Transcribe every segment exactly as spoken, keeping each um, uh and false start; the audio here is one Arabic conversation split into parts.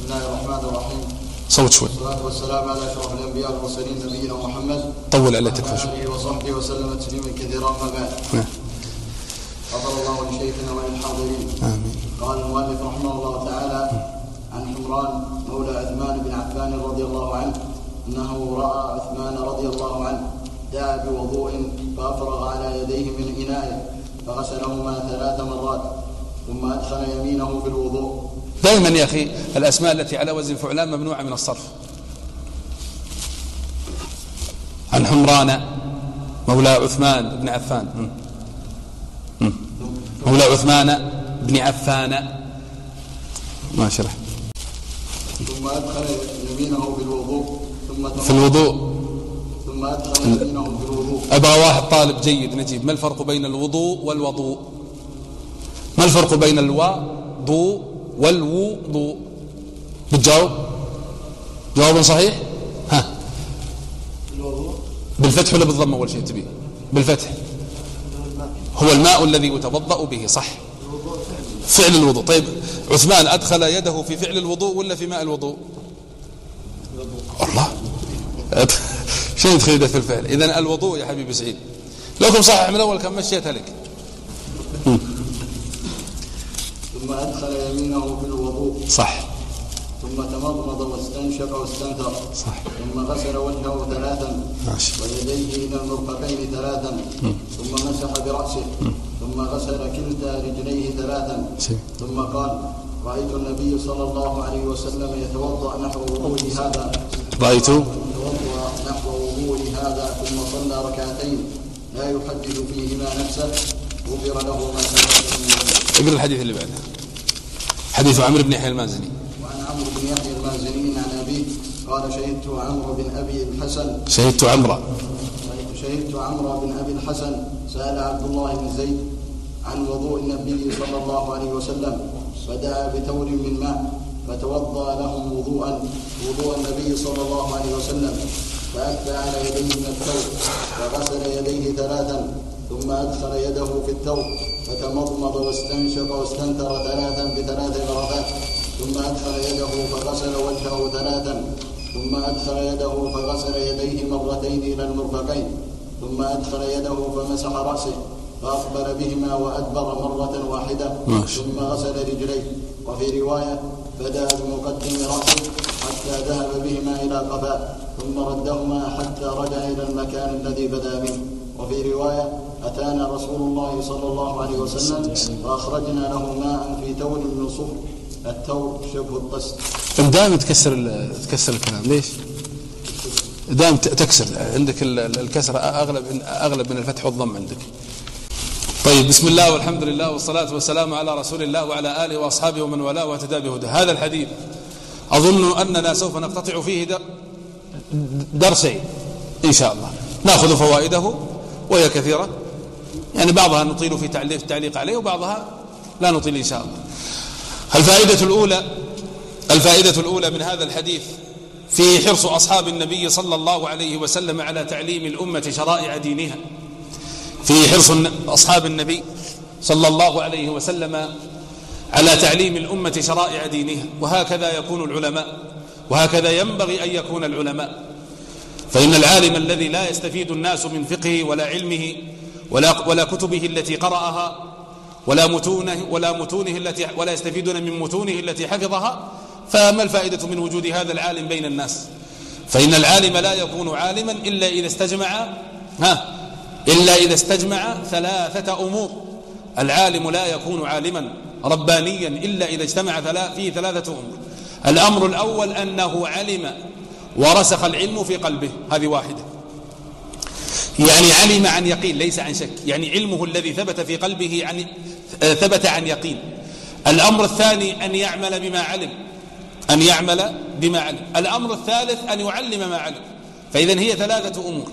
الله الرحمن الرحيم. صوت شوي. والصلاة والسلام على أشرف الأنبياء والمرسلين نبينا محمد طول عليه تكفى شوي. وعلى آله وصحبه وسلم تسليما كثيرا. أما بعد. غفر الله لشيخنا وللحاضرين. آمين. قال المؤلف رحمه الله تعالى عن حمران مولى عثمان بن عفان رضي الله عنه أنه رأى عثمان رضي الله عنه دعا بوضوء فأفرغ على يديه من إناء فغسلهما ثلاث مرات ثم أدخل يمينه في الوضوء. دائما يا أخي الأسماء التي على وزن فعلان ممنوعة من الصرف. عن حمران مولى عثمان بن عفان مولى عثمان بن عفان ما شرح. ثم أدخل يمينه في الوضوء ثم في الوضوء ثم أدخل يمينه في الوضوء. أبغى واحد طالب جيد نجيب ما الفرق بين الوضوء والوضوء؟ ما الفرق بين الوضوء والوضوء؟ بتجاوب جواب صحيح؟ ها الوضوء بالفتح ولا بالضم؟ أول شيء تبيه بالفتح. هو الماء الذي يتوضأ به صح؟ فعل الوضوء. طيب عثمان أدخل يده في فعل الوضوء ولا في ماء الوضوء؟ الله شو يدخل يده في الفعل؟ إذن الوضوء يا حبيبي سعيد لو كنت صحيح من الأول كان مشيتها لك. ثم أدخل يمينه في الوضوء صح. ثم تمضمض واستنشق واستنثر صح. ثم غسل وجهه ثلاثا ماشي. ويديه إلى المرفقين ثلاثا ثم مسح برأسه ثم غسل كلتا رجليه ثلاثا شي. ثم قال رأيت النبي صلى الله عليه وسلم يتوضأ نحو وضوء هذا رأيت يتوضأ نحو وضوء هذا ثم صلى ركعتين لا يحدث فيهما نفسه غفر له ما تقدم من ذنبه. اقرأ الحديث اللي بعده. حديث عمرو بن يحيى المازني. وعن عمرو بن يحيى المازني عن أبيه قال شهدت عمرو بن أبي الحسن شهدت عمرو شهدت عمرو بن أبي الحسن سأل عبد الله بن زيد عن وضوء النبي صلى الله عليه وسلم فدعا بتور من ماء فتوضأ لهم وضوءا وضوء النبي صلى الله عليه وسلم فأكفى على يديه من الثوب وغسل يديه ثلاثا ثم أدخل يده في الثوب فتمضمض واستنشق واستنثر ثلاثا بثلاث غرفات ثم أدخل يده فغسل وجهه ثلاثا ثم أدخل يده فغسل يديه مرتين إلى المرفقين ثم أدخل يده فمسح رأسه فأقبل بهما وأدبر مرة واحدة ثم غسل رجليه. وفي رواية بدأ بمقدم رأسه حتى ذهب بهما إلى قفاه ثم ردهما حتى رجع إلى المكان الذي بدأ به. وفي رواية أتانا رسول الله صلى الله عليه وسلم فأخرجنا له ماء في تور من صفر. التور شبه الطست. دائما تكسر تكسر الكلام ليش؟ دائما تكسر عندك الكسر أغلب أغلب من الفتح والضم عندك. طيب بسم الله والحمد لله والصلاة والسلام على رسول الله وعلى آله وأصحابه ومن والاه واهتدى بهداه. هذا الحديث أظن أننا سوف نقتطع فيه درسين إن شاء الله نأخذ فوائده وهي كثيرة يعني بعضها نطيل في التعليق عليه وبعضها لا نطيل إن شاء الله. الفائدة الأولى الفائدة الأولى من هذا الحديث في حرص أصحاب النبي صلى الله عليه وسلم على تعليم الأمة شرائع دينها. في حرص أصحاب النبي صلى الله عليه وسلم على تعليم الأمة شرائع دينها. وهكذا يكون العلماء وهكذا ينبغي أن يكون العلماء. فإن العالم الذي لا يستفيد الناس من فقهه ولا علمه ولا, ولا كتبه التي قرأها ولا متونه ولا متونه التي ولا يستفيدون من متونه التي حفظها فما الفائدة من وجود هذا العالم بين الناس؟ فإن العالم لا يكون عالما إلا إذا استجمع ها إلا إذا استجمع ثلاثة أمور. العالم لا يكون عالما ربانيا إلا إذا اجتمع فيه ثلاثة أمور. الأمر الأول أنه علم ورسخ العلم في قلبه، هذه واحدة، يعني علم عن يقين ليس عن شك، يعني علمه الذي ثبت في قلبه عن ثبت عن يقين. الأمر الثاني أن يعمل بما علم أن يعمل بما علم. الأمر الثالث أن يعلم ما علم. فإذن هي ثلاثة أمور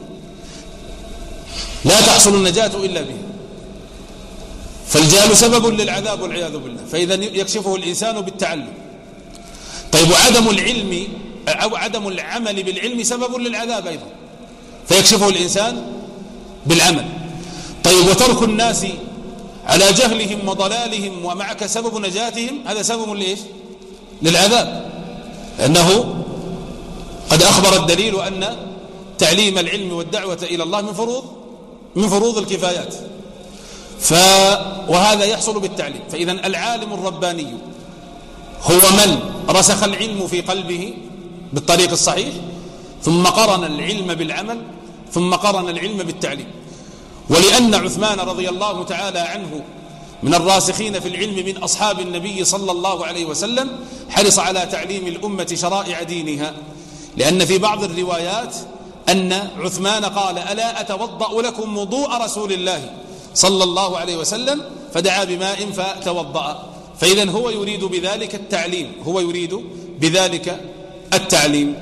لا تحصل النجاة إلا به. فالجهل سبب للعذاب والعياذ بالله، فإذا يكشفه الإنسان بالتعلم. طيب وعدم العلم أو عدم العمل بالعلم سبب للعذاب أيضا، فيكشفه الإنسان بالعمل. طيب وترك الناس على جهلهم وضلالهم ومعك سبب نجاتهم، هذا سبب لإيش؟ للعذاب. أنه قد أخبر الدليل أن تعليم العلم والدعوة إلى الله من فروض من فروض الكفايات، ف وهذا يحصل بالتعليم. فإذا العالم الرباني هو من رسخ العلم في قلبه بالطريق الصحيح، ثم قرن العلم بالعمل، ثم قرن العلم بالتعليم. ولأن عثمان رضي الله تعالى عنه من الراسخين في العلم من أصحاب النبي صلى الله عليه وسلم حرص على تعليم الأمة شرائع دينها، لأن في بعض الروايات أن عثمان قال: ألا أتوضأ لكم وضوء رسول الله صلى الله عليه وسلم؟ فدعا بماء فتوضأ. فإذا هو يريد بذلك التعليم، هو يريد بذلك التعليم.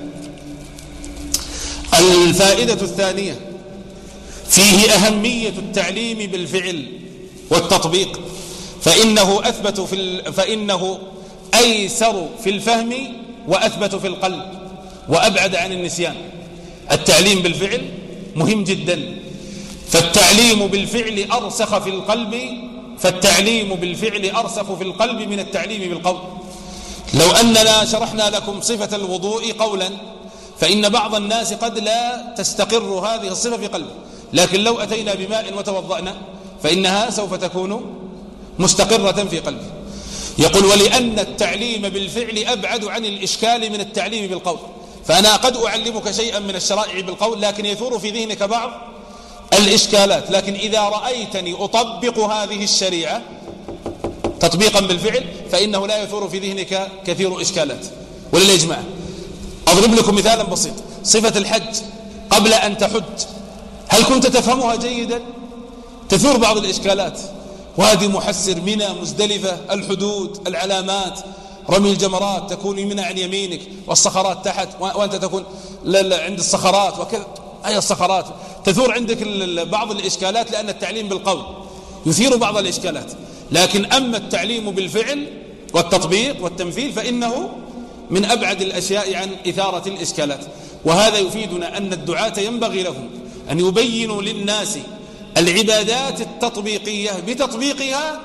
الفائدة الثانية فيه أهمية التعليم بالفعل والتطبيق، فإنه أثبت في ال... فإنه أيسر في الفهم وأثبت في القلب وأبعد عن النسيان. التعليم بالفعل مهم جدا، فالتعليم بالفعل أرسخ في القلب فالتعليم بالفعل أرسخ في القلب من التعليم بالقول. لو أننا شرحنا لكم صفة الوضوء قولا، فإن بعض الناس قد لا تستقر هذه الصفة في قلبه، لكن لو أتينا بماء وتوضأنا فإنها سوف تكون مستقرة في قلبه. يقول: ولأن التعليم بالفعل أبعد عن الإشكال من التعليم بالقول. فأنا قد أعلمك شيئا من الشرائع بالقول، لكن يثور في ذهنك بعض الإشكالات، لكن إذا رأيتني أطبق هذه الشريعة تطبيقا بالفعل فإنه لا يثور في ذهنك كثير إشكالات. ولله يجمع. أضرب لكم مثالا بسيط: صفة الحج قبل أن تحج هل كنت تفهمها جيدا؟ تثور بعض الإشكالات: وادي محسر، منى، مزدلفة، الحدود، العلامات، رمي الجمرات، تكون منى عن يمينك والصخرات تحت، وأنت تكون عند الصخرات وكذا. أي الصخرات؟ تثور عندك بعض الإشكالات، لأن التعليم بالقول يثير بعض الإشكالات. لكن أما التعليم بالفعل والتطبيق والتمثيل فإنه من أبعد الأشياء عن إثارة الإشكالات. وهذا يفيدنا أن الدعاة ينبغي لهم أن يبينوا للناس العبادات التطبيقية بتطبيقها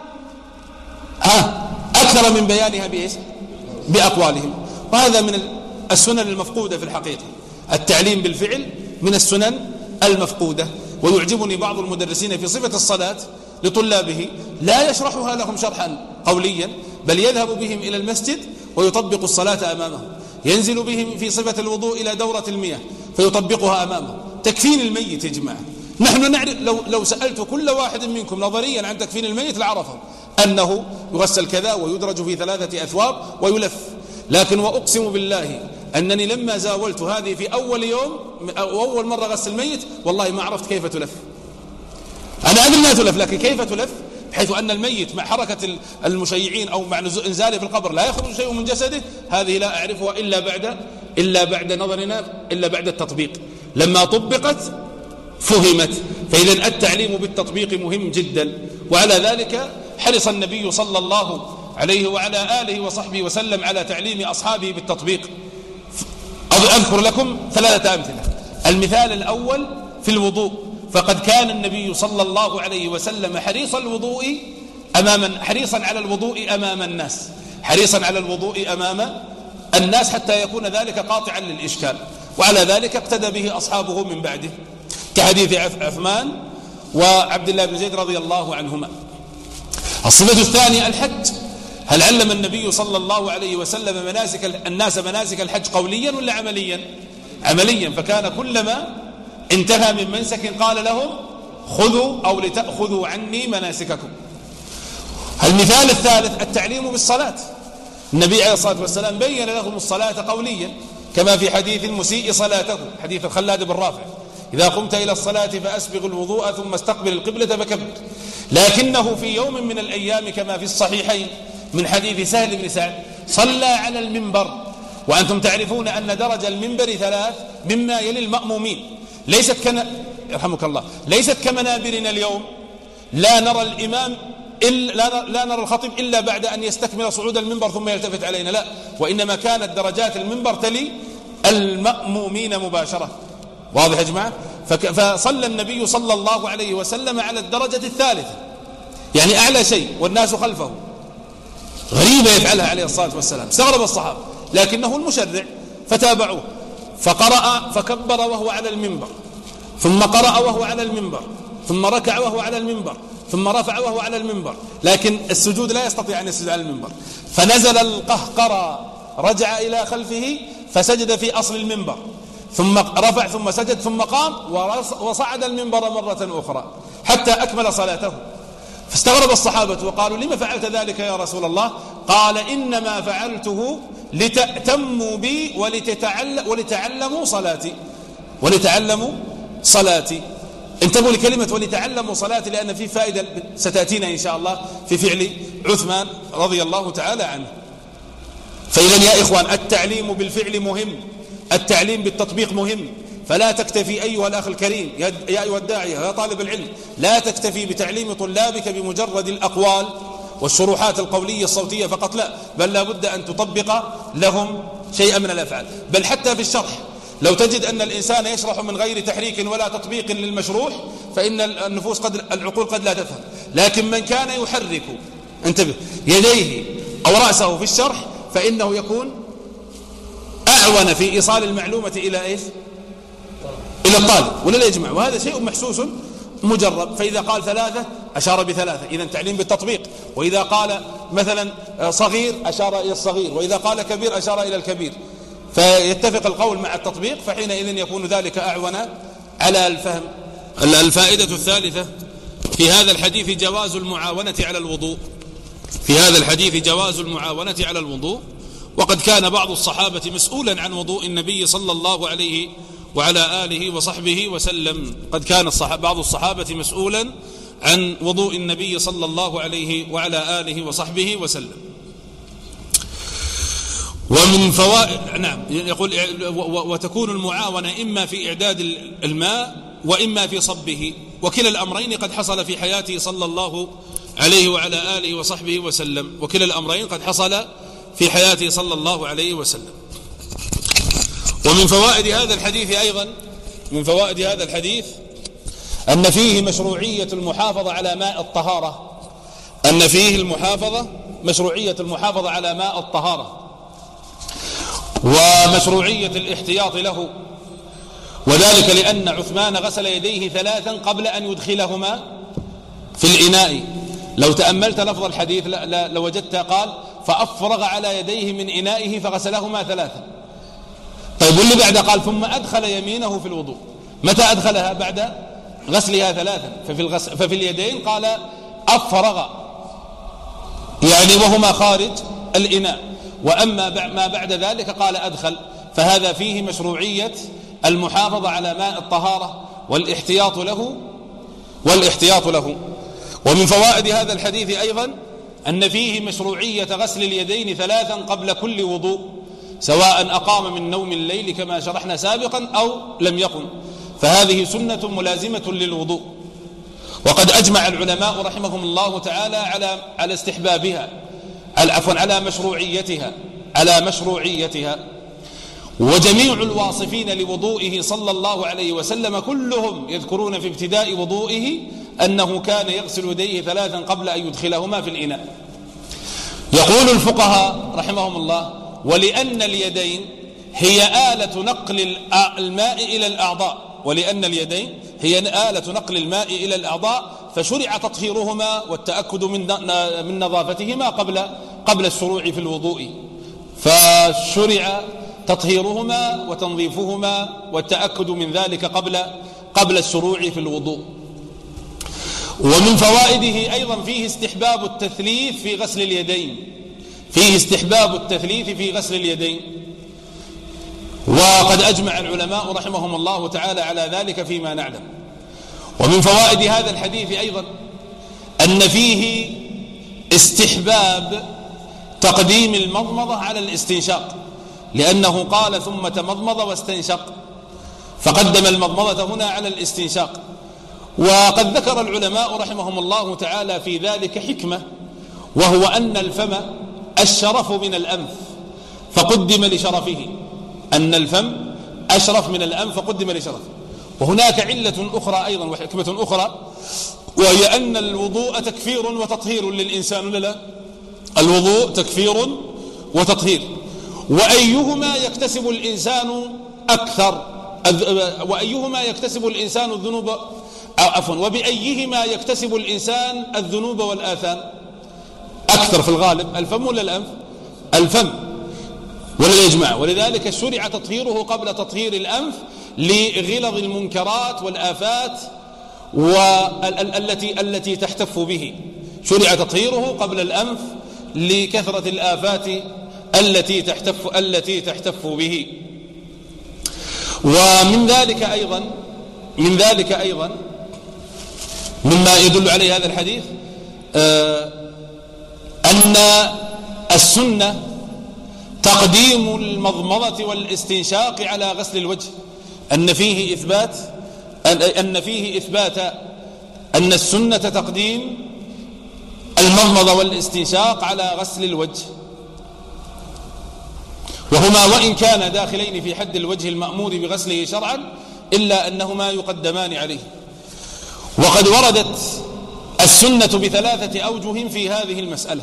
ها أكثر من بيانها بإيش؟ بأقوالهم. وهذا من السنن المفقودة في الحقيقة. التعليم بالفعل من السنن المفقودة. ويعجبني بعض المدرسين في صفة الصلاة لطلابه لا يشرحها لهم شرحا قوليا، بل يذهب بهم إلى المسجد ويطبق الصلاة أمامهم، ينزل بهم في صفة الوضوء إلى دورة المياه فيطبقها أمامهم. تكفين الميت يا جماعة، نحن نعرف، لو, لو سألت كل واحد منكم نظريا عن تكفين الميت لعرفه أنه يغسل كذا ويدرج في ثلاثة أثواب ويلف. لكن وأقسم بالله أنني لما زاولت هذه في أول يوم أو أول مرة غسل الميت والله ما عرفت كيف تلف. أنا أدري أنها تلف، لكن كيف تلف بحيث أن الميت مع حركة المشيعين أو مع إنزاله في القبر لا يخرج شيء من جسده، هذه لا أعرفها إلا بعد إلا بعد نظرنا إلا بعد التطبيق. لما طبقت فهمت. فإذا التعليم بالتطبيق مهم جدا، وعلى ذلك حرص النبي صلى الله عليه وعلى آله وصحبه وسلم على تعليم أصحابه بالتطبيق. أذكر لكم ثلاثة أمثلة. المثال الأول في الوضوء، فقد كان النبي صلى الله عليه وسلم حريص الوضوء أمام حريصا على الوضوء أمام الناس حريصا على الوضوء أمام الناس حتى يكون ذلك قاطعا للإشكال. وعلى ذلك اقتدى به أصحابه من بعده، كحديث عثمان وعبد الله بن زيد رضي الله عنهما. الصفة الثانية الحج. هل علم النبي صلى الله عليه وسلم مناسك الناس مناسك الحج قوليا ولا عمليا؟ عمليا. فكان كلما انتهى من منسك قال لهم: خذوا أو لتأخذوا عني مناسككم. المثال الثالث التعليم بالصلاة. النبي عليه الصلاة والسلام بين لهم الصلاة قوليا، كما في حديث المسيء صلاته، حديث الخلاد بن رافع: إذا قمت إلى الصلاة فأسبغ الوضوء ثم استقبل القبلة فكبر. لكنه في يوم من الأيام كما في الصحيحين من حديث سهل بن سعد صلى على المنبر، وأنتم تعرفون أن درج المنبر ثلاث مما يلي المأمومين، ليست كنا يرحمك الله ليست كمنابرنا اليوم، لا نرى الإمام إلا لا, لا نرى الخطيب إلا بعد أن يستكمل صعود المنبر ثم يلتفت علينا، لا، وإنما كانت درجات المنبر تلي المأمومين مباشرة. واضح يا جماعة؟ فصلى النبي صلى الله عليه وسلم على الدرجة الثالثة، يعني أعلى شيء، والناس خلفه. غريبة يفعلها عليه الصلاة والسلام، استغرب الصحابة، لكنه المشرع فتابعوه، فقرأ فكبر وهو على المنبر، ثم قرأ وهو على المنبر، ثم ركع وهو على المنبر، ثم رفع وهو على المنبر، لكن السجود لا يستطيع أن يسجد على المنبر، فنزل القهقرى رجع إلى خلفه فسجد في أصل المنبر، ثم رفع ثم سجد ثم قام وصعد المنبر مرة أخرى حتى أكمل صلاته. فاستغرب الصحابة وقالوا: لما فعلت ذلك يا رسول الله؟ قال: إنما فعلته لتأتموا بي ولتتعلم ولتعلموا صلاتي ولتعلموا صلاتي. انتبهوا لكلمة ولتعلموا صلاتي، لأن في فائدة ستأتينا إن شاء الله في فعل عثمان رضي الله تعالى عنه. فإذا يا إخوان التعليم بالفعل مهم، التعليم بالتطبيق مهم، فلا تكتفي أيها الأخ الكريم يا أيها الداعية يا طالب العلم، لا تكتفي بتعليم طلابك بمجرد الأقوال والشروحات القولية الصوتية فقط، لا، بل لا بد أن تطبق لهم شيئا من الأفعال. بل حتى في الشرح لو تجد أن الإنسان يشرح من غير تحريك ولا تطبيق للمشروح فإن النفوس قد العقول قد لا تفهم، لكن من كان يحرك انتبه يديه أو رأسه في الشرح فإنه يكون أعون في إيصال المعلومة إلى إيش؟ إلى الطالب ولا يجمع، وهذا شيء محسوس مجرب. فإذا قال ثلاثة أشار بثلاثة، إذن تعليم بالتطبيق. وإذا قال مثلا صغير أشار إلى الصغير، وإذا قال كبير أشار إلى الكبير، فيتفق القول مع التطبيق، فحينئذ يكون ذلك أعون على الفهم. الفائدة الثالثة في هذا الحديث جواز المعاونة على الوضوء، في هذا الحديث جواز المعاونة على الوضوء. وقد كان بعض الصحابة مسؤولا عن وضوء النبي صلى الله عليه وعلى آله وصحبه وسلم، قد كان بعض الصحابة مسؤولا عن وضوء النبي صلى الله عليه وعلى آله وصحبه وسلم. ومن فوائد نعم يقول وتكون المعاونة إما في إعداد الماء وإما في صبه، وكلا الأمرين قد حصل في حياته صلى الله عليه وعلى آله وصحبه وسلم، وكلا الأمرين قد حصل في حياته صلى الله عليه وسلم. ومن فوائد هذا الحديث أيضا من فوائد هذا الحديث أن فيه مشروعية المحافظة على ماء الطهارة، أن فيه المحافظة مشروعية المحافظة على ماء الطهارة ومشروعية الاحتياط له، وذلك لأن عثمان غسل يديه ثلاثا قبل أن يدخلهما في الإناء. لو تأملت لفظ الحديث لوجدت قال فأفرغ على يديه من إنائه فغسلهما ثلاثا. طيب واللي بعد قال ثم أدخل يمينه في الوضوء، متى أدخلها؟ بعد غسلها ثلاثا. ففي, الغس... ففي اليدين قال أفرغ يعني وهما خارج الإناء، وأما ما بعد ذلك قال أدخل. فهذا فيه مشروعية المحافظة على ماء الطهارة والاحتياط له والاحتياط له. ومن فوائد هذا الحديث أيضا أن فيه مشروعية غسل اليدين ثلاثا قبل كل وضوء، سواء أقام من نوم الليل كما شرحنا سابقا أو لم يقم، فهذه سنة ملازمة للوضوء. وقد أجمع العلماء رحمهم الله تعالى على على استحبابها، عفوا على مشروعيتها على مشروعيتها وجميع الواصفين لوضوئه صلى الله عليه وسلم كلهم يذكرون في ابتداء وضوئه أنه كان يغسل يديه ثلاثا قبل أن يدخلهما في الإناء. يقول الفقهاء رحمهم الله: ولأن اليدين هي آلة نقل الماء إلى الأعضاء ولأن اليدين هي آلة نقل الماء إلى الأعضاء فشرع تطهيرهما والتأكد من من نظافتهما قبل قبل الشروع في الوضوء، فشرع تطهيرهما وتنظيفهما والتأكد من ذلك قبل قبل الشروع في الوضوء. ومن فوائده أيضا فيه استحباب التثليث في غسل اليدين، فيه استحباب التثليث في غسل اليدين، وقد أجمع العلماء رحمهم الله تعالى على ذلك فيما نعلم. ومن فوائد هذا الحديث أيضا أن فيه استحباب تقديم المضمضة على الاستنشاق، لأنه قال ثم تمضمض واستنشق، فقدم المضمضة هنا على الاستنشاق. وقد ذكر العلماء رحمهم الله تعالى في ذلك حكمة، وهو أن الفم الشرف من الأنف فقدم لشرفه، أن الفم أشرف من الأنف فقدم لشرفه. وهناك علة أخرى أيضا وحكمة أخرى، وهي أن الوضوء تكفير وتطهير للإنسان، لا الوضوء تكفير وتطهير، وأيهما يكتسب الإنسان أكثر وأيهما يكتسب الإنسان الذنوب عفوا وبأيهما يكتسب الإنسان الذنوب والآثام أكثر في الغالب، الفم ولا الأنف؟ الفم ولا يجمع، ولذلك شرع تطهيره قبل تطهير الأنف لغلظ المنكرات والآفات والتي التي تحتف به، شرع تطهيره قبل الأنف لكثرة الآفات التي تحتف التي تحتف به. ومن ذلك أيضا من ذلك أيضا مما يدل عليه هذا الحديث أن السنة تقديم المضمضة والاستنشاق على غسل الوجه، أن فيه إثبات أن فيه إثبات أن السنة تقديم المضمضة والاستنشاق على غسل الوجه، وهما وإن كان داخلين في حد الوجه المأمور بغسله شرعا إلا أنهما يقدمان عليه. وقد وردت السنة بثلاثة أوجه في هذه المسألة.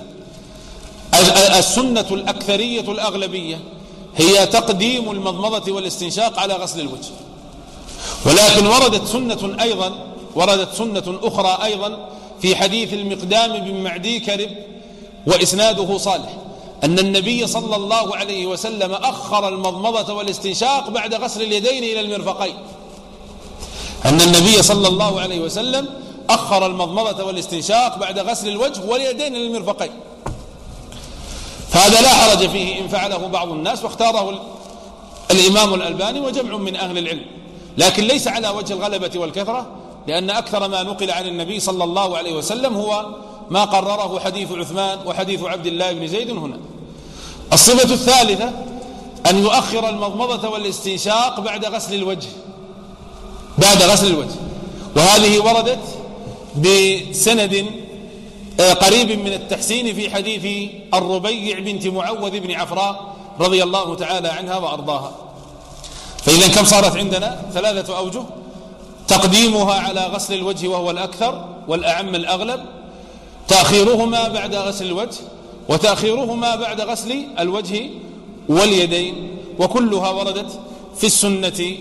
السنة الأكثرية الأغلبية هي تقديم المضمضة والاستنشاق على غسل الوجه، ولكن وردت سنة أيضا وردت سنة أخرى أيضا في حديث المقدام بن معدي كرب وإسناده صالح أن النبي صلى الله عليه وسلم أخر المضمضة والاستنشاق بعد غسل اليدين إلى المرفقين، أن النبي صلى الله عليه وسلم أخر المضمضة والاستنشاق بعد غسل الوجه واليدين إلى المرفقين، فهذا لا حرج فيه إن فعله بعض الناس، واختاره الإمام الألباني وجمع من أهل العلم، لكن ليس على وجه الغلبة والكثرة، لأن أكثر ما نقل عن النبي صلى الله عليه وسلم هو ما قرره حديث عثمان وحديث عبد الله بن زيد هنا. الصفة الثالثة أن يؤخر المضمضة والاستنشاق بعد غسل الوجه بعد غسل الوجه وهذه وردت بسند قريب من التحسين في حديث الربيع بنت معوذ بن عفراء رضي الله تعالى عنها وأرضاها. فإذا كم صارت عندنا؟ ثلاثة أوجه: تقديمها على غسل الوجه وهو الأكثر والأعم الأغلب، تأخيرهما بعد غسل الوجه، وتأخيرهما بعد غسل الوجه واليدين، وكلها وردت في السنة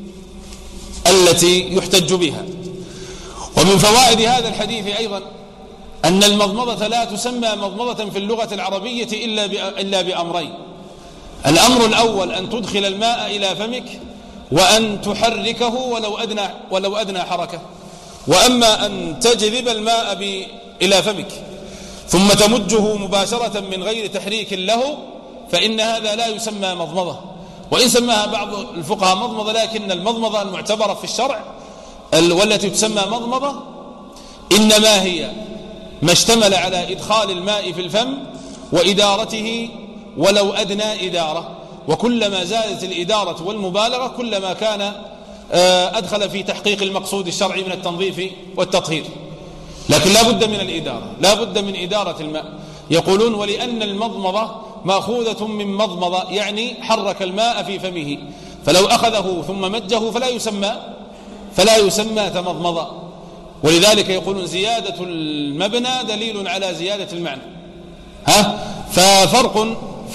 التي يحتج بها. ومن فوائد هذا الحديث أيضا أن المضمضة لا تسمى مضمضة في اللغة العربية إلا بأمرين: الأمر الأول أن تدخل الماء إلى فمك وأن تحركه ولو أدنى, ولو أدنى حركة، وأما أن تجذب الماء إلى فمك ثم تمجه مباشرة من غير تحريك له فإن هذا لا يسمى مضمضة، وإن سماها بعض الفقهاء مضمضة، لكن المضمضة المعتبرة في الشرع والتي تسمى مضمضة إنما هي ما اشتمل على إدخال الماء في الفم وإدارته ولو أدنى إدارة، وكلما زادت الإدارة والمبالغة كلما كان أدخل في تحقيق المقصود الشرعي من التنظيف والتطهير، لكن لا بد من الإدارة، لا بد من إدارة الماء. يقولون: ولأن المضمضة مأخوذة من مضمضة، يعني حرك الماء في فمه، فلو أخذه ثم مجه فلا يسمى فلا يسمى تمضمضة. ولذلك يقولون: زيادة المبنى دليل على زيادة المعنى. ها ففرق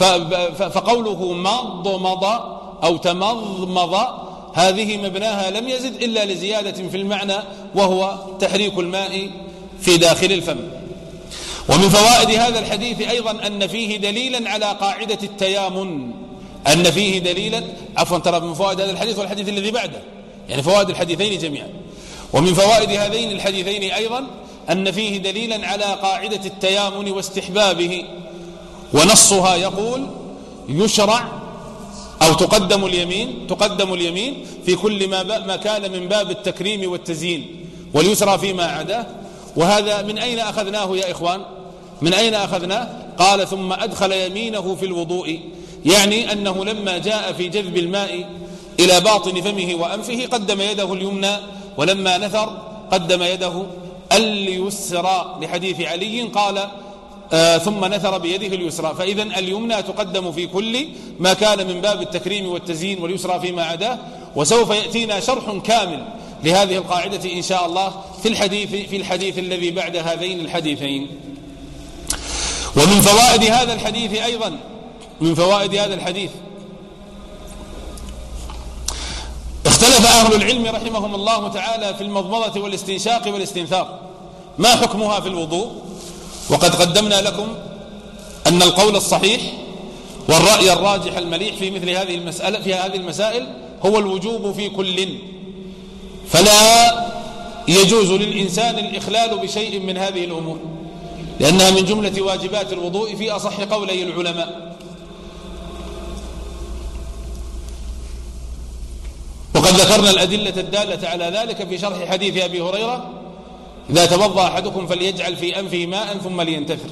فقوله مضمض أو تمضمض هذه مبناها لم يزد إلا لزيادة في المعنى وهو تحريك الماء في داخل الفم. ومن فوائد هذا الحديث أيضا أن فيه دليلا على قاعدة التيامن أن فيه دليلا عفوا ترى من فوائد هذا الحديث والحديث الذي بعده، يعني فوائد الحديثين جميعا. ومن فوائد هذين الحديثين أيضا أن فيه دليلا على قاعدة التيامن واستحبابه، ونصها يقول: يشرع أو تقدم اليمين تقدم اليمين في كل ما, ما كان من باب التكريم والتزيين، واليسرى فيما عداه. وهذا من أين أخذناه يا إخوان؟ من أين أخذناه؟ قال: ثم أدخل يمينه في الوضوء، يعني أنه لما جاء في جذب الماء إلى باطن فمه وأنفه قدم يده اليمنى، ولما نثر قدم يده اليسرى، لحديث علي قال: آه ثم نثر بيده اليسرى. فإذا اليمنى تقدم في كل ما كان من باب التكريم والتزيين، واليسرى فيما عداه. وسوف يأتينا شرح كامل لهذه القاعدة إن شاء الله في الحديث في الحديث الذي بعد هذين الحديثين. ومن فوائد هذا الحديث أيضا من فوائد هذا الحديث: اختلف أهل العلم رحمهم الله تعالى في المضمضة والاستنشاق والاستنثار ما حكمها في الوضوء. وقد قدمنا لكم أن القول الصحيح والرأي الراجح المليح في مثل هذه المسألة في هذه المسائل هو الوجوب في كل، فلا يجوز للإنسان الإخلال بشيء من هذه الأمور، لأنها من جملة واجبات الوضوء في أصح قولي العلماء. وقد ذكرنا الأدلة الدالة على ذلك في شرح حديث أبي هريرة: إذا توضأ أحدكم فليجعل في أنفه ماء ثم لينتثر.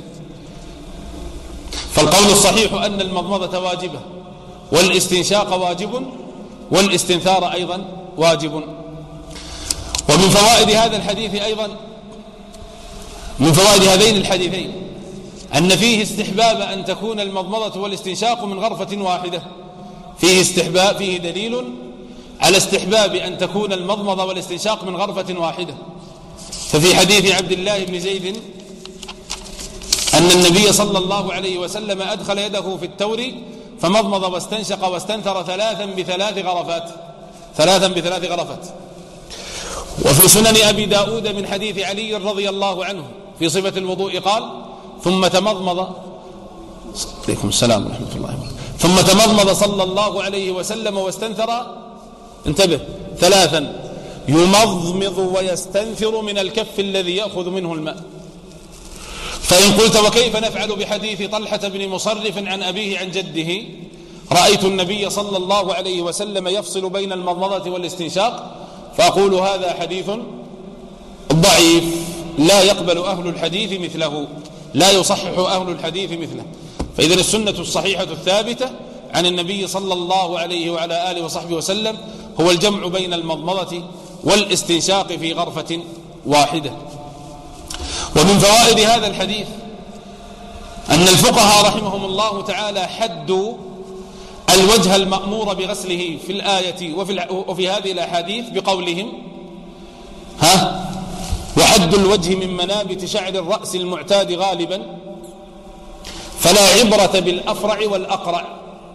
فالقول الصحيح أن المضمضة واجبة، والاستنشاق واجب، والاستنثار أيضا واجب. ومن فوائد هذا الحديث أيضا من فوائد هذين الحديثين أن فيه استحباب أن تكون المضمضة والاستنشاق من غرفة واحدة. فيه استحباب فيه دليل على استحباب أن تكون المضمضة والاستنشاق من غرفة واحدة. ففي حديث عبد الله بن زيد أن النبي صلى الله عليه وسلم أدخل يده في التور فمضمض واستنشق واستنثر ثلاثا بثلاث غرفات ثلاثا بثلاث غرفات. وفي سنن أبي داود من حديث علي رضي الله عنه في صفة الوضوء قال: ثم تمضمض عليكم السلام ورحمة الله وبركاته ثم تمضمض صلى الله عليه وسلم واستنثر، انتبه، ثلاثا يمضمض ويستنثر من الكف الذي يأخذ منه الماء. فإن قلت: وكيف نفعل بحديث طلحة بن مصرف عن أبيه عن جده: رأيت النبي صلى الله عليه وسلم يفصل بين المضمضة والاستنشاق، فأقول هذا حديث ضعيف لا يقبل أهل الحديث مثله، لا يصحح أهل الحديث مثله. فإذن السنة الصحيحة الثابتة عن النبي صلى الله عليه وعلى آله وصحبه وسلم هو الجمع بين المضمضة والاستنشاق في غرفة واحدة. ومن فوائد هذا الحديث أن الفقهاء رحمهم الله تعالى حدوا الوجه المأمور بغسله في الآية وفي, وفي هذه الأحاديث بقولهم: ها وحد الوجه من منابت شعر الرأس المعتاد غالبا، فلا عبرة بالأفرع والأقرع.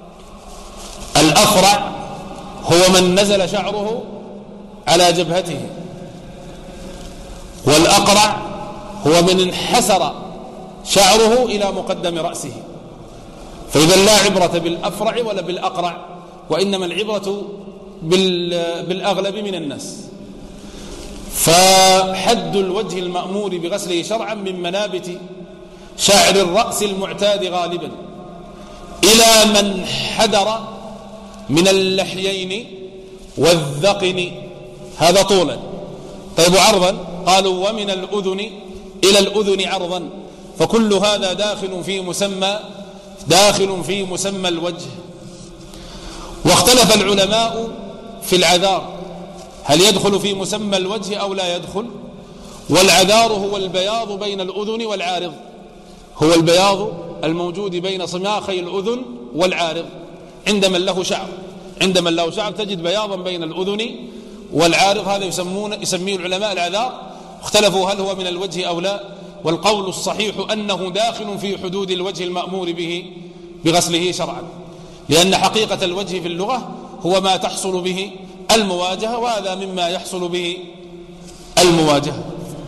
الأفرع هو من نزل شعره على جبهته، والأقرع هو من انحسر شعره إلى مقدم رأسه. فإذا لا عبرة بالأفرع ولا بالأقرع، وإنما العبرة بالأغلب من الناس. فحد الوجه المأمور بغسله شرعا من منابت شعر الرأس المعتاد غالبا إلى من حدر من اللحيين والذقن، هذا طولا. طيب عرضا؟ قالوا: ومن الأذن إلى الأذن عرضا. فكل هذا داخل في مسمى داخل في مسمى الوجه. واختلف العلماء في العذار، هل يدخل في مسمى الوجه أو لا يدخل؟ والعذار هو البياض بين الأذن والعارض، هو البياض الموجود بين صماخي الأذن والعارض. عند من له شعر عند من له شعر تجد بياضا بين الأذن والعارض، هذا يسمون يسميه العلماء العذار. اختلفوا هل هو من الوجه أو لا، والقول الصحيح أنه داخل في حدود الوجه المأمور به بغسله شرعا، لأن حقيقة الوجه في اللغة هو ما تحصل به المواجهة، وهذا مما يحصل به المواجهة.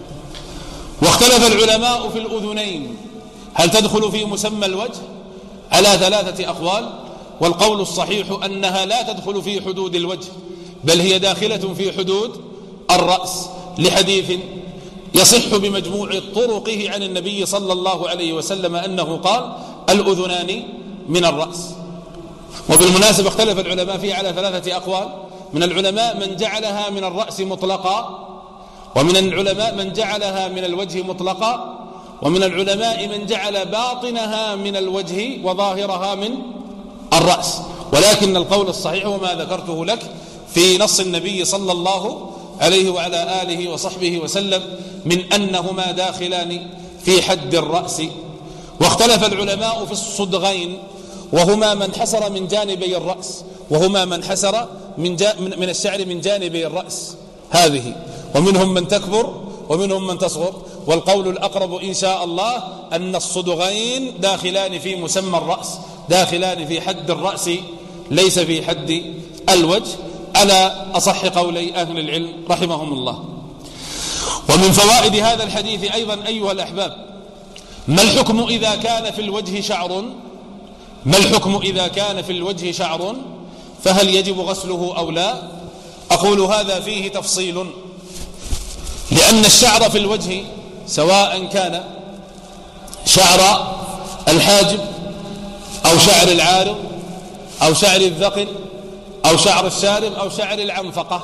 واختلف العلماء في الأذنين، هل تدخل في مسمى الوجه؟ على ثلاثة أقوال، والقول الصحيح أنها لا تدخل في حدود الوجه، بل هي داخلة في حدود الرأس، لحديث يصح بمجموع طرقه عن النبي صلى الله عليه وسلم أنه قال: الأذنان من الرأس. وبالمناسبة اختلف العلماء فيه على ثلاثة أقوال، من العلماء من جعلها من الرأس مطلقا، ومن العلماء من جعلها من الوجه مطلقا، ومن العلماء من جعل باطنها من الوجه وظاهرها من الرأس. ولكن القول الصحيح وما ذكرته لك في نص النبي صلى الله عليه وعلى آله وصحبه وسلم من أنهما داخلان في حد الرأس. واختلف العلماء في الصدغين، وهما من حسر من جانبي الرأس، وهما من حسر من, جا من الشعر من جانبي الرأس هذه، ومنهم من تكبر ومنهم من تصغر. والقول الأقرب إن شاء الله أن الصدغين داخلان في مسمى الرأس، داخلان في حد الرأس ليس في حد الوجه على أصح قولي أهل العلم رحمهم الله. ومن فوائد هذا الحديث أيضا أيها الأحباب ما الحكم إذا كان في الوجه شعر ما الحكم إذا كان في الوجه شعر فهل يجب غسله أو لا؟ أقول هذا فيه تفصيل، لأن الشعر في الوجه سواء كان شعر الحاجب أو شعر العارض أو شعر الذقن أو شعر الشارب أو شعر العنفقة،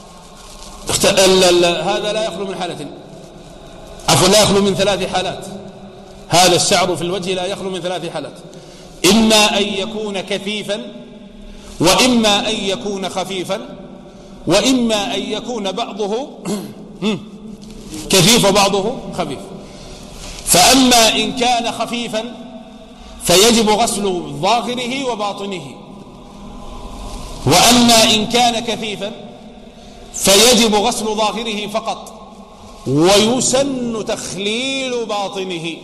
هذا لا يخلو من حالة عفوا لا يخلو من ثلاث حالات. هذا الشعر في الوجه لا يخلو من ثلاث حالات: إما أن يكون كثيفا، وإما أن يكون خفيفا، وإما أن يكون بعضه كثيف وبعضه خفيف. فأما إن كان خفيفا فيجب غسل ظاهره وباطنه، وأما إن كان كثيفا فيجب غسل ظاهره فقط ويسن تخليل باطنه.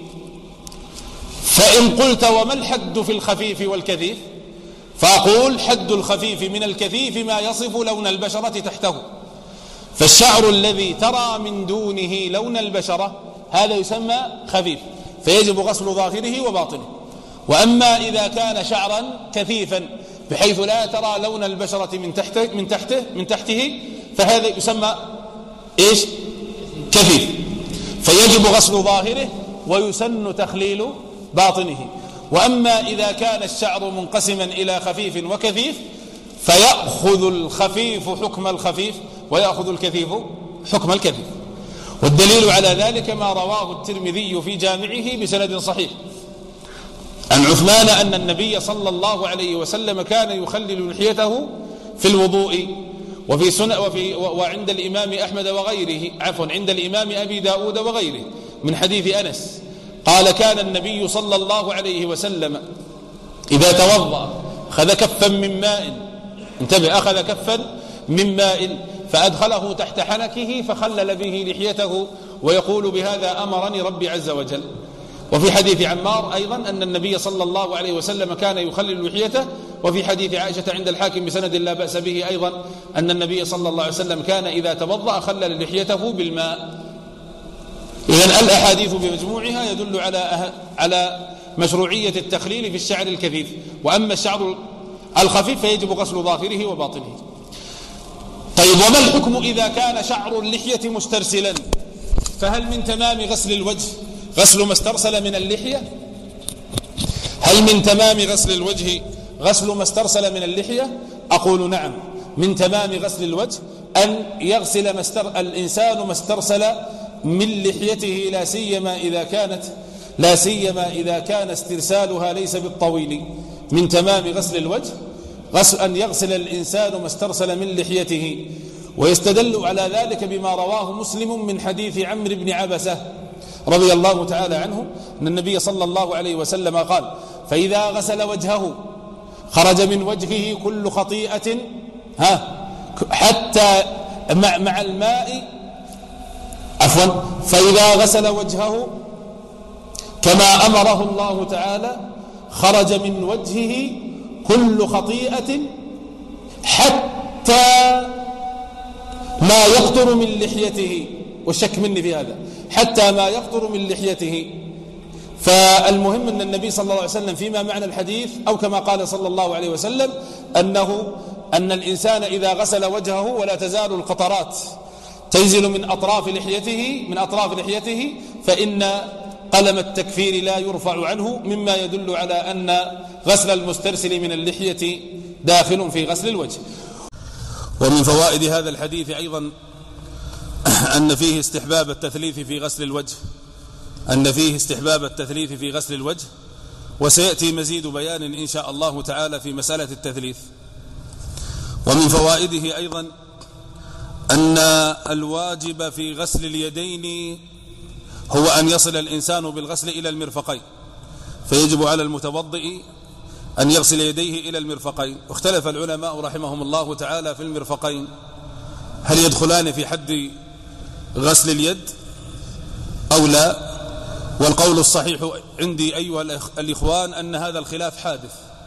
فإن قلت وما الحد في الخفيف والكثيف؟ فأقول حد الخفيف من الكثيف ما يصف لون البشرة تحته، فالشعر الذي ترى من دونه لون البشرة هذا يسمى خفيف فيجب غسل ظاهره وباطنه. وأما إذا كان شعرا كثيفا بحيث لا ترى لون البشرة من تحته من تحته من تحته فهذا يسمى إيش؟ كثيف، فيجب غسل ظاهره ويسن تخليل باطنه. وأما إذا كان الشعر منقسما إلى خفيف وكثيف فيأخذ الخفيف حكم الخفيف ويأخذ الكثيف حكم الكثيف. والدليل على ذلك ما رواه الترمذي في جامعه بسند صحيح عن عثمان أن النبي صلى الله عليه وسلم كان يخلل لحيته في الوضوء، وفي سنة وفي وعند الإمام أحمد وغيره عفوا عند الإمام أبي داود وغيره من حديث أنس قال: كان النبي صلى الله عليه وسلم إذا توضأ أخذ كفا من ماء انتبه أخذ كفا من ماء فأدخله تحت حنكه فخلل به لحيته ويقول: بهذا أمرني ربي عز وجل. وفي حديث عمار أيضا أن النبي صلى الله عليه وسلم كان يخلل لحيته. وفي حديث عائشة عند الحاكم بسند لا بأس به أيضا أن النبي صلى الله عليه وسلم كان إذا توضأ خلل لحيته بالماء. إذن الأحاديث بمجموعها يدل على على مشروعية التخليل في الشعر الكثيف. وأما الشعر الخفيف فيجب غسل ظاهره وباطنه. طيب، وما الحكم إذا كان شعر اللحية مسترسلا؟ فهل من تمام غسل الوجه غسل ما استرسل من اللحية؟ هل من تمام غسل الوجه غسل ما استرسل من اللحية؟ أقول نعم، من تمام غسل الوجه أن يغسل مستر الإنسان ما استرسل من لحيته، لا سيما إذا كانت لا سيما إذا كان استرسالها ليس بالطويل. من تمام غسل الوجه غسل أن يغسل الإنسان ما استرسل من لحيته. ويستدل على ذلك بما رواه مسلم من حديث عمرو بن عبسة رضي الله تعالى عنه أن النبي صلى الله عليه وسلم قال: فإذا غسل وجهه خرج من وجهه كل خطيئة ها حتى مع, مع الماء عفوا فإذا غسل وجهه كما أمره الله تعالى خرج من وجهه كل خطيئة حتى ما يقطر من لحيته. والشك مني في هذا، حتى ما يقطر من لحيته. فالمهم أن النبي صلى الله عليه وسلم فيما معنى الحديث أو كما قال صلى الله عليه وسلم أنه أن الإنسان إذا غسل وجهه ولا تزال القطرات تنزل من أطراف لحيته من أطراف لحيته فإن قلم التكفير لا يرفع عنه، مما يدل على أن غسل المسترسل من اللحية داخل في غسل الوجه. ومن فوائد هذا الحديث أيضا أن فيه استحباب التثليث في غسل الوجه أن فيه استحباب التثليث في غسل الوجه وسيأتي مزيد بيان إن شاء الله تعالى في مسألة التثليث. ومن فوائده أيضا أن الواجب في غسل اليدين هو أن يصل الإنسان بالغسل إلى المرفقين، فيجب على المتوضئ أن يغسل يديه إلى المرفقين. واختلف العلماء رحمهم الله تعالى في المرفقين، هل يدخلان في حد غسل اليد أو لا؟ والقول الصحيح عندي أيها الإخوان أن هذا الخلاف حادث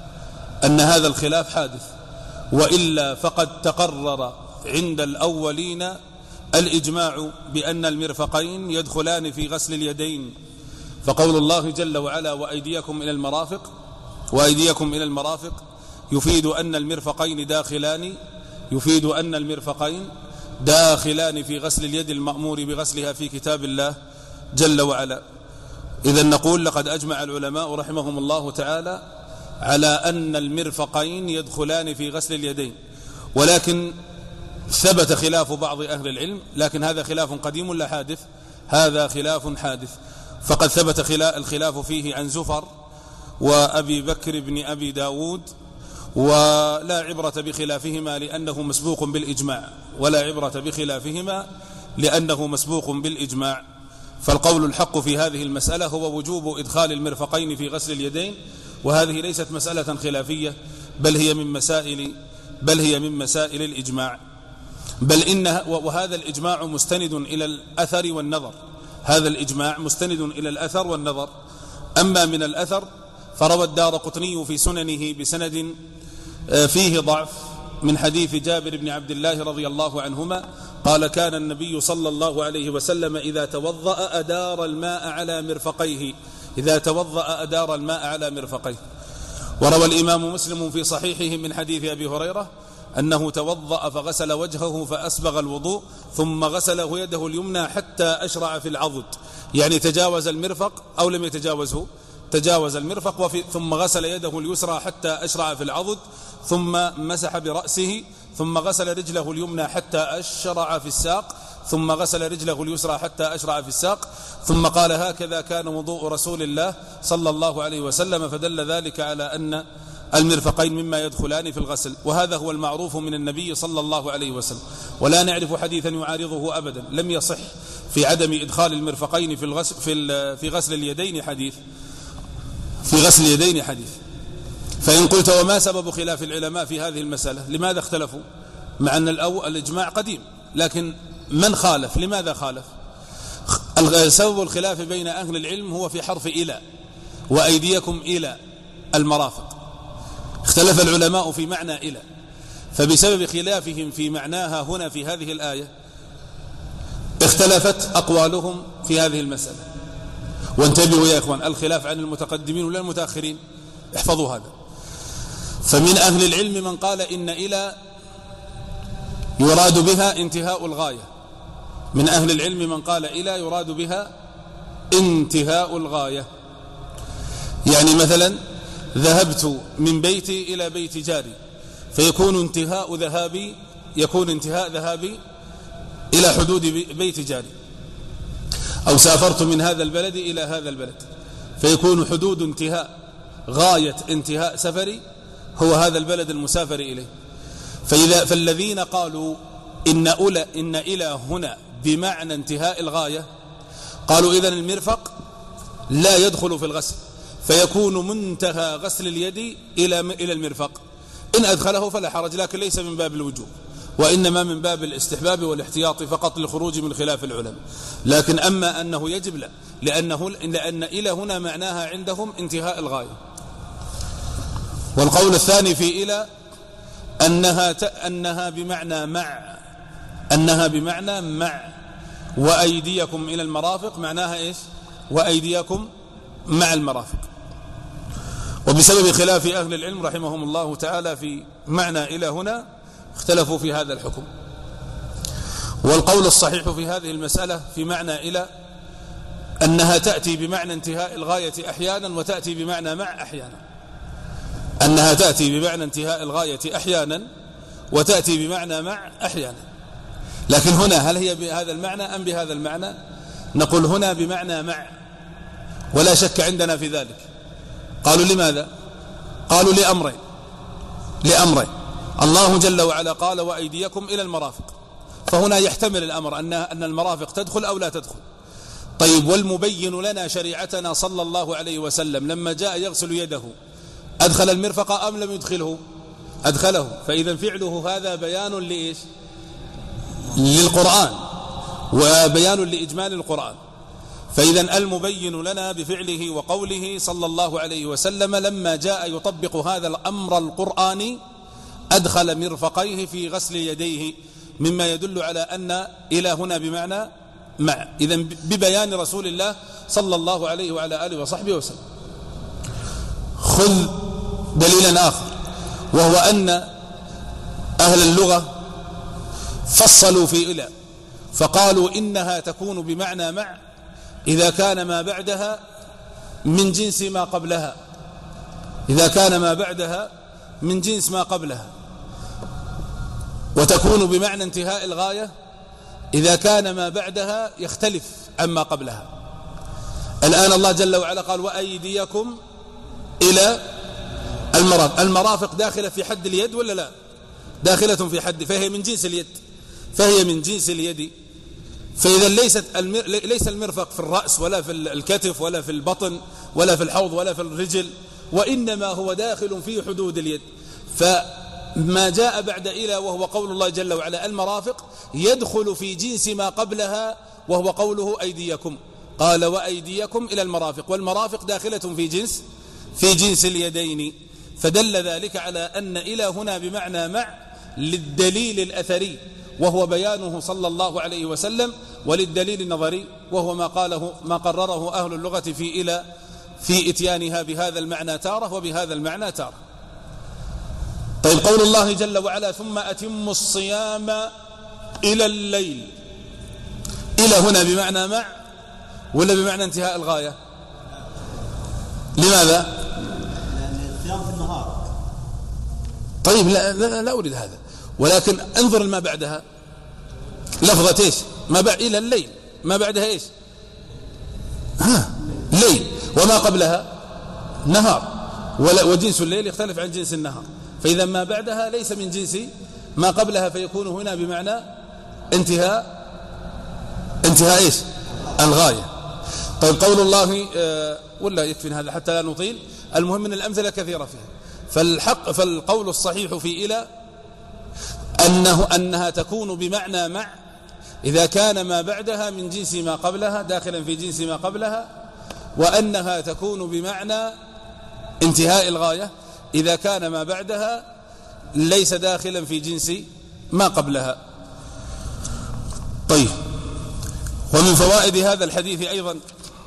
أن هذا الخلاف حادث، وإلا فقد تقرر عند الأولين الإجماع بأن المرفقين يدخلان في غسل اليدين، فقول الله جل وعلا وأيديكم إلى المرافق وأيديكم إلى المرافق يفيد أن المرفقين داخلان يفيد أن المرفقين داخلان في غسل اليد المأمور بغسلها في كتاب الله جل وعلا. إذن نقول لقد أجمع العلماء رحمهم الله تعالى على أن المرفقين يدخلان في غسل اليدين، ولكن ثبت خلاف بعض أهل العلم، لكن هذا خلاف قديم لا حادث، هذا خلاف حادث، فقد ثبت الخلاف فيه عن زفر وأبي بكر بن أبي داود، ولا عبرة بخلافهما لأنه مسبوق بالإجماع ولا عبرة بخلافهما لأنه مسبوق بالإجماع. فالقول الحق في هذه المسألة هو وجوب إدخال المرفقين في غسل اليدين، وهذه ليست مسألة خلافية، بل هي من مسائل بل هي من مسائل الإجماع، بل إن وهذا الإجماع مستند إلى الأثر والنظر هذا الإجماع مستند إلى الأثر والنظر. أما من الأثر فروى الدارقطني في سننه بسند فيه ضعف من حديث جابر بن عبد الله رضي الله عنهما قال كان النبي صلى الله عليه وسلم إذا توضأ أدار الماء على مرفقيه إذا توضأ أدار الماء على مرفقيه. وروى الإمام مسلم في صحيحه من حديث أبي هريرة أنه توضأ فغسل وجهه فأسبغ الوضوء ثم غسله يده اليمنى حتى أشرع في العضد، يعني تجاوز المرفق أو لم يتجاوزه تجاوز المرفق وفي ثم غسل يده اليسرى حتى أشرع في العضد، ثم مسح برأسه، ثم غسل رجله اليمنى حتى أشرع في الساق، ثم غسل رجله اليسرى حتى أشرع في الساق، ثم قال هكذا كان وضوء رسول الله صلى الله عليه وسلم، فدل ذلك على أن المرفقين مما يدخلان في الغسل، وهذا هو المعروف من النبي صلى الله عليه وسلم، ولا نعرف حديثا يعارضه أبدا، لم يصح في عدم إدخال المرفقين في الغسل في في غسل اليدين حديث في غسل اليدين حديث. فإن قلت وما سبب خلاف العلماء في هذه المسألة؟ لماذا اختلفوا؟ مع أن الإجماع قديم، لكن من خالف؟ لماذا خالف؟ سبب الخلاف بين أهل العلم هو في حرف إلى وأيديكم إلى المرافق. اختلف العلماء في معنى إلى، فبسبب خلافهم في معناها هنا في هذه الآية اختلفت أقوالهم في هذه المسألة. وانتبهوا يا إخوان، الخلاف عن المتقدمين ولا المتأخرين، احفظوا هذا. فمن أهل العلم من قال إن إلى يراد بها انتهاء الغاية، من أهل العلم من قال إلى يراد بها انتهاء الغاية، يعني مثلا ذهبت من بيتي إلى بيت جاري، فيكون انتهاء ذهابي يكون انتهاء ذهابي إلى حدود بيت جاري، أو سافرت من هذا البلد إلى هذا البلد، فيكون حدود انتهاء غاية انتهاء سفري هو هذا البلد المسافر إليه. فإذا فالذين قالوا إن أولى إن إلى هنا بمعنى انتهاء الغاية قالوا إذن المرفق لا يدخل في الغسل، فيكون منتهى غسل اليد إلى إلى المرفق، إن أدخله فلا حرج، لكن ليس من باب الوجوب، وإنما من باب الاستحباب والاحتياط فقط للخروج من خلاف العلماء. لكن أما أنه يجب لا، لأنه لأن إلى هنا معناها عندهم انتهاء الغاية. والقول الثاني في إلى أنها أنها بمعنى مع أنها بمعنى مع وأيديكم إلى المرافق، معناها إيش؟ وأيديكم مع المرافق. وبسبب خلاف أهل العلم رحمهم الله تعالى في معنى إلى هنا اختلفوا في هذا الحكم. والقول الصحيح في هذه المسألة في معنى إلى أنها تأتي بمعنى انتهاء الغاية أحيانا وتأتي بمعنى مع أحيانا، أنها تأتي بمعنى انتهاء الغاية أحيانا وتأتي بمعنى مع أحيانا. لكن هنا هل هي بهذا المعنى أم بهذا المعنى؟ نقول هنا بمعنى مع، ولا شك عندنا في ذلك. قالوا لماذا؟ قالوا لأمرين لأمرين الله جل وعلا قال وأيديكم إلى المرافق، فهنا يحتمل الأمر أن أن المرافق تدخل أو لا تدخل. طيب، والمبين لنا شريعتنا صلى الله عليه وسلم لما جاء يغسل يده أدخل المرفق أم لم يدخله؟ أدخله. فإذا فعله هذا بيان لإيش؟ للقرآن وبيان لإجمال القرآن. فإذا المبين لنا بفعله وقوله صلى الله عليه وسلم لما جاء يطبق هذا الأمر القرآني أدخل مرفقيه في غسل يديه، مما يدل على أن إلى هنا بمعنى مع، إذن ببيان رسول الله صلى الله عليه وعلى آله وصحبه وسلم. خذ دليلا آخر، وهو أن أهل اللغة فصلوا في إلى، فقالوا إنها تكون بمعنى مع إذا كان ما بعدها من جنس ما قبلها، إذا كان ما بعدها من جنس ما قبلها، وتكون بمعنى انتهاء الغاية إذا كان ما بعدها يختلف عما قبلها. الآن الله جل وعلا قال وأيديكم إلى المرافق، المرافق داخلة في حد اليد ولا لا؟ داخلة في حد، فهي من جنس اليد، فهي من جنس اليد. فإذا ليست المر... ليس المرفق في الرأس ولا في الكتف ولا في البطن ولا في الحوض ولا في الرجل، وإنما هو داخل في حدود اليد. فما جاء بعد إلى وهو قول الله جل وعلا المرافق يدخل في جنس ما قبلها وهو قوله أيديكم، قال وأيديكم إلى المرافق، والمرافق داخلة في جنس في جنس اليدين. فدل ذلك على أن إلى هنا بمعنى مع للدليل الأثري وهو بيانه صلى الله عليه وسلم، وللدليل النظري وهو ما قاله ما قرره أهل اللغة في إلى في إتيانها بهذا المعنى تارة وبهذا المعنى تارة. طيب قول الله جل وعلا ثم أتموا الصيام إلى الليل، إلى هنا بمعنى مع ولا بمعنى انتهاء الغاية؟ لماذا؟ لأن الصيام في النهار. طيب لا, لا, لا أريد هذا، ولكن انظر ما بعدها لفظة ايش؟ ما بعد إلى الليل، ما بعدها ايش؟ ها ليل، وما قبلها نهار، وجنس الليل يختلف عن جنس النهار. فإذا ما بعدها ليس من جنس ما قبلها، فيكون هنا بمعنى انتهاء انتهاء ايش؟ الغاية. طيب قول الله آه ولا يكفي هذا حتى لا نطيل، المهم من الأمثلة كثيرة فيها. فالحق فالقول الصحيح في إلى أنه أنها تكون بمعنى مع إذا كان ما بعدها من جنس ما قبلها داخلا في جنس ما قبلها، وأنها تكون بمعنى انتهاء الغاية إذا كان ما بعدها ليس داخلا في جنس ما قبلها. طيب ومن فوائد هذا الحديث أيضا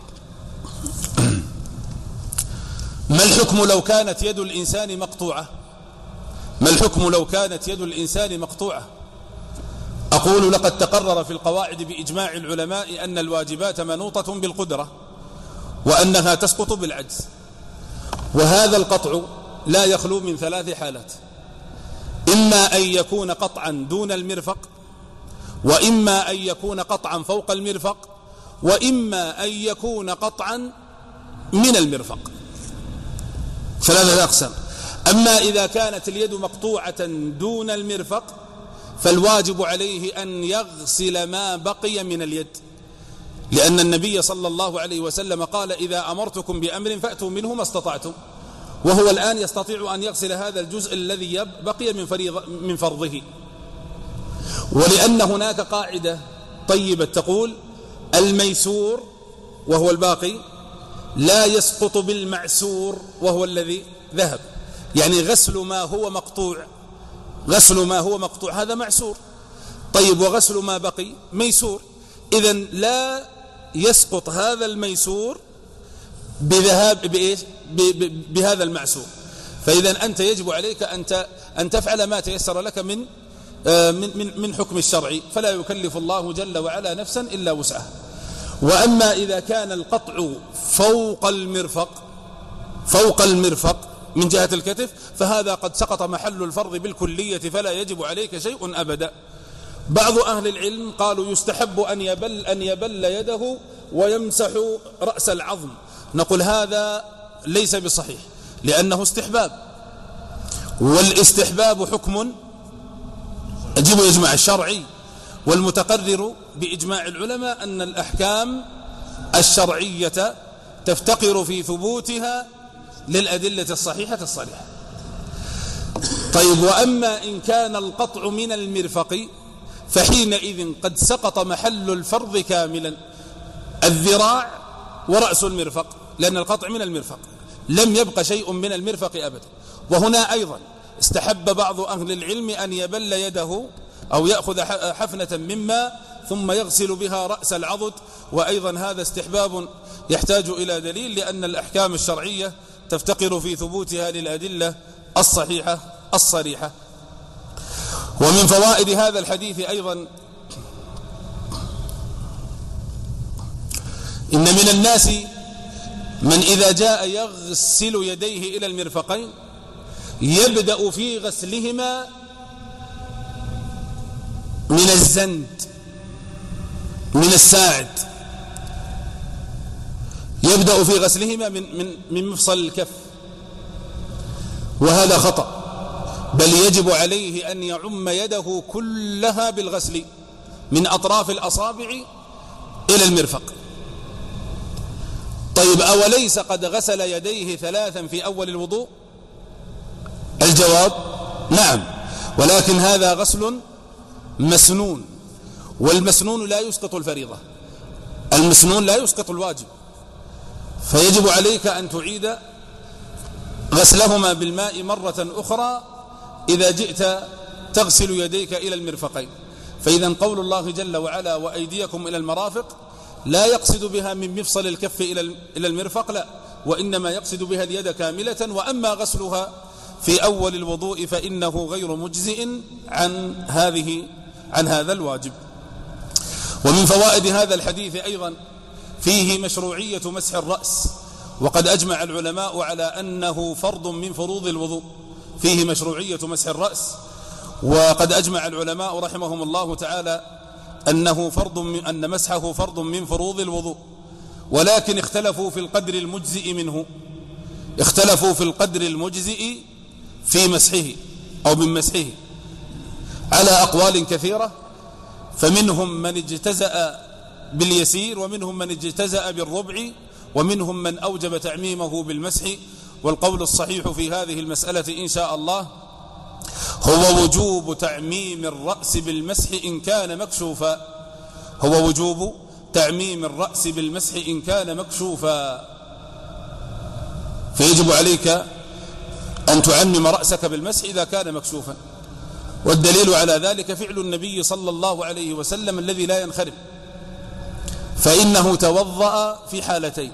ما الحكم لو كانت يد الإنسان مقطوعة؟ ما الحكم لو كانت يد الإنسان مقطوعة؟ أقول لقد تقرر في القواعد بإجماع العلماء أن الواجبات منوطة بالقدرة وأنها تسقط بالعجز، وهذا القطع لا يخلو من ثلاث حالات: إما أن يكون قطعا دون المرفق، وإما أن يكون قطعا فوق المرفق، وإما أن يكون قطعا من المرفق. ثلاثة أقسام. أما إذا كانت اليد مقطوعة دون المرفق فالواجب عليه أن يغسل ما بقي من اليد، لأن النبي صلى الله عليه وسلم قال إذا أمرتكم بأمر فأتوا منه ما استطعتم، وهو الآن يستطيع أن يغسل هذا الجزء الذي بقي من فريضة من فرضه. ولأن هناك قاعدة طيبة تقول الميسور وهو الباقي لا يسقط بالمعسور وهو الذي ذهب، يعني غسل ما هو مقطوع غسل ما هو مقطوع هذا معسور. طيب وغسل ما بقي ميسور، إذن لا يسقط هذا الميسور بذهاب بإيش؟ بهذا المعسور. فإذن أنت يجب عليك أن تفعل ما تيسر لك من من من حكم الشرع، فلا يكلف الله جل وعلا نفسا إلا وسعها. وأما إذا كان القطع فوق المرفق فوق المرفق من جهة الكتف فهذا قد سقط محل الفرض بالكلية، فلا يجب عليك شيء أبدا. بعض أهل العلم قالوا يستحب أن يبل أن يبل يده ويمسح رأس العظم. نقول هذا ليس بصحيح لأنه استحباب، والاستحباب حكم يجب يجمع الشرعي، والمتقرر بإجماع العلماء أن الأحكام الشرعية تفتقر في ثبوتها للأدلة الصحيحة الصريحة. طيب وأما إن كان القطع من المرفق فحينئذ قد سقط محل الفرض كاملا، الذراع ورأس المرفق، لأن القطع من المرفق، لم يبق شيء من المرفق أبدا. وهنا أيضا استحب بعض أهل العلم أن يبل يده أو يأخذ حفنة من ماء ثم يغسل بها رأس العضد، وأيضا هذا استحباب يحتاج إلى دليل، لأن الأحكام الشرعية تفتقر في ثبوتها للأدلة الصحيحة الصريحة. ومن فوائد هذا الحديث أيضا إن من الناس من إذا جاء يغسل يديه إلى المرفقين يبدأ في غسلهما من الزند، من الساعد، يبدأ في غسلهما من, من, من مفصل الكف، وهذا خطأ، بل يجب عليه أن يعم يده كلها بالغسل من أطراف الأصابع إلى المرفق. طيب، أوليس قد غسل يديه ثلاثا في أول الوضوء؟ الجواب نعم، ولكن هذا غسل مسنون، والمسنون لا يسقط الفريضة، المسنون لا يسقط الواجب، فيجب عليك أن تعيد غسلهما بالماء مرة أخرى إذا جئت تغسل يديك إلى المرفقين. فإذا قول الله جل وعلا وأيديكم إلى المرافق لا يقصد بها من مفصل الكف إلى المرفق، لا، وإنما يقصد بها اليد كاملة. وأما غسلها في أول الوضوء فإنه غير مجزئ عن هذه عن هذا الواجب. ومن فوائد هذا الحديث أيضا فيه مشروعية مسح الرأس، وقد أجمع العلماء على أنه فرض من فروض الوضوء، فيه مشروعية مسح الرأس، وقد أجمع العلماء رحمهم الله تعالى أنه فرض من أن مسحه فرض من فروض الوضوء، ولكن اختلفوا في القدر المجزئ منه، اختلفوا في القدر المجزئ في مسحه أو من مسحه على أقوال كثيرة، فمنهم من اجتزأ باليسير، ومنهم من اجتزأ بالربع، ومنهم من أوجب تعميمه بالمسح. والقول الصحيح في هذه المسألة إن شاء الله هو وجوب تعميم الرأس بالمسح إن كان مكشوفا، هو وجوب تعميم الرأس بالمسح إن كان مكشوفا، فيجب عليك أن تعمم رأسك بالمسح إذا كان مكشوفا. والدليل على ذلك فعل النبي صلى الله عليه وسلم الذي لا ينخرم، فإنه توضأ في حالتين: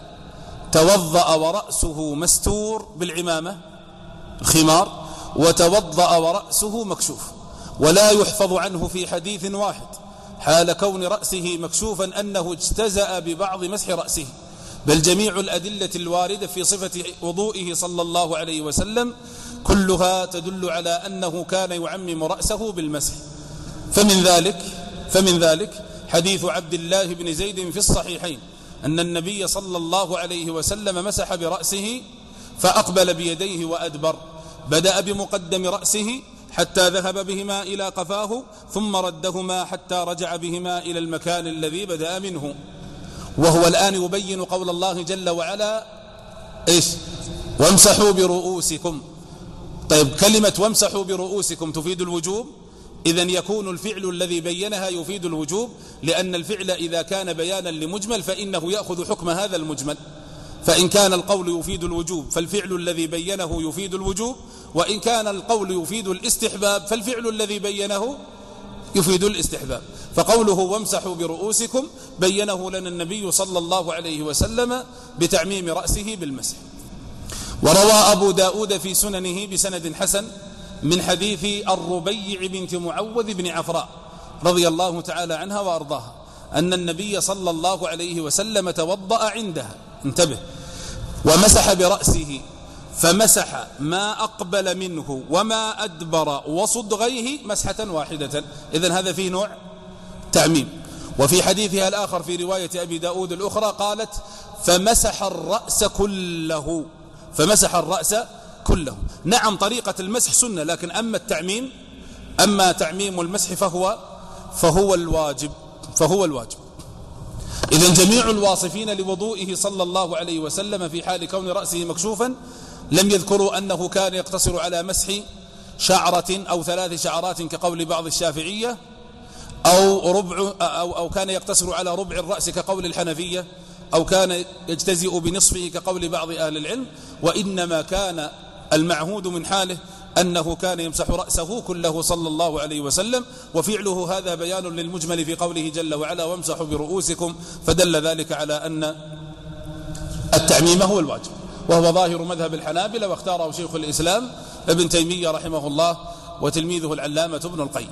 توضأ ورأسه مستور بالعمامة الخمار، وتوضأ ورأسه مكشوف. ولا يحفظ عنه في حديث واحد حال كون رأسه مكشوفا أنه اجتزأ ببعض مسح رأسه، بل جميع الأدلة الواردة في صفة وضوئه صلى الله عليه وسلم كلها تدل على أنه كان يعمم رأسه بالمسح. فمن ذلك فمن ذلك حديث عبد الله بن زيد في الصحيحين أن النبي صلى الله عليه وسلم مسح برأسه فأقبل بيديه وأدبر، بدأ بمقدم رأسه حتى ذهب بهما إلى قفاه، ثم ردهما حتى رجع بهما إلى المكان الذي بدأ منه. وهو الآن يبين قول الله جل وعلا إيش؟ وامسحوا برؤوسكم. طيب، كلمة وامسحوا برؤوسكم تفيد الوجوب، إذن يكون الفعل الذي بينها يفيد الوجوب، لأن الفعل إذا كان بيانا لمجمل فإنه يأخذ حكم هذا المجمل. فإن كان القول يفيد الوجوب فالفعل الذي بينه يفيد الوجوب، وإن كان القول يفيد الاستحباب فالفعل الذي بينه يفيد الاستحباب. فقوله وامسحوا برؤوسكم بينه لنا النبي صلى الله عليه وسلم بتعميم رأسه بالمسح. وروى أبو داود في سننه بسند حسن من حديث الربيع بنت معوذ بن عفراء رضي الله تعالى عنها وأرضاها أن النبي صلى الله عليه وسلم توضأ عندها، انتبه، ومسح برأسه، فمسح ما أقبل منه وما أدبر وصدغيه مسحة واحدة. إذن هذا فيه نوع تعميم. وفي حديثها الآخر في رواية أبي داود الأخرى قالت فمسح الرأس كله، فمسح الرأس كله. نعم، طريقة المسح سنة، لكن أما التعميم أما تعميم المسح فهو فهو الواجب فهو الواجب. إذن جميع الواصفين لوضوئه صلى الله عليه وسلم في حال كون رأسه مكشوفا لم يذكروا أنه كان يقتصر على مسح شعرة أو ثلاث شعرات كقول بعض الشافعية، أو ربع أو, أو كان يقتصر على ربع الرأس كقول الحنفية، أو كان يجتزئ بنصفه كقول بعض أهل العلم، وإنما كان المعهود من حاله أنه كان يمسح رأسه كله صلى الله عليه وسلم، وفعله هذا بيان للمجمل في قوله جل وعلا وامسحوا برؤوسكم، فدل ذلك على أن التعميم هو الواجب، وهو ظاهر مذهب الحنابلة، واختاره شيخ الإسلام ابن تيمية رحمه الله وتلميذه العلامة ابن القيم.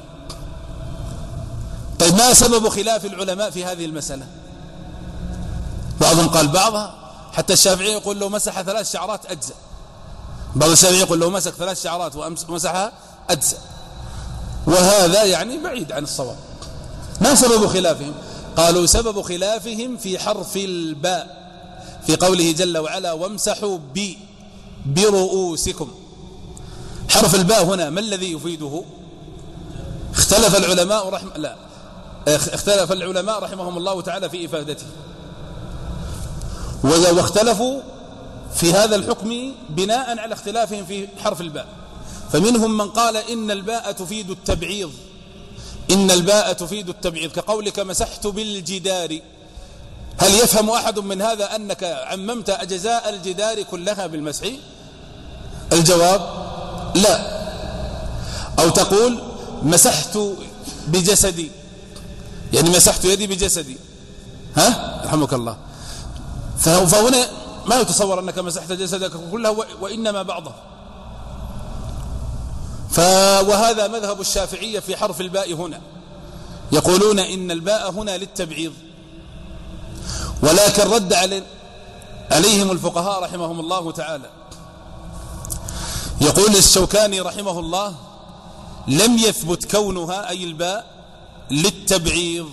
طيب، ما سبب خلاف العلماء في هذه المسألة؟ بعضهم قال بعضها، حتى الشافعي يقول لو مسح ثلاث شعرات أجزاء، بعض الشافعي يقول لو مسك ثلاث شعرات ومسحها أجزاء، وهذا يعني بعيد عن الصواب. ما سبب خلافهم؟ قالوا سبب خلافهم في حرف الباء في قوله جل وعلا وامسحوا بي برؤوسكم. حرف الباء هنا ما الذي يفيده؟ اختلف العلماء رحم لا اختلف العلماء رحمهم الله تعالى في إفادته، واختلفوا في هذا الحكم بناء على اختلافهم في حرف الباء. فمنهم من قال إن الباء تفيد التبعيض، إن الباء تفيد التبعيض كقولك مسحت بالجدار. هل يفهم أحد من هذا أنك عممت أجزاء الجدار كلها بالمسح؟ الجواب لا. أو تقول مسحت بجسدي، يعني مسحت يدي بجسدي، ها رحمك الله. فهنا ما يتصور أنك مسحت جسدك كله وإنما بعضه. وهذا مذهب الشافعية في حرف الباء هنا، يقولون إن الباء هنا للتبعيض، ولكن رد عليهم الفقهاء رحمهم الله تعالى. يقول الشوكاني رحمه الله لم يثبت كونها أي الباء للتبعيض.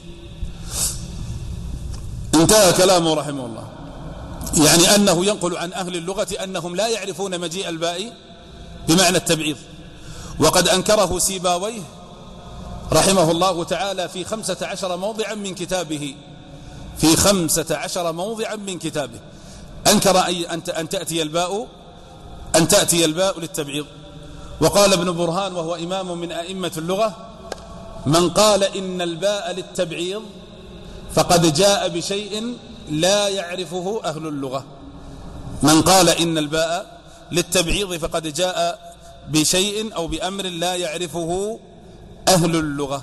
انتهى كلامه رحمه الله، يعني أنه ينقل عن أهل اللغة أنهم لا يعرفون مجيء الباء بمعنى التبعيض، وقد أنكره سيباويه رحمه الله تعالى في خمسة عشر موضعا من كتابه في خمسة عشر موضعا من كتابه أنكر أي أن تأتي الباء أن تأتي الباء للتبعيض. وقال ابن برهان وهو إمام من أئمة اللغة من قال إن الباء للتبعيض فقد جاء بشيء لا يعرفه أهل اللغة. من قال إن الباء للتبعيض فقد جاء بشيء أو بأمر لا يعرفه أهل اللغة.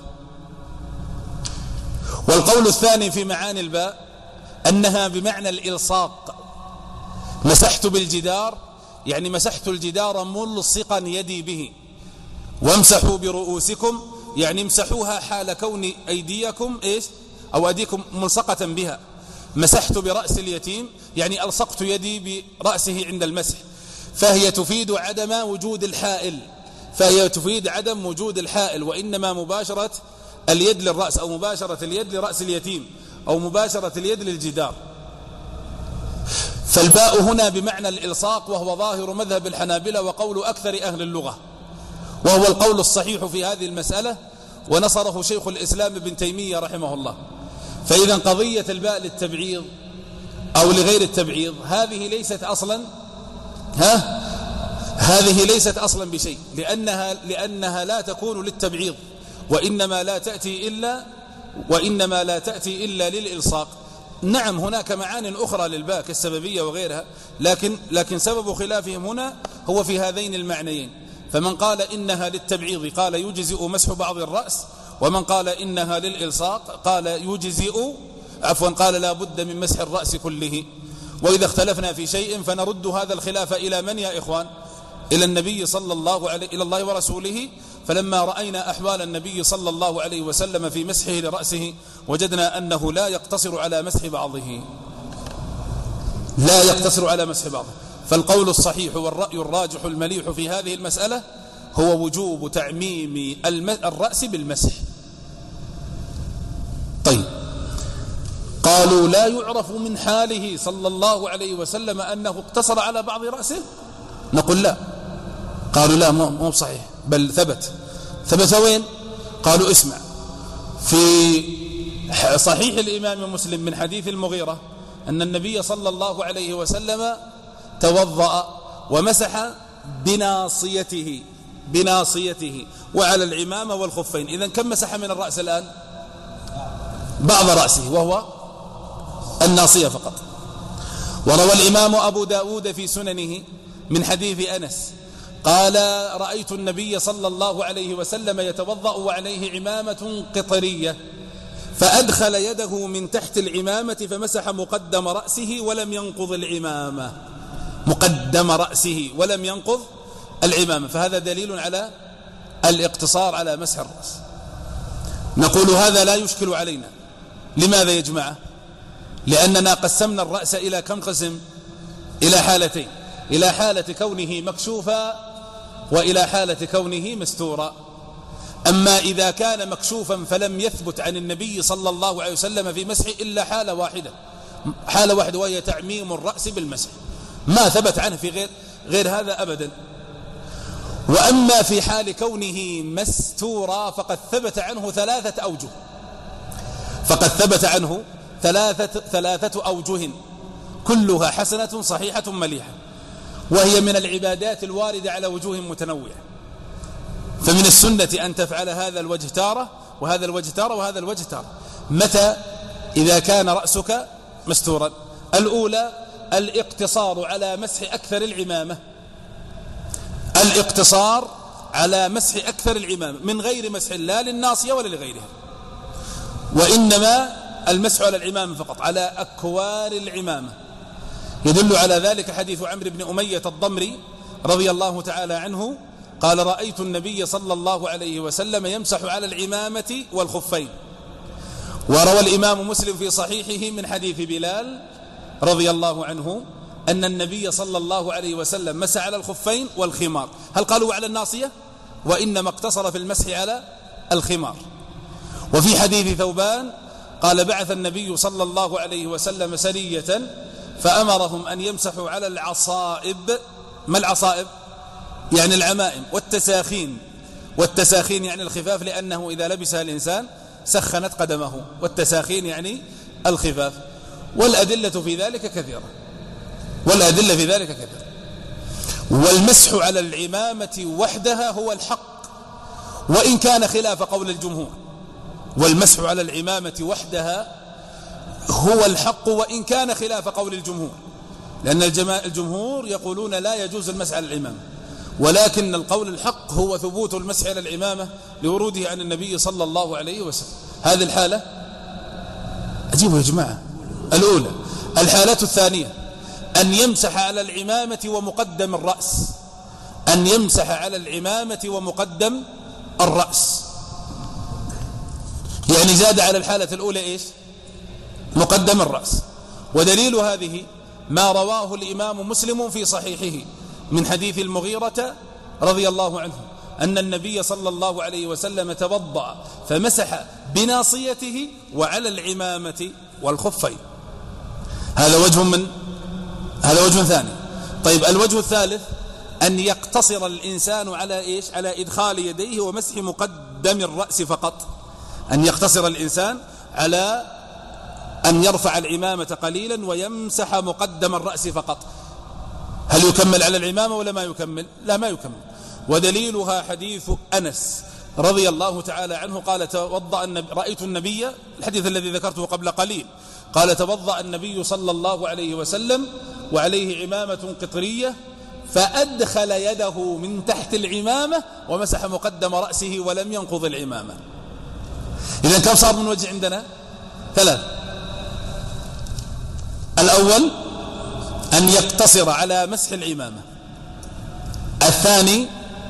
والقول الثاني في معاني الباء أنها بمعنى الإلصاق. مسحت بالجدار يعني مسحت الجدار ملصقا يدي به، وامسحوا برؤوسكم يعني امسحوها حال كون أيديكم إيش أو أيديكم ملصقة بها. مسحت برأس اليتيم يعني ألصقت يدي برأسه عند المسح، فهي تفيد عدم وجود الحائل فهي تفيد عدم وجود الحائل وإنما مباشرة اليد للرأس أو مباشرة اليد لرأس اليتيم أو مباشرة اليد للجدار. فالباء هنا بمعنى الإلصاق، وهو ظاهر مذهب الحنابلة وقول أكثر أهل اللغة، وهو القول الصحيح في هذه المسألة، ونصره شيخ الإسلام ابن تيمية رحمه الله. فإذا قضية الباء للتبعيض أو لغير التبعيض هذه ليست أصلا ها هذه ليست أصلا بشيء، لأنها لأنها لا تكون للتبعيض، وإنما لا تأتي إلا وإنما لا تأتي إلا للإلصاق. نعم هناك معان أخرى للباء كالسببية وغيرها، لكن لكن سبب خلافهم هنا هو في هذين المعنيين. فمن قال إنها للتبعيض قال يجزئ مسح بعض الرأس، ومن قال إنها للإلصاق قال يجزئ عفوا قال لا بد من مسح الرأس كله. وإذا اختلفنا في شيء فنرد هذا الخلاف إلى من يا إخوان؟ إلى النبي صلى الله عليه إلى الله ورسوله. فلما رأينا أحوال النبي صلى الله عليه وسلم في مسحه لرأسه وجدنا أنه لا يقتصر على مسح بعضه لا يقتصر على مسح بعضه فالقول الصحيح والرأي الراجح المليح في هذه المسألة هو وجوب تعميم الرأس بالمسح. طيب، قالوا لا يعرف من حاله صلى الله عليه وسلم أنه اقتصر على بعض رأسه. نقول لا. قالوا لا مو صحيح، بل ثبت. ثبت وين؟ قالوا اسمع، في صحيح الإمام مسلم من حديث المغيرة أن النبي صلى الله عليه وسلم توضأ ومسح بناصيته بناصيته وعلى العمامة والخفين. إذن كم مسح من الرأس الآن؟ بعض رأسه وهو الناصية فقط. وروى الإمام أبو داود في سننه من حديث أنس قال رأيت النبي صلى الله عليه وسلم يتوضأ وعليه عمامة قطرية فأدخل يده من تحت العمامة فمسح مقدم رأسه ولم ينقض العمامة، مقدم رأسه ولم ينقض العمامة، فهذا دليل على الاقتصار على مسح الرأس. نقول هذا لا يشكل علينا. لماذا يا جماعة؟ لأننا قسمنا الرأس إلى كم قسم؟ إلى حالتين، إلى حالة كونه مكشوفا وإلى حالة كونه مستورا. أما إذا كان مكشوفا فلم يثبت عن النبي صلى الله عليه وسلم في مسح إلا حالة واحدة، حالة واحدة وهي تعميم الرأس بالمسح، ما ثبت عنه في غير, غير هذا أبدا. وأما في حال كونه مستورا فقد ثبت عنه ثلاثة أوجه، فقد ثبت عنه ثلاثة, ثلاثة أوجه كلها حسنة صحيحة مليحة، وهي من العبادات الواردة على وجوه متنوعة. فمن السنة أن تفعل هذا الوجه تارة وهذا الوجه تارة وهذا الوجه تارة. متى؟ إذا كان رأسك مستورا. الأولى الاقتصار على مسح أكثر العمامة، الاقتصار على مسح أكثر العمامة من غير مسح لا للناصية ولا لغيرها، وإنما المسح على العمامة فقط، على أكوار العمامة. يدل على ذلك حديث عمرو بن أمية الضمري رضي الله تعالى عنه قال رأيت النبي صلى الله عليه وسلم يمسح على العمامة والخفين. وروى الإمام مسلم في صحيحه من حديث بلال رضي الله عنه أن النبي صلى الله عليه وسلم مسح على الخفين والخمار. هل قالوا على الناصية؟ وإنما اقتصر في المسح على الخمار. وفي حديث ثوبان قال بعث النبي صلى الله عليه وسلم سرية فأمرهم أن يمسحوا على العصائب. ما العصائب؟ يعني العمائم والتساخين، والتساخين يعني الخفاف، لأنه إذا لبسها الإنسان سخنت قدمه، والتساخين يعني الخفاف. والأدلة في ذلك كثيرة، والأدلة في ذلك كثيرة. والمسح على العمامة وحدها هو الحق وإن كان خلاف قول الجمهور. والمسح على العمامة وحدها هو الحق وإن كان خلاف قول الجمهور، لأن الجمهور يقولون لا يجوز المسح على العمامة، ولكن القول الحق هو ثبوت المسح على العمامة لوروده عن النبي صلى الله عليه وسلم. هذه الحالة عجيبة يا جماعة. الأولى. الحالة الثانية أن يمسح على العمامة ومقدم الرأس، أن يمسح على العمامة ومقدم الرأس، يعني زاد على الحالة الأولى إيش؟ مقدم الرأس. ودليل هذه ما رواه الإمام مسلم في صحيحه من حديث المغيرة رضي الله عنه أن النبي صلى الله عليه وسلم توضأ فمسح بناصيته وعلى العمامة والخفين. هذا وجه من هذا وجه ثاني. طيب الوجه الثالث أن يقتصر الإنسان على إيش؟ على إدخال يديه ومسح مقدم الرأس فقط، أن يقتصر الإنسان على أن يرفع العمامة قليلا ويمسح مقدم الرأس فقط. هل يكمل على العمامة ولا ما يكمل؟ لا، ما يكمل. ودليلها حديث أنس رضي الله تعالى عنه قال توضأ النبي، رأيت النبي، الحديث الذي ذكرته قبل قليل، قال توضأ النبي صلى الله عليه وسلم وعليه عمامة قطرية فأدخل يده من تحت العمامة ومسح مقدم رأسه ولم ينقض العمامة. إذن كم صار من وجه عندنا؟ ثلاث. الأول أن يقتصر على مسح العمامة. الثاني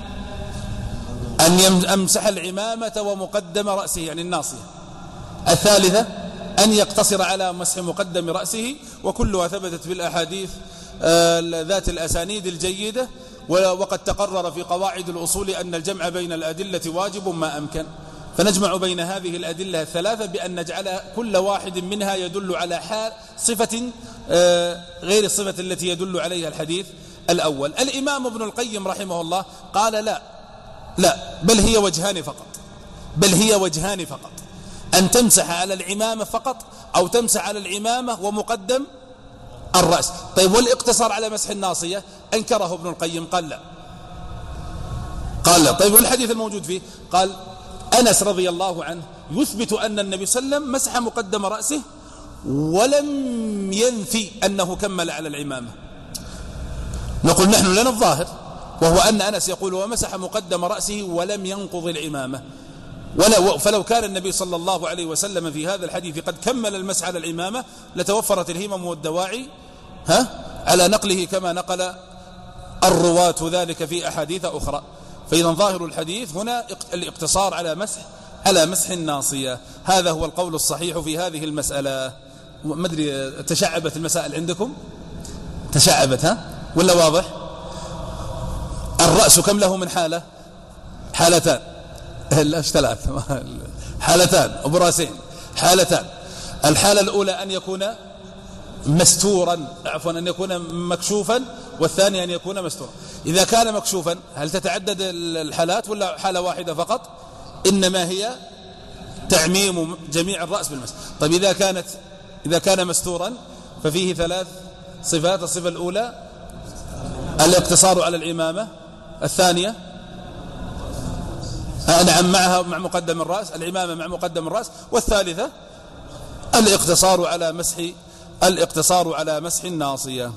أن يمسح العمامة ومقدم رأسه يعني الناصية. الثالثة أن يقتصر على مسح مقدم رأسه، وكلها ثبتت في الأحاديث ذات الأسانيد الجيدة. وقد تقرر في قواعد الأصول أن الجمع بين الأدلة واجب ما أمكن، فنجمع بين هذه الأدلة الثلاثة بأن نجعل كل واحد منها يدل على حال صفة غير الصفة التي يدل عليها الحديث الأول. الإمام ابن القيم رحمه الله قال لا لا بل هي وجهان فقط، بل هي وجهان فقط، أن تمسح على العمامة فقط أو تمسح على العمامة ومقدم الرأس. طيب والاقتصار على مسح الناصية أنكره ابن القيم، قال لا قال لا. طيب والحديث الموجود فيه قال أنس رضي الله عنه يثبت أن النبي صلى الله عليه وسلم مسح مقدم رأسه ولم ينفي أنه كمل على العمامة. نقول نحن لنا الظاهر، وهو أن أنس يقول ومسح مقدم رأسه ولم ينقض العمامة، ولا فلو كان النبي صلى الله عليه وسلم في هذا الحديث قد كمل المسح على العمامة لتوفرت الهمم والدواعي ها على نقله كما نقل الرواة ذلك في أحاديث أخرى. فإذا ظاهر الحديث هنا الاقتصار على مسح على مسح الناصية. هذا هو القول الصحيح في هذه المسألة. ما أدري تشعبت المسائل عندكم؟ تشعبت ها ولا واضح؟ الرأس كم له من حالة؟ حالتان، لا ثلاث حالتان أبو راسين حالتان. الحالة الأولى أن يكون مستورا عفوا أن يكون مكشوفا، والثاني أن يكون مستورا. إذا كان مكشوفا هل تتعدد الحالات ولا حالة واحدة فقط؟ إنما هي تعميم جميع الرأس بالمسح. طيب إذا كانت إذا كان مستورا ففيه ثلاث صفات. الصفة الأولى الاقتصار على العمامة، الثانية نعم معها مع مقدم الرأس، العمامة مع مقدم الرأس، والثالثة الاقتصار على مسح الاقتصار على مسح الناصية.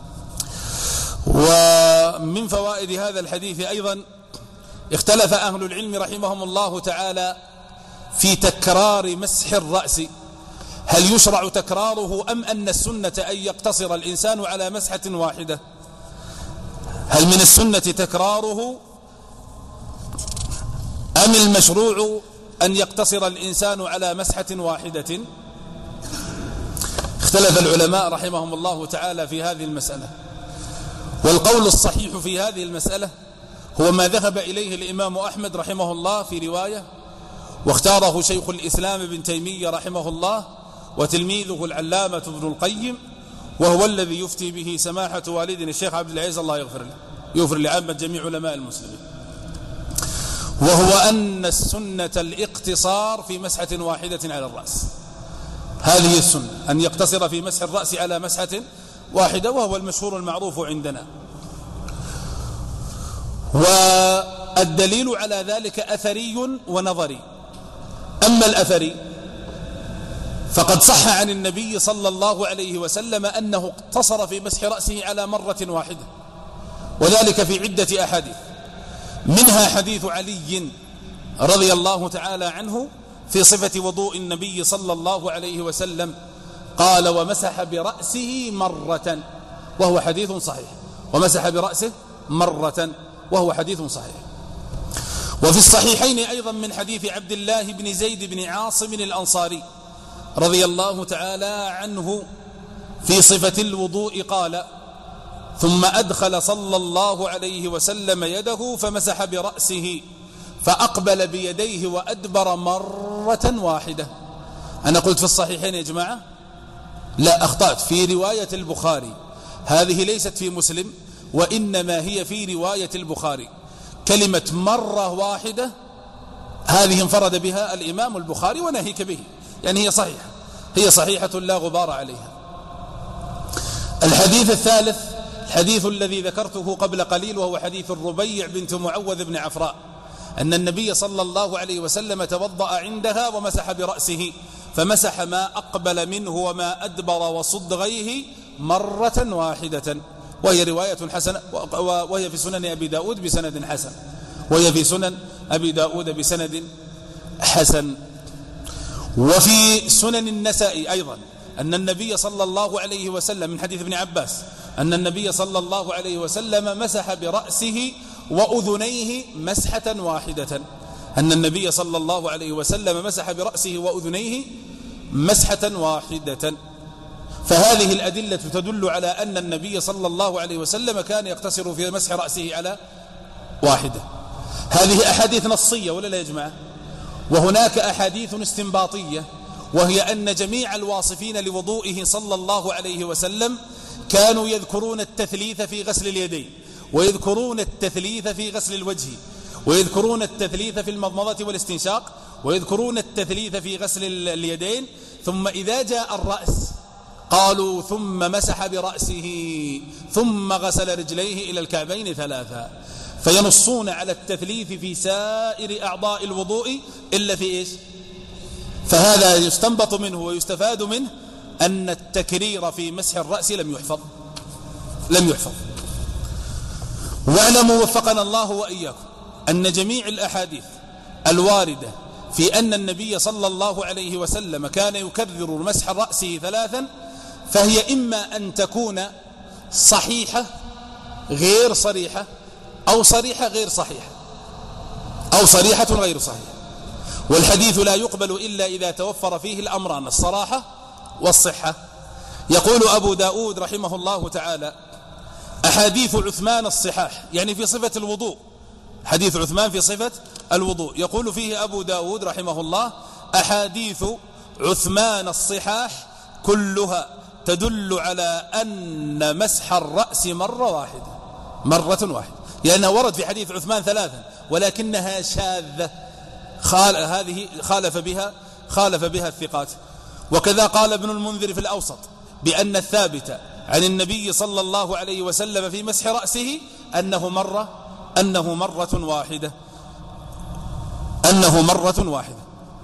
ومن فوائد هذا الحديث أيضا اختلف أهل العلم رحمهم الله تعالى في تكرار مسح الرأس، هل يشرع تكراره أم أن السنة أن يقتصر الإنسان على مسحة واحدة؟ هل من السنة تكراره أم المشروع أن يقتصر الإنسان على مسحة واحدة؟ اختلف العلماء رحمهم الله تعالى في هذه المسألة، والقول الصحيح في هذه المسألة هو ما ذهب إليه الإمام أحمد رحمه الله في رواية، واختاره شيخ الإسلام ابن تيمية رحمه الله وتلميذه العلامة ابن القيم، وهو الذي يفتي به سماحة والدنا الشيخ عبد العزيز الله يغفر له يغفر لعامة جميع علماء المسلمين، وهو أن السنة الاقتصار في مسحة واحدة على الرأس. هذه السنة أن يقتصر في مسح الرأس على مسحة واحدة، وهو المشهور المعروف عندنا. والدليل على ذلك أثري ونظري. أما الأثري فقد صح عن النبي صلى الله عليه وسلم أنه اقتصر في مسح رأسه على مرة واحدة، وذلك في عدة أحاديث، منها حديث علي رضي الله تعالى عنه في صفة وضوء النبي صلى الله عليه وسلم، قال ومسح برأسه مرة، وهو حديث صحيح، ومسح برأسه مرة وهو حديث صحيح. وفي الصحيحين أيضا من حديث عبد الله بن زيد بن عاصم الأنصاري رضي الله تعالى عنه في صفة الوضوء قال ثم أدخل صلى الله عليه وسلم يده فمسح برأسه فأقبل بيديه وأدبر مرة واحدة. أنا قلت في الصحيحين يا جماعة؟ لا، أخطأت، في رواية البخاري، هذه ليست في مسلم، وإنما هي في رواية البخاري. كلمة مرة واحدة هذه انفرد بها الإمام البخاري وناهيك به، يعني هي صحيحة هي صحيحة لا غبار عليها. الحديث الثالث الحديث الذي ذكرته قبل قليل، وهو حديث الربيع بنت معوذ بن عفراء أن النبي صلى الله عليه وسلم توضأ عندها ومسح برأسه فمسح ما أقبل منه وما أدبر وصدغيه مرة واحدة، وهي رواية حسنة، وهي في سنن أبي داود بسند حسن وهي في سنن أبي داود بسند حسن. وفي سنن النسائي أيضا أن النبي صلى الله عليه وسلم من حديث ابن عباس أن النبي صلى الله عليه وسلم مسح برأسه وأذنيه مسحة واحدة أن النبي صلى الله عليه وسلم مسح برأسه وأذنيه مسحة واحدة. فهذه الأدلة تدل على أن النبي صلى الله عليه وسلم كان يقتصر في مسح رأسه على واحدة. هذه أحاديث نصية ولا لا يا جماعة؟ وهناك أحاديث استنباطية، وهي أن جميع الواصفين لوضوئه صلى الله عليه وسلم كانوا يذكرون التثليث في غسل اليدين، ويذكرون التثليث في غسل الوجه، ويذكرون التثليث في المضمضة والاستنشاق، ويذكرون التثليث في غسل اليدين، ثم إذا جاء الرأس قالوا ثم مسح برأسه ثم غسل رجليه إلى الكعبين ثلاثا، فينصون على التثليث في سائر أعضاء الوضوء إلا في إيش؟ فهذا يستنبط منه ويستفاد منه أن التكرير في مسح الرأس لم يحفظ لم يحفظ واعلموا وفقنا الله وإياكم أن جميع الأحاديث الواردة في أن النبي صلى الله عليه وسلم كان يكرر مسح رأسه ثلاثا فهي إما أن تكون صحيحة غير صريحة أو صريحة غير صحيحة أو صريحة غير صحيحة. والحديث لا يقبل إلا إذا توفر فيه الأمران الصراحة والصحة. يقول أبو داود رحمه الله تعالى أحاديث عثمان الصحاح، يعني في صفة الوضوء، حديث عثمان في صفة الوضوء، يقول فيه أبو داود رحمه الله أحاديث عثمان الصحاح كلها تدل على أن مسح الرأس مرة واحدة مرة واحدة لأنه ورد في حديث عثمان ثلاثا ولكنها شاذة خال هذه خالف بها خالف بها الثقات. وكذا قال ابن المنذر في الأوسط بأن الثابت عن النبي صلى الله عليه وسلم في مسح رأسه أنه مرة أنه مرة واحدة أنه مرة واحدة.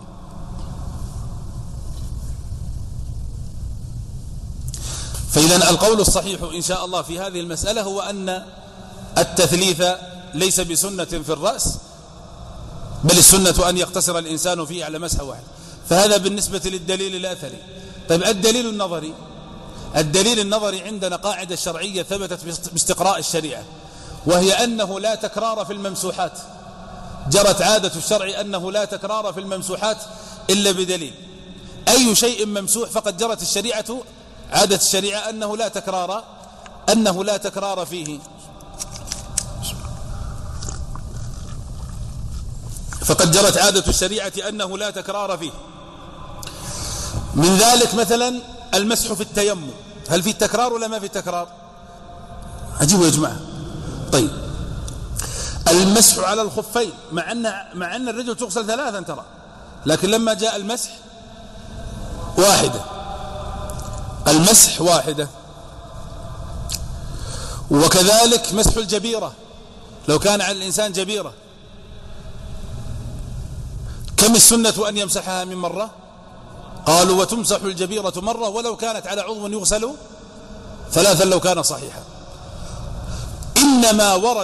فإذا القول الصحيح إن شاء الله في هذه المسألة هو أن التثليث ليس بسنة في الرأس، بل السنة أن يقتصر الإنسان فيه على مسح واحد. فهذا بالنسبة للدليل الأثري. طيب الدليل النظري، الدليل النظري عندنا قاعدة شرعية ثبتت باستقراء الشريعة، وهي أنه لا تكرار في الممسوحات. جرت عادة الشرع أنه لا تكرار في الممسوحات إلا بدليل. أي شيء ممسوح فقد جرت الشريعة عادة الشريعة أنه لا تكرار أنه لا تكرار فيه. فقد جرت عادة الشريعة أنه لا تكرار فيه. من ذلك مثلا المسح في التيمم، هل في التكرار ولا ما في التكرار؟ عجيب يا جماعة. طيب المسح على الخفين، مع أن مع أن الرجل تغسل ثلاثا ترى، لكن لما جاء المسح واحدة، المسح واحدة. وكذلك مسح الجبيرة، لو كان على الإنسان جبيرة كم السنة أن يمسحها من مرة؟ قالوا وتمسح الجبيرة مرة ولو كانت على عضو يغسل ثلاثا لو كان صحيحا. إنما ورد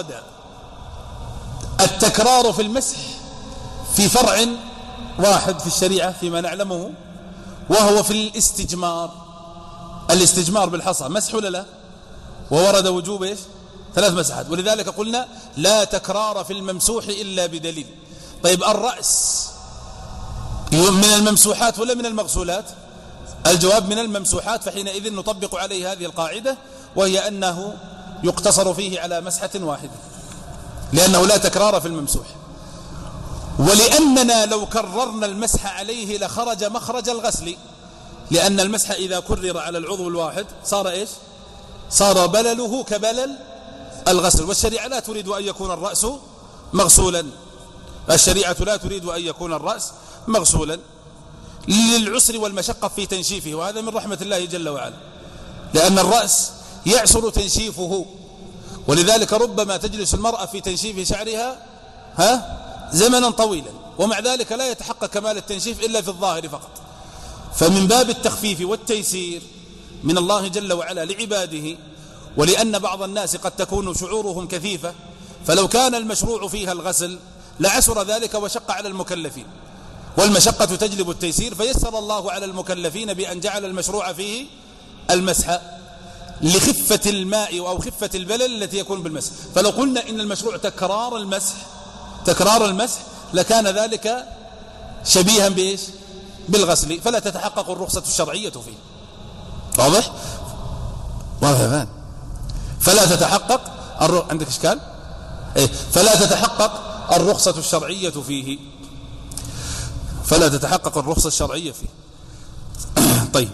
التكرار في المسح في فرع واحد في الشريعة فيما نعلمه، وهو في الاستجمار. الاستجمار بالحصى مسح ولا لا؟ وورد وجوب إيش؟ ثلاث مسحات. ولذلك قلنا لا تكرار في الممسوح إلا بدليل. طيب الرأس من الممسوحات ولا من المغسولات؟ الجواب من الممسوحات، فحينئذ نطبق عليه هذه القاعدة، وهي أنه يقتصر فيه على مسحة واحدة لأنه لا تكرار في الممسوح. ولأننا لو كررنا المسح عليه لخرج مخرج الغسل، لأن المسح إذا كرر على العضو الواحد صار إيش؟ صار بلله كبلل الغسل. والشريعة لا تريد أن يكون الرأس مغسولا، الشريعة لا تريد أن يكون الرأس مغسولا للعسر والمشقة في تنشيفه، وهذا من رحمة الله جل وعلا، لأن الرأس يعسر تنشيفه. ولذلك ربما تجلس المرأة في تنشيف شعرها ها زمنا طويلا، ومع ذلك لا يتحقق كمال التنشيف إلا في الظاهر فقط. فمن باب التخفيف والتيسير من الله جل وعلا لعباده، ولأن بعض الناس قد تكون شعورهم كثيفة، فلو كان المشروع فيها الغسل لعسر ذلك وشق على المكلفين، والمشقة تجلب التيسير، فيسر الله على المكلفين بأن جعل المشروع فيه المسح لخفة الماء أو خفة البلل التي يكون بالمسح. فلو قلنا إن المشروع تكرار المسح تكرار المسح لكان ذلك شبيها بإيش؟ بالغسل، فلا تتحقق الرخصة الشرعية فيه. واضح؟ واضح يا فان؟ فلا تتحقق الر... عندك إشكال؟ إيه؟ فلا تتحقق الرخصة الشرعية فيه، فلا تتحقق الرخصة الشرعية فيه. طيب،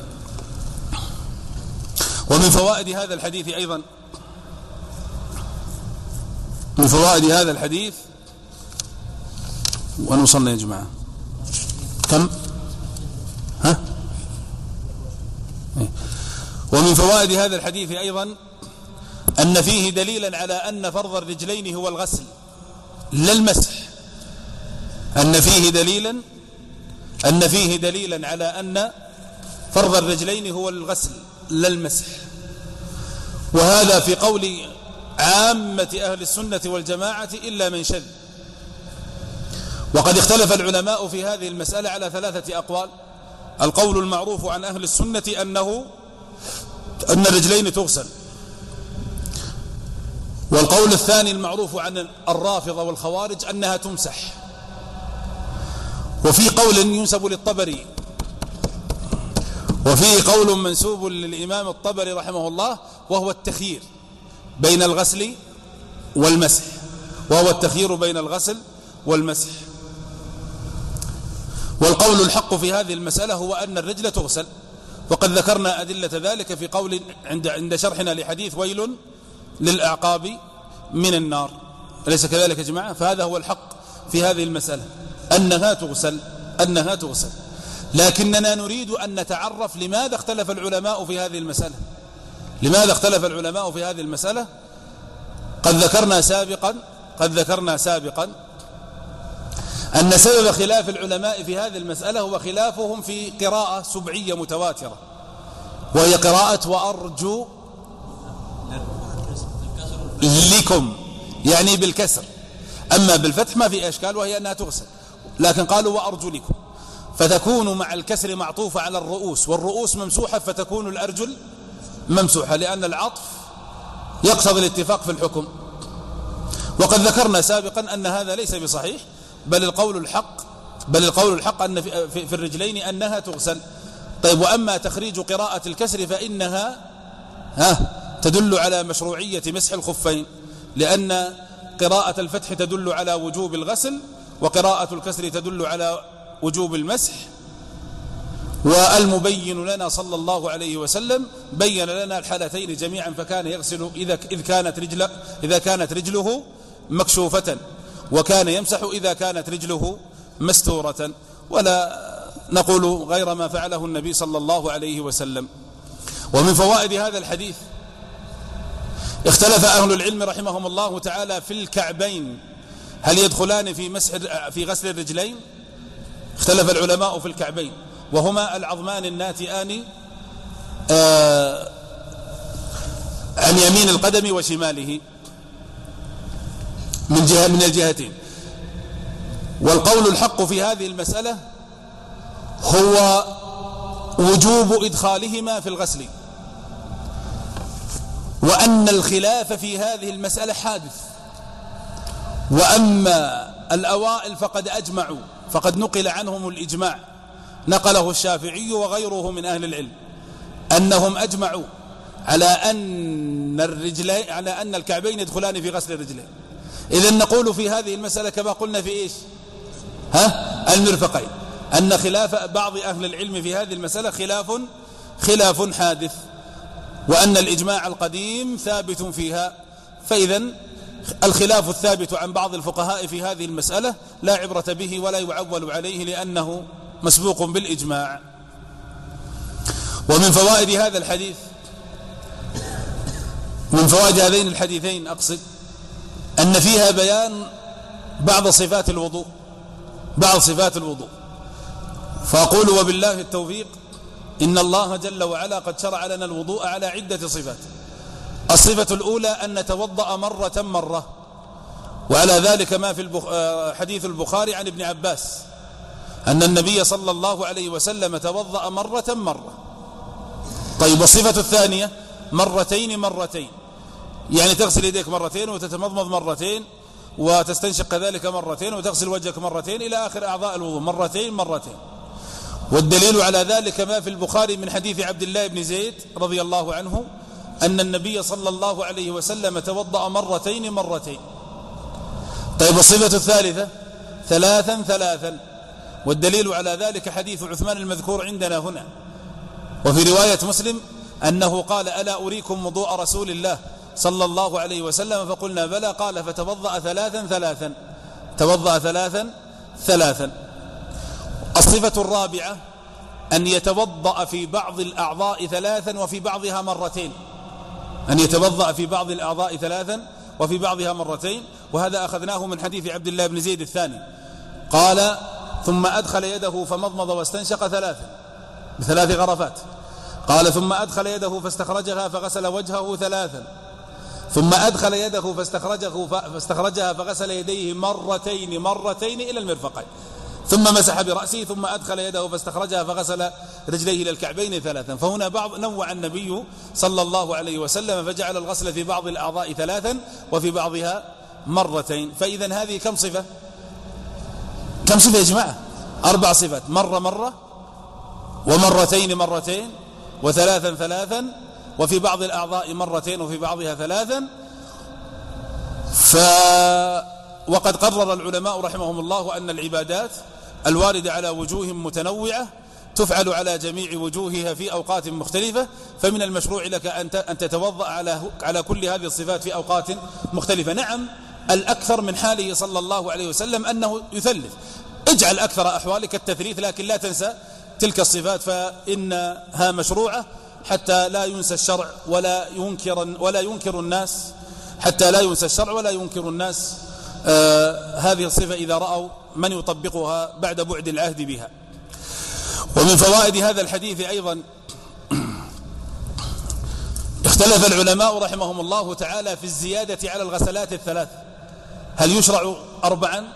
ومن فوائد هذا الحديث أيضا من فوائد هذا الحديث وأنا وصلنا يا جماعة كم؟ ها؟ ومن فوائد هذا الحديث أيضا أن فيه دليلا على أن فرض الرجلين هو الغسل لا المسح. أن فيه دليلا أن فيه دليلا على أن فرض الرجلين هو الغسل لا المسح، وهذا في قول عامة أهل السنة والجماعة إلا من شذ. وقد اختلف العلماء في هذه المسألة على ثلاثة أقوال. القول المعروف عن أهل السنة أنه أن الرجلين تغسل، والقول الثاني المعروف عن الرافضة والخوارج أنها تمسح. وفي قول ينسب للطبري، وفيه قول منسوب للإمام الطبري رحمه الله، وهو التخيير بين الغسل والمسح، وهو التخيير بين الغسل والمسح. والقول الحق في هذه المسألة هو أن الرجل تغسل، وقد ذكرنا أدلة ذلك في قول عند عند شرحنا لحديث ويل للأعقاب من النار، أليس كذلك يا جماعة؟ فهذا هو الحق في هذه المسألة، أنها تغسل أنها تغسل. لكننا نريد أن نتعرف لماذا اختلف العلماء في هذه المسألة. لماذا اختلف العلماء في هذه المسألة؟ قد ذكرنا سابقا قد ذكرنا سابقا أن سبب خلاف العلماء في هذه المسألة هو خلافهم في قراءة سبعية متواترة، وهي قراءة وأرجو لكم، يعني بالكسر. أما بالفتح ما في أشكال، وهي أنها تغسل، لكن قالوا وأرجو لكم، فتكون مع الكسر معطوفة على الرؤوس، والرؤوس ممسوحة فتكون الأرجل ممسوحة، لأن العطف يقتضي الاتفاق في الحكم. وقد ذكرنا سابقا أن هذا ليس بصحيح، بل القول الحق بل القول الحق أن في, في الرجلين أنها تغسل. طيب، وأما تخريج قراءة الكسر فإنها ها تدل على مشروعية مسح الخفين، لأن قراءة الفتح تدل على وجوب الغسل، وقراءة الكسر تدل على وجوب المسح. والمبين لنا صلى الله عليه وسلم بين لنا الحالتين جميعا، فكان يغسل إذا إذ كانت رجله إذا كانت رجله مكشوفة، وكان يمسح إذا كانت رجله مستورة، ولا نقول غير ما فعله النبي صلى الله عليه وسلم. ومن فوائد هذا الحديث اختلف أهل العلم رحمهم الله تعالى في الكعبين، هل يدخلان في مسح في غسل الرجلين؟ اختلف العلماء في الكعبين، وهما العظمان الناتئان آه عن يمين القدم وشماله من جهة من الجهتين. والقول الحق في هذه المسألة هو وجوب إدخالهما في الغسل، وأن الخلاف في هذه المسألة حادث. وأما الأوائل فقد أجمعوا، فقد نقل عنهم الإجماع، نقله الشافعي وغيره من أهل العلم، أنهم أجمعوا على أن الرجلين على أن الكعبين يدخلان في غسل الرجلين. إذن نقول في هذه المسألة كما قلنا في إيش؟ ها المرفقين، أن خلاف بعض أهل العلم في هذه المسألة خلاف خلاف حادث، وأن الإجماع القديم ثابت فيها. فإذن الخلاف الثابت عن بعض الفقهاء في هذه المسألة لا عبرة به ولا يعول عليه، لأنه مسبوق بالإجماع. ومن فوائد هذا الحديث من فوائد هذين الحديثين أقصد أن فيها بيان بعض صفات الوضوء بعض صفات الوضوء فأقول وبالله التوفيق إن الله جل وعلا قد شرع لنا الوضوء على عدة صفات. الصفة الأولى أن نتوضأ مرة مرة، وعلى ذلك ما في البخ... حديث البخاري عن ابن عباس أن النبي صلى الله عليه وسلم توضأ مرة مرة. طيب، والصفة الثانية مرتين مرتين، يعني تغسل يديك مرتين وتتمضمض مرتين وتستنشق كذلك مرتين وتغسل وجهك مرتين إلى آخر أعضاء الوضوء مرتين مرتين. والدليل على ذلك ما في البخاري من حديث عبد الله بن زيد رضي الله عنه أن النبي صلى الله عليه وسلم توضأ مرتين مرتين. طيب، الصفة الثالثة ثلاثا ثلاثا، والدليل على ذلك حديث عثمان المذكور عندنا هنا. وفي رواية مسلم أنه قال ألا أريكم وضوء رسول الله صلى الله عليه وسلم؟ فقلنا بلى، قال فتوضأ ثلاثا ثلاثا توضأ ثلاثا ثلاثا. الصفة الرابعة أن يتوضأ في بعض الأعضاء ثلاثا وفي بعضها مرتين أن يتوضأ في بعض الأعضاء ثلاثا وفي بعضها مرتين. وهذا أخذناه من حديث عبد الله بن زيد الثاني، قال ثم أدخل يده فمضمض واستنشق ثلاثا بثلاث غرفات. قال ثم أدخل يده فاستخرجها فغسل وجهه ثلاثا، ثم أدخل يده فاستخرجه فاستخرجها فغسل يديه مرتين مرتين إلى المرفقين، ثم مسح برأسه، ثم أدخل يده فاستخرجها فغسل رجليه إلى الكعبين ثلاثا. فهنا بعض نوع النبي صلى الله عليه وسلم فجعل الغسل في بعض الأعضاء ثلاثا وفي بعضها مرتين. فإذا هذه كم صفة؟ كم صفة يا جماعة؟ أربع صفات: مرة مرة، ومرتين مرتين، وثلاثا ثلاثا، وفي بعض الأعضاء مرتين وفي بعضها ثلاثا. ف وقد قرر العلماء رحمهم الله أن العبادات الواردة على وجوه متنوعة تفعل على جميع وجوهها في أوقات مختلفة، فمن المشروع لك أن تتوضأ على على كل هذه الصفات في أوقات مختلفة. نعم، الأكثر من حاله صلى الله عليه وسلم أنه يثلث، اجعل أكثر أحوالك التثليث، لكن لا تنسى تلك الصفات فإنها مشروعة حتى لا ينسى الشرع ولا ينكر ولا ينكر الناس حتى لا ينسى الشرع ولا ينكر الناس آه هذه الصفة إذا رأوا من يطبقها بعد بعد العهد بها. ومن فوائد هذا الحديث أيضا اختلف العلماء رحمهم الله تعالى في الزيادة على الغسلات الثلاث، هل يشرع أربعا؟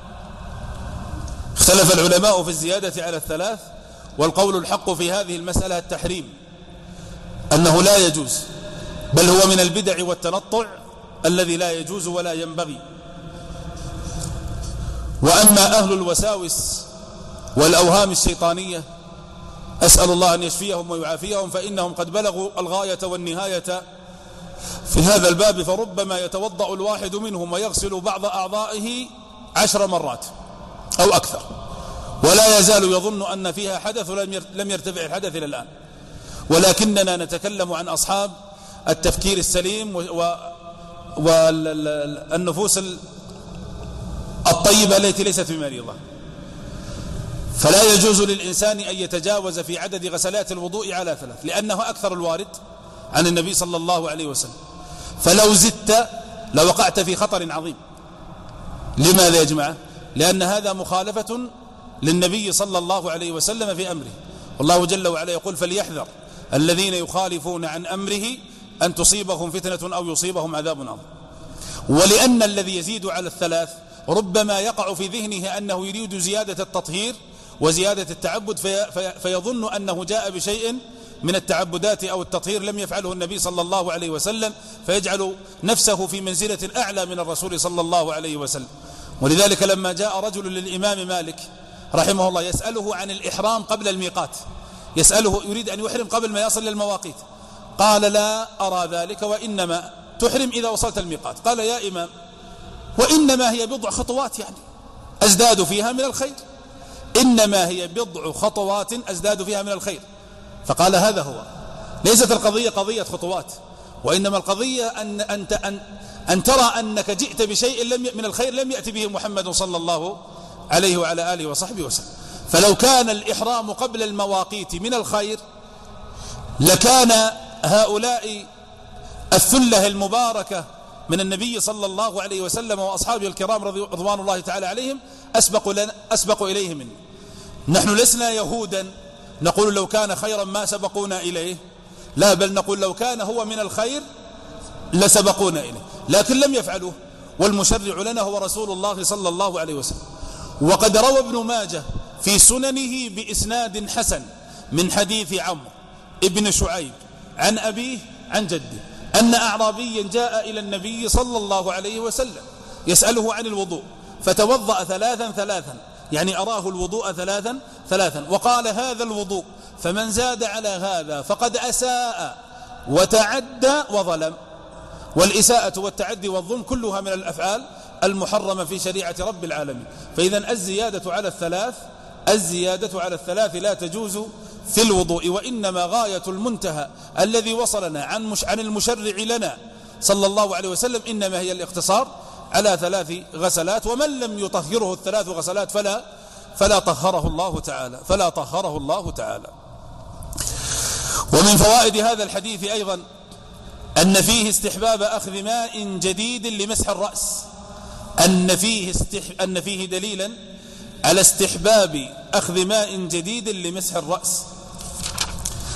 اختلف العلماء في الزيادة على الثلاث، والقول الحق في هذه المسألة التحريم، أنه لا يجوز، بل هو من البدع والتنطع الذي لا يجوز ولا ينبغي. وأما أهل الوساوس والأوهام الشيطانية أسأل الله أن يشفيهم ويعافيهم، فإنهم قد بلغوا الغاية والنهاية في هذا الباب، فربما يتوضأ الواحد منهم ويغسل بعض أعضائه عشر مرات أو أكثر ولا يزال يظن أن فيها حدث لم يرتفع الحدث إلى الآن. ولكننا نتكلم عن أصحاب التفكير السليم والنفوس الطيبة التي ليست بمريضة، فلا يجوز للإنسان أن يتجاوز في عدد غسلات الوضوء على ثلاث، لأنه أكثر الوارد عن النبي صلى الله عليه وسلم. فلو زدت لوقعت في خطر عظيم. لماذا يا جماعة؟ لأن هذا مخالفة للنبي صلى الله عليه وسلم في أمره، والله جل وعلا يقول: فليحذر الذين يخالفون عن أمره أن تصيبهم فتنة أو يصيبهم عذاب عظيم. ولأن الذي يزيد على الثلاث ربما يقع في ذهنه أنه يريد زيادة التطهير وزيادة التعبد، في في فيظن أنه جاء بشيء من التعبدات أو التطهير لم يفعله النبي صلى الله عليه وسلم، فيجعل نفسه في منزلة أعلى من الرسول صلى الله عليه وسلم. ولذلك لما جاء رجل للإمام مالك رحمه الله يسأله عن الإحرام قبل الميقات، يسأله يريد أن يحرم قبل ما يصل للمواقيت، قال: لا أرى ذلك، وإنما تحرم إذا وصلت الميقات. قال: يا إمام، وإنما هي بضع خطوات يعني أزداد فيها من الخير، إنما هي بضع خطوات أزداد فيها من الخير. فقال: هذا هو، ليست القضية قضية خطوات، وإنما القضية أن, أن, أن, أن ترى أنك جئت بشيء لم من الخير لم يأتي به محمد صلى الله عليه وعلى آله وصحبه وسلم. فلو كان الإحرام قبل المواقيت من الخير لكان هؤلاء الثلة المباركة من النبي صلى الله عليه وسلم وأصحابه الكرام رضوان الله تعالى عليهم أسبقوا, لنا أسبقوا إليه منه. نحن لسنا يهودا نقول لو كان خيرا ما سبقونا إليه، لا، بل نقول لو كان هو من الخير لسبقونا إليه، لكن لم يفعلوه، والمشرع لنا هو رسول الله صلى الله عليه وسلم. وقد روى ابن ماجه في سننه بإسناد حسن من حديث عمرو ابن شعيب عن أبيه عن جده أن أعرابيا جاء إلى النبي صلى الله عليه وسلم يسأله عن الوضوء، فتوضأ ثلاثا ثلاثا، يعني أراه الوضوء ثلاثا ثلاثا، وقال: هذا الوضوء، فمن زاد على هذا فقد أساء وتعدى وظلم. والإساءة والتعدي والظلم كلها من الأفعال المحرمة في شريعة رب العالمين. فإذا الزيادة على الثلاث الزيادة على الثلاث لا تجوز في الوضوء، وإنما غاية المنتهى الذي وصلنا عن مش عن المشرع لنا صلى الله عليه وسلم إنما هي الاقتصار على ثلاث غسلات، ومن لم يطهره الثلاث غسلات فلا فلا طهره الله تعالى فلا طهره الله تعالى. ومن فوائد هذا الحديث أيضا أن فيه استحباب أخذ ماء جديد لمسح الرأس، أن فيه استح... أن فيه دليلا على استحباب أخذ ماء جديد لمسح الرأس.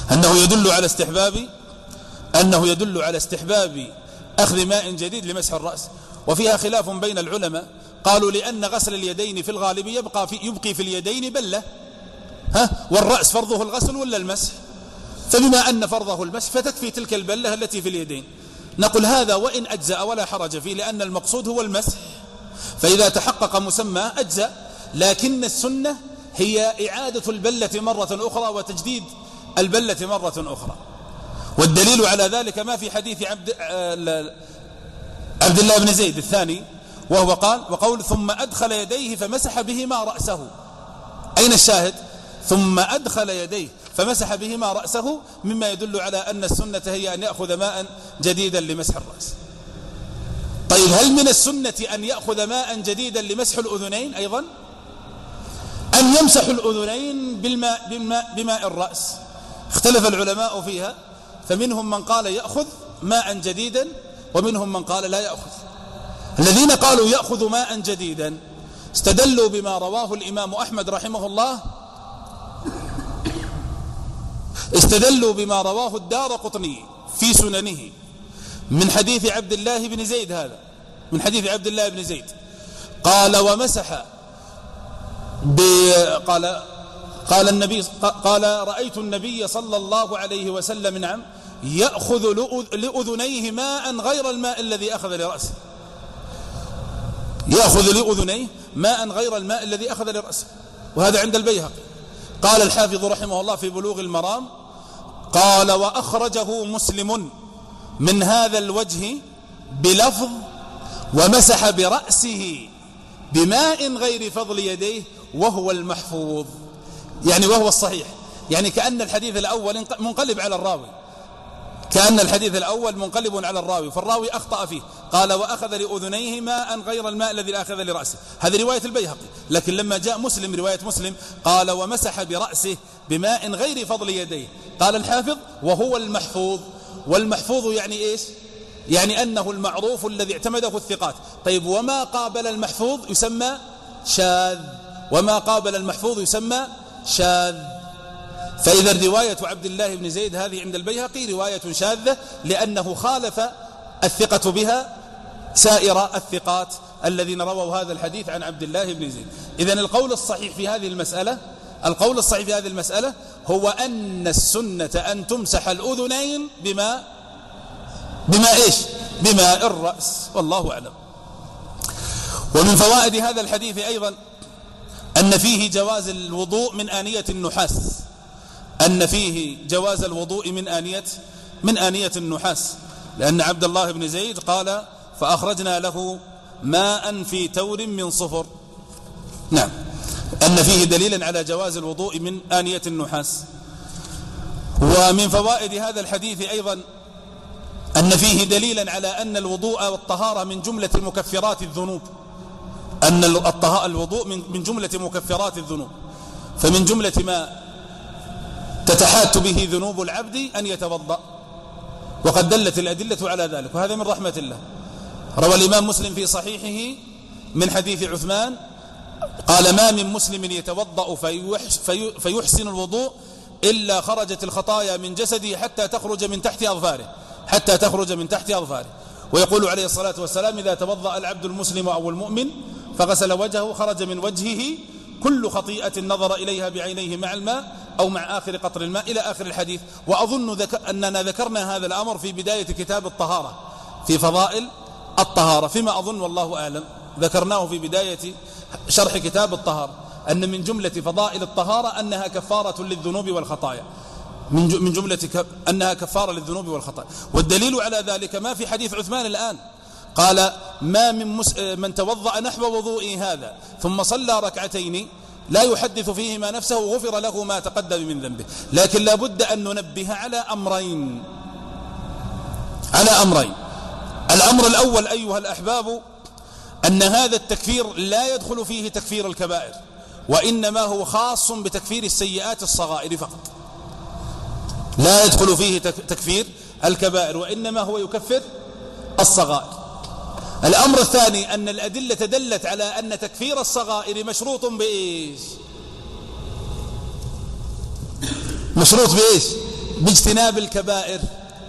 أنه يدل على استحباب أنه يدل على استحباب أخذ ماء جديد لمسح الرأس. وفيها خلاف بين العلماء، قالوا لأن غسل اليدين في الغالب يبقى في يبقي في اليدين بلة، ها والرأس فرضه الغسل ولا المسح، فبما أن فرضه المسح فتكفي تلك البلة التي في اليدين. نقول هذا وإن أجزأ ولا حرج فيه، لأن المقصود هو المسح، فإذا تحقق مسمى أجزأ، لكن السنة هي إعادة البلة مرة أخرى وتجديد البلة مرة أخرى. والدليل على ذلك ما في حديث عبد, عبد الله بن زيد الثاني، وهو قال وقول ثم أدخل يديه فمسح بهما رأسه. أين الشاهد؟ ثم أدخل يديه فمسح بهما رأسه، مما يدل على أن السنة هي أن يأخذ ماء جديدا لمسح الرأس. طيب هل من السنة أن يأخذ ماء جديدا لمسح الأذنين أيضا؟ أن يمسح الأذنين بالماء بماء, بماء الرأس؟ اختلف العلماء فيها، فمنهم من قال يأخذ ماء جديدا ومنهم من قال لا يأخذ. الذين قالوا يأخذ ماء جديدا استدلوا بما رواه الإمام أحمد رحمه الله، استدلوا بما رواه الدارقطني في سننه من حديث عبد الله بن زيد، هذا من حديث عبد الله بن زيد قال ومسح قال قال النبي قال رأيت النبي صلى الله عليه وسلم نعم يأخذ لأذنيه ماء غير الماء الذي أخذ لرأسه، يأخذ لأذنيه ماء غير الماء الذي أخذ لرأسه، وهذا عند البيهقي. قال الحافظ رحمه الله في بلوغ المرام قال وأخرجه مسلم من هذا الوجه بلفظ ومسح برأسه بماء غير فضل يديه وهو المحفوظ، يعني وهو الصحيح، يعني كأن الحديث الأول منقلب على الراوي، كأن الحديث الأول منقلب على الراوي، فالراوي أخطأ فيه، قال وأخذ لأذنيه ماء غير الماء الذي أخذ لرأسه، هذه رواية البيهقي. لكن لما جاء مسلم رواية مسلم قال ومسح برأسه بماء غير فضل يديه، قال الحافظ وهو المحفوظ. والمحفوظ يعني إيش؟ يعني أنه المعروف الذي اعتمده الثقات. طيب وما قابل المحفوظ يسمى شاذ، وما قابل المحفوظ يسمى شاذ. فإذا رواية عبد الله بن زيد هذه عند البيهقي رواية شاذة، لأنه خالف الثقة بها سائر الثقات الذين رووا هذا الحديث عن عبد الله بن زيد. إذن القول الصحيح في هذه المسألة القول الصحيح في هذه المسألة هو أن السنة أن تمسح الأذنين بما بما إيش؟ بماء الرأس، والله أعلم. ومن فوائد هذا الحديث أيضا أن فيه جواز الوضوء من آنية النحاس، أن فيه جواز الوضوء من آنية من آنية النحاس، لأن عبد الله بن زيد قال فأخرجنا له ماء في تور من صفر. نعم، أن فيه دليلا على جواز الوضوء من آنية النحاس. ومن فوائد هذا الحديث أيضا أن فيه دليلا على أن الوضوء والطهارة من جملة مكفرات الذنوب، أن الوضوء من جملة مكفرات الذنوب، فمن جملة ما تتحات به ذنوب العبد أن يتوضأ، وقد دلت الأدلة على ذلك، وهذا من رحمة الله. روى الإمام مسلم في صحيحه من حديث عثمان قال ما من مسلم يتوضأ فيحسن الوضوء إلا خرجت الخطايا من جسده حتى تخرج من تحت أظفاره حتى تخرج من تحت أظفاره. ويقول عليه الصلاة والسلام إذا توضأ العبد المسلم أو المؤمن فغسل وجهه خرج من وجهه كل خطيئة نظر إليها بعينيه مع الماء أو مع آخر قطر الماء إلى آخر الحديث. وأظن ذك... أننا ذكرنا هذا الأمر في بداية كتاب الطهارة في فضائل الطهارة، فيما أظن والله أعلم ذكرناه في بداية شرح كتاب الطهارة، أن من جملة فضائل الطهارة أنها كفارة للذنوب والخطايا، من جملة ك... أنها كفارة للذنوب والخطايا. والدليل على ذلك ما في حديث عثمان الآن، قال ما من مس... من توضأ نحو وضوئي هذا ثم صلى ركعتين لا يحدث فيهما نفسه غفر له ما تقدم من ذنبه. لكن لا بد أن ننبه على أمرين على أمرين الأمر الأول أيها الأحباب أن هذا التكفير لا يدخل فيه تكفير الكبائر، وإنما هو خاص بتكفير السيئات الصغائر فقط، لا يدخل فيه تكفير الكبائر، وإنما هو يكفر الصغائر. الأمر الثاني أن الأدلة دلت على أن تكفير الصغائر مشروط بإيش؟ مشروط بإيش؟ باجتناب الكبائر.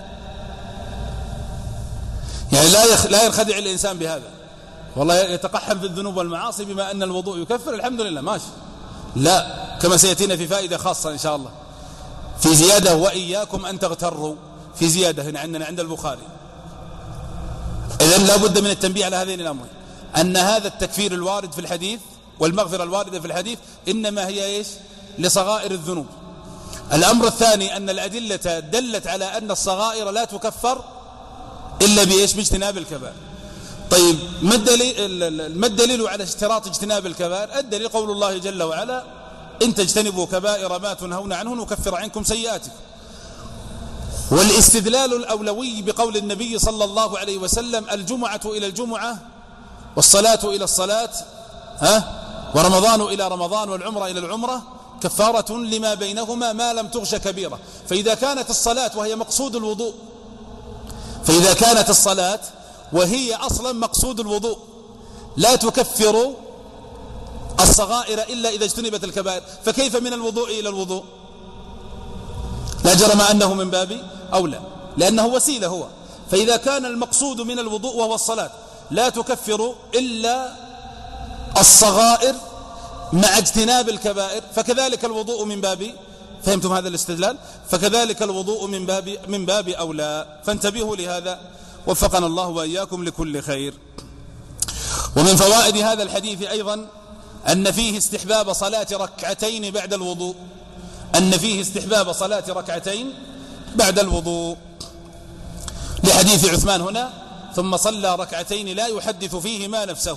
يعني لا يخ... لا ينخدع الإنسان بهذا، والله يتقحم في الذنوب والمعاصي بما أن الوضوء يكفر، الحمد لله ماشي. لا، كما سيأتينا في فائدة خاصة إن شاء الله في زيادة: وإياكم أن تغتروا، في زيادة هنا عندنا عند البخاري. إذن لا بد من التنبيه على هذين الأمرين، أن هذا التكفير الوارد في الحديث والمغفرة الواردة في الحديث إنما هي إيش؟ لصغائر الذنوب. الأمر الثاني أن الأدلة دلت على أن الصغائر لا تكفر إلا بإيش؟ باجتناب الكبائر. طيب ما الدليل, ما الدليل على اشتراط اجتناب الكبائر؟ الدليل قول الله جل وعلا: إن تجتنبوا كبائر ما تنهون عنه نكفر عنكم سيئاتكم. والاستدلال الأولوي بقول النبي صلى الله عليه وسلم: الجمعة إلى الجمعة والصلاة إلى الصلاة ها ورمضان إلى رمضان والعمرة إلى العمرة كفارة لما بينهما ما لم تغش كبيرة. فإذا كانت الصلاة وهي مقصود الوضوء فإذا كانت الصلاة وهي أصلا مقصود الوضوء لا تكفر الصغائر إلا إذا اجتنبت الكبائر، فكيف من الوضوء إلى الوضوء؟ لا جرم أنه من باب أولى، لأنه وسيلة هو. فإذا كان المقصود من الوضوء وهو الصلاة لا تكفر إلا الصغائر مع اجتناب الكبائر، فكذلك الوضوء من باب، فهمتم هذا الاستدلال؟ فكذلك الوضوء من باب من باب أولى. فانتبهوا لهذا، وفقنا الله وإياكم لكل خير. ومن فوائد هذا الحديث أيضا أن فيه استحباب صلاة ركعتين بعد الوضوء، أن فيه استحباب صلاة ركعتين بعد الوضوء، لحديث عثمان هنا: ثم صلى ركعتين لا يحدث فيهما نفسه.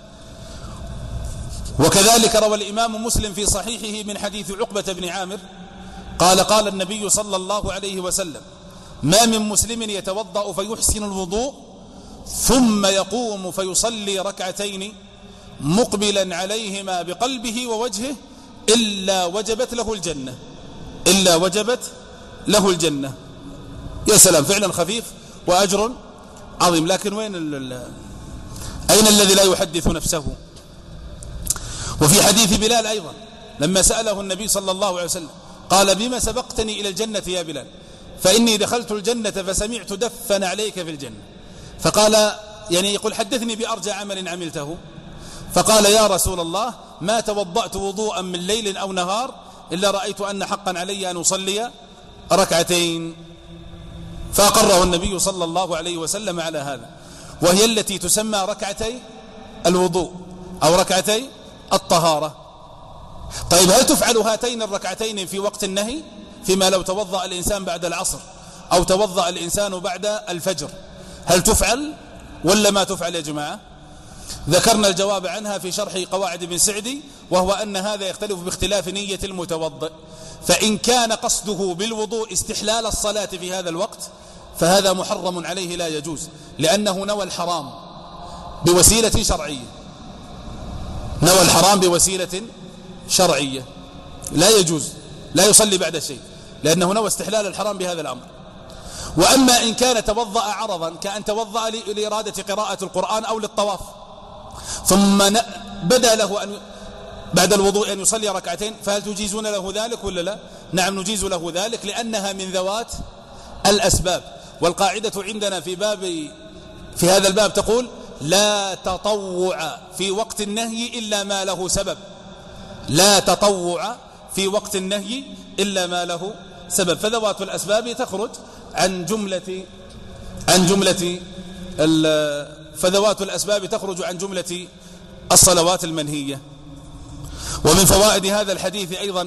وكذلك روى الإمام مسلم في صحيحه من حديث عقبة بن عامر قال: قال النبي صلى الله عليه وسلم: ما من مسلم يتوضأ فيحسن الوضوء ثم يقوم فيصلي ركعتين مقبلا عليهما بقلبه ووجهه إلا وجبت له الجنة، إلا وجبت له الجنة. يا سلام، فعلا خفيف وأجر عظيم. لكن وين أين الذي لا يحدث نفسه؟ وفي حديث بلال أيضا لما سأله النبي صلى الله عليه وسلم قال: بما سبقتني إلى الجنة يا بلال؟ فإني دخلت الجنة فسمعت دفا عليك في الجنة. فقال، يعني يقول: حدثني بأرجى عمل عملته. فقال: يا رسول الله، ما توضأت وضوءا من ليل أو نهار إلا رأيت أن حقا علي أن أصلي ركعتين. فأقره النبي صلى الله عليه وسلم على هذا، وهي التي تسمى ركعتي الوضوء أو ركعتي الطهارة. طيب، هل تفعل هاتين الركعتين في وقت النهي؟ فيما لو توضأ الإنسان بعد العصر أو توضأ الإنسان بعد الفجر، هل تفعل ولا ما تفعل يا جماعة؟ ذكرنا الجواب عنها في شرح قواعد ابن سعدي، وهو أن هذا يختلف باختلاف نية المتوضئ. فإن كان قصده بالوضوء استحلال الصلاة في هذا الوقت فهذا محرم عليه، لا يجوز، لأنه نوى الحرام بوسيلة شرعية، نوى الحرام بوسيلة شرعية، لا يجوز، لا يصلي بعد شيء، لأنه نوى استحلال الحرام بهذا الأمر. وأما إن كان توضأ عرضا، كأن توضأ لإرادة قراءة القرآن أو للطواف، ثم بدأ له أن بعد الوضوء أن يصلي ركعتين، فهل تجيزون له ذلك ولا لا؟ نعم، نجيز له ذلك، لأنها من ذوات الأسباب. والقاعدة عندنا في باب في هذا الباب تقول: لا تطوع في وقت النهي إلا ما له سبب، لا تطوع في وقت النهي إلا ما له سبب. فذوات الأسباب تخرج عن جملة عن جملة فذوات الأسباب تخرج عن جملة الصلوات المنهية. ومن فوائد هذا الحديث أيضا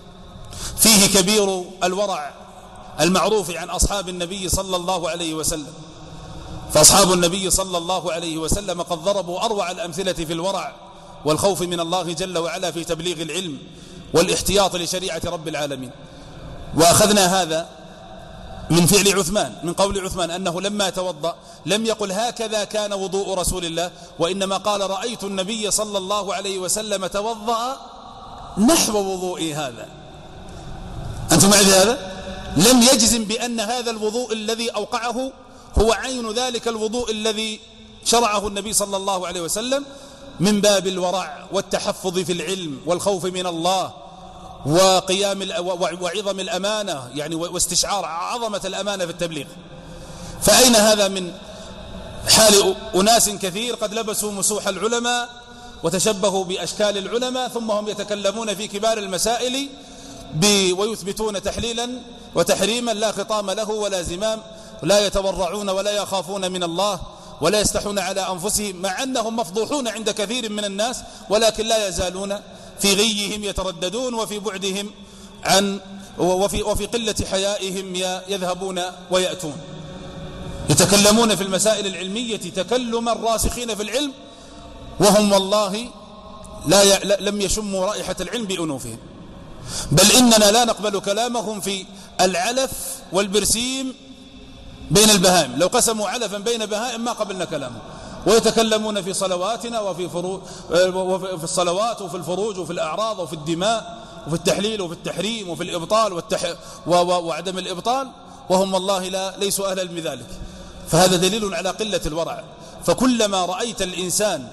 فيه كبير الورع المعروف عن أصحاب النبي صلى الله عليه وسلم. فأصحاب النبي صلى الله عليه وسلم قد ضربوا أروع الأمثلة في الورع والخوف من الله جل وعلا في تبليغ العلم والاحتياط لشريعة رب العالمين. وأخذنا هذا من فعل عثمان، من قول عثمان أنه لما توضأ لم يقل هكذا كان وضوء رسول الله، وإنما قال: رأيت النبي صلى الله عليه وسلم توضأ نحو وضوئي هذا. أنتم معي هذا؟ لم يجزم بأن هذا الوضوء الذي أوقعه هو عين ذلك الوضوء الذي شرعه النبي صلى الله عليه وسلم، من باب الورع والتحفظ في العلم والخوف من الله وقيام وعظم الأمانة يعني واستشعار عظمة الأمانة في التبليغ. فأين هذا من حال أناس كثير قد لبسوا مسوح العلماء وتشبهوا بأشكال العلماء، ثم هم يتكلمون في كبار المسائل ويثبتون تحليلا وتحريما لا خطام له ولا زمام، لا يتورعون ولا يخافون من الله ولا يستحون على أنفسهم، مع أنهم مفضوحون عند كثير من الناس، ولكن لا يزالون في غيهم يترددون وفي بعدهم عن وفي, وفي قلة حيائهم يذهبون ويأتون. يتكلمون في المسائل العلمية تكلم الراسخين في العلم، وهم والله لا ي... لم يشموا رائحة العلم بأنوفهم، بل إننا لا نقبل كلامهم في العلف والبرسيم بين البهائم. لو قسموا علفا بين بهائم ما قبلنا كلامهم. ويتكلمون في صلواتنا وفي فرو... وفي الصلوات وفي الفروج وفي الأعراض وفي الدماء وفي التحليل وفي التحريم وفي الإبطال والتح... و... و... وعدم الإبطال، وهم والله لا ليسوا أهلا بذلك. فهذا دليل على قلة الورع. فكلما رأيت الإنسان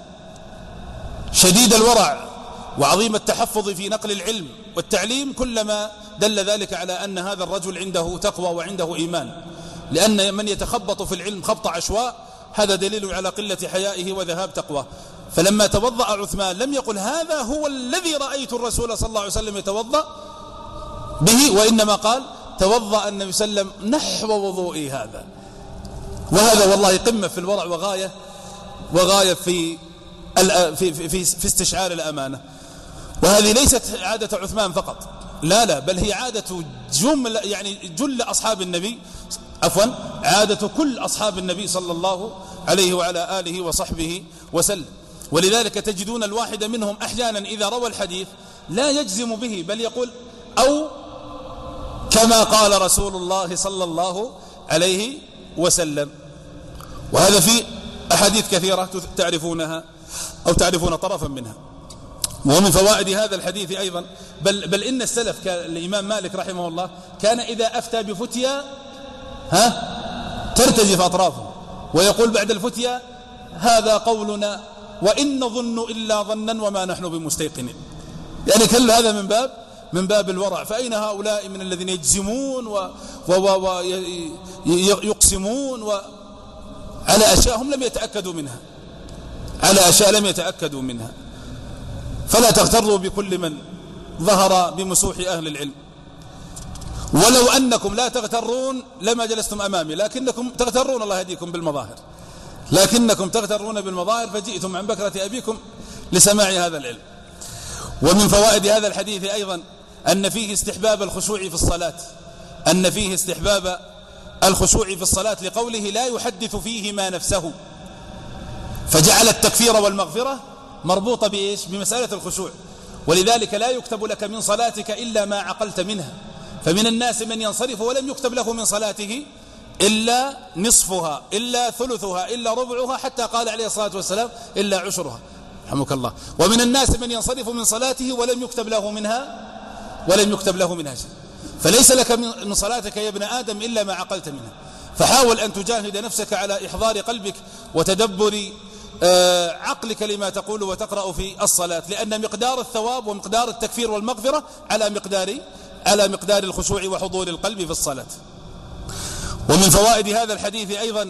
شديد الورع وعظيم التحفظ في نقل العلم والتعليم، كلما دل ذلك على أن هذا الرجل عنده تقوى وعنده إيمان، لأن من يتخبط في العلم خبط عشواء هذا دليل على قلة حيائه وذهاب تقوى. فلما توضأ عثمان لم يقل هذا هو الذي رأيت الرسول صلى الله عليه وسلم يتوضأ به، وإنما قال توضأ النبي صلى الله عليه وسلم نحو وضوئي هذا. وهذا والله قمة في الورع وغاية وغاية في في في, في استشعار الأمانة. وهذه ليست عادة عثمان فقط، لا لا بل هي عادة جمل يعني جل أصحاب النبي، عفوا عادة كل أصحاب النبي صلى الله عليه وعلى آله وصحبه وسلم. ولذلك تجدون الواحد منهم أحيانا إذا روى الحديث لا يجزم به، بل يقول أو كما قال رسول الله صلى الله عليه وسلم. وهذا في أحاديث كثيرة تعرفونها أو تعرفون طرفا منها. ومن فوائد هذا الحديث أيضا بل, بل إن السلف كالإمام مالك رحمه الله كان إذا أفتى بفتيا ها ترتجف أطرافه ويقول بعد الفتيا هذا قولنا وإن نظن إلا ظنا وما نحن بمستيقنين. يعني كل هذا من باب من باب الورع. فأين هؤلاء من الذين يجزمون ويقسمون و على أشياء هم لم يتأكدوا منها على أشياء لم يتأكدوا منها. فلا تغتروا بكل من ظهر بمسوح أهل العلم. ولو أنكم لا تغترون لما جلستم أمامي، لكنكم تغترون الله يهديكم بالمظاهر، لكنكم تغترون بالمظاهر فجئتم عن بكرة أبيكم لسماع هذا العلم. ومن فوائد هذا الحديث أيضا أن فيه استحباب الخشوع في الصلاة أن فيه استحباب الخشوع في الصلاة لقوله لا يحدث فيهما نفسه، فجعل التكفير والمغفرة مربوطة بإيش؟ بمسألة الخشوع. ولذلك لا يكتب لك من صلاتك إلا ما عقلت منها. فمن الناس من ينصرف ولم يكتب له من صلاته إلا نصفها إلا ثلثها إلا ربعها، حتى قال عليه الصلاة والسلام إلا عشرها رحمك الله. ومن الناس من ينصرف من صلاته ولم يكتب له منها ولم يكتب له منها شيء. فليس لك من صلاتك يا ابن آدم إلا ما عقلت منها. فحاول أن تجاهد نفسك على إحضار قلبك وتدبر عقلك لما تقول وتقرأ في الصلاة، لأن مقدار الثواب ومقدار التكفير والمغفرة على مقدار على مقدار الخشوع وحضور القلب في الصلاة. ومن فوائد هذا الحديث أيضا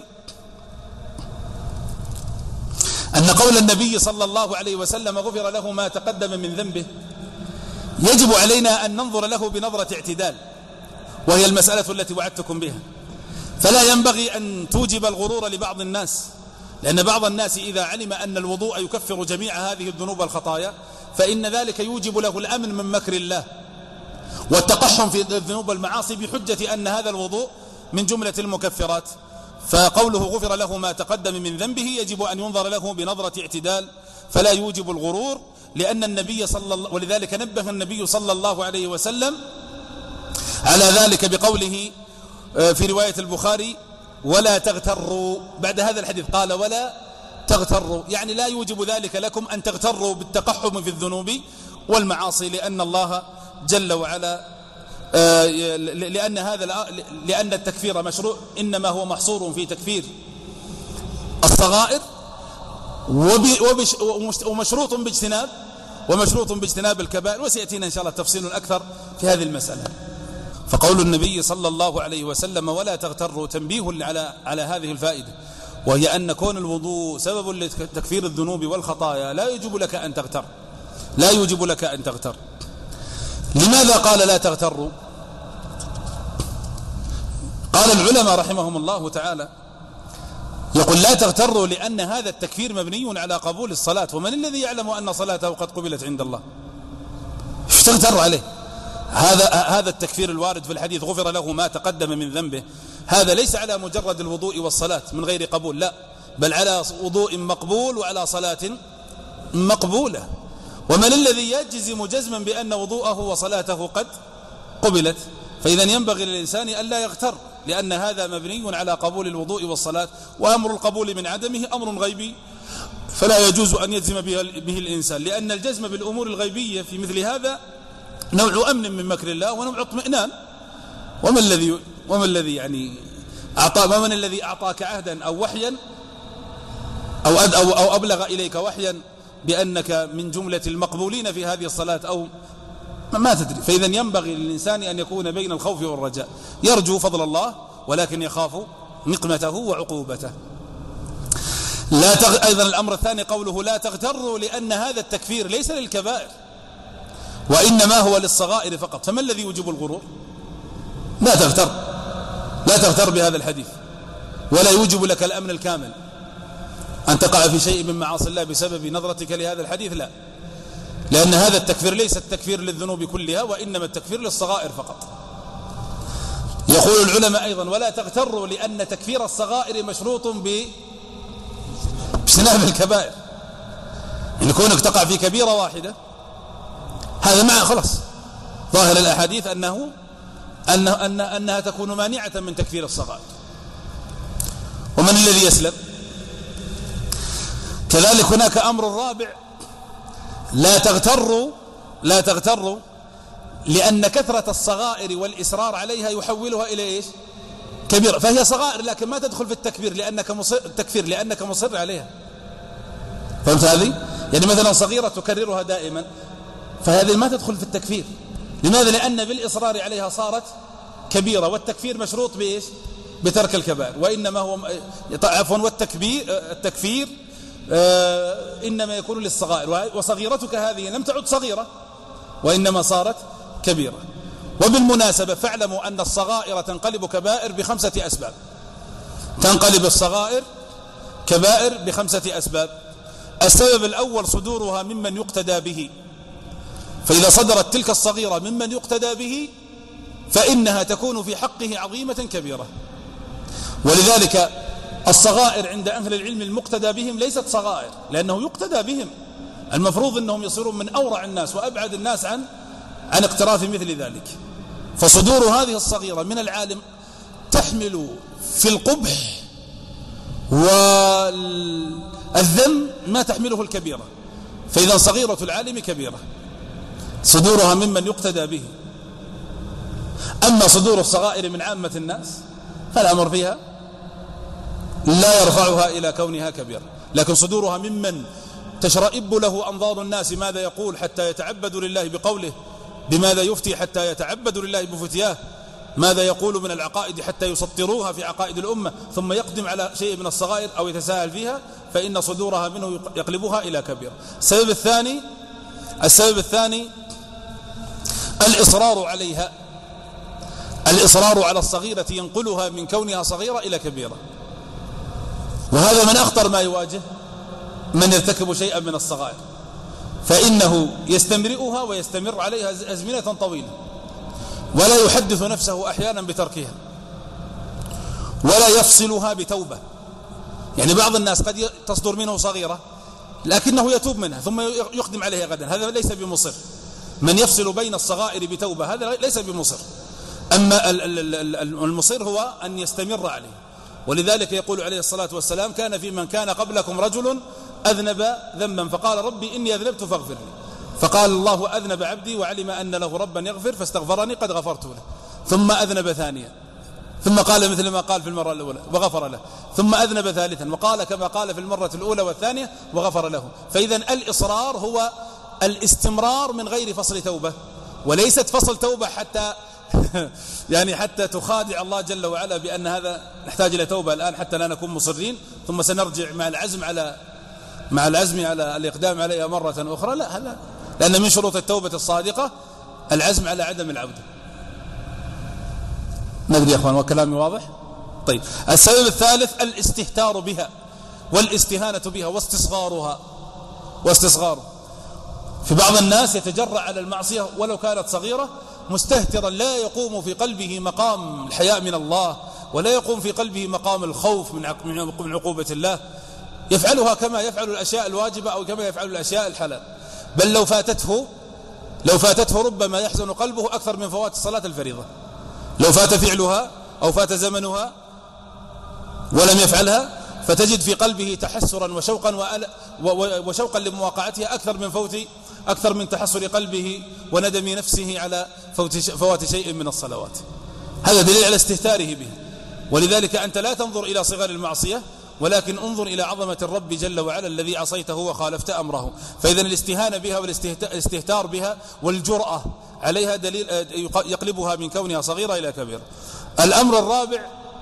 أن قول النبي صلى الله عليه وسلم غفر له ما تقدم من ذنبه يجب علينا أن ننظر له بنظرة اعتدال، وهي المسألة التي وعدتكم بها. فلا ينبغي أن توجب الغرور لبعض الناس، لأن بعض الناس إذا علم أن الوضوء يكفر جميع هذه الذنوب والخطايا فإن ذلك يوجب له الأمن من مكر الله والتقحم في الذنوب والمعاصي بحجة أن هذا الوضوء من جملة المكفرات. فقوله غفر له ما تقدم من ذنبه يجب أن ينظر له بنظرة اعتدال، فلا يوجب الغرور، لأن النبي صلى الله ولذلك نبه النبي صلى الله عليه وسلم على ذلك بقوله في رواية البخاري ولا تغتروا. بعد هذا الحديث قال ولا تغتروا، يعني لا يوجب ذلك لكم أن تغتروا بالتقحم في الذنوب والمعاصي، لأن الله جل وعلا لأن هذا لأن التكفير مشروع إنما هو محصور في تكفير الصغائر ومشروط باجتناب ومشروط باجتناب الكبائر، وسيأتينا إن شاء الله تفصيل أكثر في هذه المسألة. فقول النبي صلى الله عليه وسلم ولا تغتروا تنبيه على على هذه الفائدة، وهي أن كون الوضوء سبب لتكفير الذنوب والخطايا لا يجب لك أن تغتر، لا يجب لك أن تغتر. لماذا قال لا تغتروا؟ قال العلماء رحمهم الله تعالى يقول لا تغتروا لأن هذا التكفير مبني على قبول الصلاة، ومن الذي يعلم أن صلاته قد قبلت عند الله؟ ايش تغتر عليه؟ هذا هذا التكفير الوارد في الحديث غفر له ما تقدم من ذنبه، هذا ليس على مجرد الوضوء والصلاة من غير قبول، لا، بل على وضوء مقبول وعلى صلاة مقبولة. ومن الذي يجزم جزما بأن وضوءه وصلاته قد قبلت؟ فإذا ينبغي للإنسان ألا يغتر، لأن هذا مبني على قبول الوضوء والصلاة، وأمر القبول من عدمه أمر غيبي فلا يجوز أن يجزم به الإنسان، لأن الجزم بالأمور الغيبية في مثل هذا نوع أمن من مكر الله ونوع اطمئنان. وما الذي وما الذي يعني أعطى ومن الذي أعطاك عهدا أو وحيا أو أو أو أبلغ إليك وحيا بأنك من جملة المقبولين في هذه الصلاة أو ما تدري؟ فإذا ينبغي للإنسان أن يكون بين الخوف والرجاء، يرجو فضل الله ولكن يخاف نقمته وعقوبته. لا تغ... أيضا الأمر الثاني قوله لا تغتروا لأن هذا التكفير ليس للكبائر وإنما هو للصغائر فقط. فما الذي يوجب الغرور؟ لا تغتر، لا تغتر بهذا الحديث، ولا يوجب لك الأمن الكامل أن تقع في شيء من معاصي الله بسبب نظرتك لهذا الحديث، لا، لأن هذا التكفير ليس التكفير للذنوب كلها وإنما التكفير للصغائر فقط. يقول العلماء أيضا ولا تغتروا لأن تكفير الصغائر مشروط باجتناب الكبائر، يعني كونك تقع في كبيرة واحدة هذا مع خلاص ظاهر الأحاديث أنه أن أن أنها تكون مانعة من تكفير الصغائر. ومن الذي يسلم؟ كذلك هناك أمر رابع لا تغتروا لا تغتروا لأن كثرة الصغائر والإصرار عليها يحولها إلى إيش؟ كبيرة، فهي صغائر لكن ما تدخل في التكبير لأنك مصر التكفير لأنك مصر عليها. فهمت هذه؟ يعني مثلا صغيرة تكررها دائما فهذه ما تدخل في التكفير. لماذا؟ لأن بالإصرار عليها صارت كبيرة، والتكفير مشروط بإيش؟ بترك الكبائر، وإنما هو عفوا والتكبير التكفير آه إنما يكون للصغائر، وصغيرتك هذه لم تعد صغيرة وإنما صارت كبيرة. وبالمناسبة فاعلموا أن الصغائر تنقلب كبائر بخمسة أسباب، تنقلب الصغائر كبائر بخمسة أسباب. السبب الأول صدورها ممن يقتدى به، فإذا صدرت تلك الصغيرة ممن يقتدى به فإنها تكون في حقه عظيمة كبيرة. ولذلك الصغائر عند أهل العلم المقتدى بهم ليست صغائر لأنه يقتدى بهم، المفروض أنهم يصيرون من أورع الناس وأبعد الناس عن عن اقتراف مثل ذلك. فصدور هذه الصغيرة من العالم تحمل في القبح والذم ما تحمله الكبيرة، فإذا صغيرة العالم كبيرة صدورها ممن يقتدى به. أما صدور الصغائر من عامة الناس فالأمر فيها لا يرفعها إلى كونها كبيرة، لكن صدورها ممن تشرئب له أنظار الناس ماذا يقول حتى يتعبدوا لله بقوله، بماذا يفتي حتى يتعبدوا لله بفتياه، ماذا يقول من العقائد حتى يسطروها في عقائد الأمة، ثم يقدم على شيء من الصغائر أو يتساهل فيها، فإن صدورها منه يقلبها إلى كبيرة. السبب الثاني السبب الثاني الإصرار عليها، الإصرار على الصغيرة ينقلها من كونها صغيرة إلى كبيرة، وهذا من أخطر ما يواجه من يرتكب شيئا من الصغائر، فإنه يستمرئها ويستمر عليها أزمنة طويلة ولا يحدث نفسه أحيانا بتركها ولا يفصلها بتوبة. يعني بعض الناس قد تصدر منه صغيرة لكنه يتوب منها ثم يقدم عليها غدا، هذا ليس بمصر. من يفصل بين الصغائر بتوبة هذا ليس بمصر، أما المصر هو أن يستمر عليه. ولذلك يقول عليه الصلاة والسلام كان في من كان قبلكم رجل أذنب ذنبا فقال ربي إني أذنبت فاغفر لي، فقال الله أذنب عبدي وعلم أن له ربا يغفر فاستغفرني قد غفرت له، ثم أذنب ثانيا ثم قال مثل ما قال في المرة الأولى وغفر له، ثم أذنب ثالثا وقال كما قال في المرة الأولى والثانية وغفر له. فإذا الإصرار هو الاستمرار من غير فصل توبة، وليست فصل توبة حتى يعني حتى تخادع الله جل وعلا بأن هذا نحتاج إلى توبة الآن حتى لا نكون مصرين ثم سنرجع مع العزم على مع العزم على الإقدام عليها مرة أخرى. لا، هذا لأن من شروط التوبة الصادقة العزم على عدم العودة. ندري يا أخوان وكلامي واضح؟ طيب، السبب الثالث الاستهتار بها والاستهانة بها واستصغارها واستصغاره. في بعض الناس يتجرأ على المعصية ولو كانت صغيرة مستهترا، لا يقوم في قلبه مقام الحياء من الله، ولا يقوم في قلبه مقام الخوف من عقوبة الله، يفعلها كما يفعل الأشياء الواجبة أو كما يفعل الأشياء الحلال، بل لو فاتته لو فاتته ربما يحزن قلبه أكثر من فوات الصلاة الفريضة. لو فات فعلها أو فات زمنها ولم يفعلها فتجد في قلبه تحسرا وشوقا وشوقا لمواقعتها أكثر من فوت أكثر من تحسر قلبه وندم نفسه على فوات شيء من الصلوات. هذا دليل على استهتاره به. ولذلك أنت لا تنظر إلى صغر المعصية، ولكن انظر إلى عظمة الرب جل وعلا الذي عصيته وخالفت أمره. فإذا الاستهانة بها والاستهتار بها والجرأة عليها دليل يقلبها من كونها صغيرة إلى كبيرة. الأمر الرابع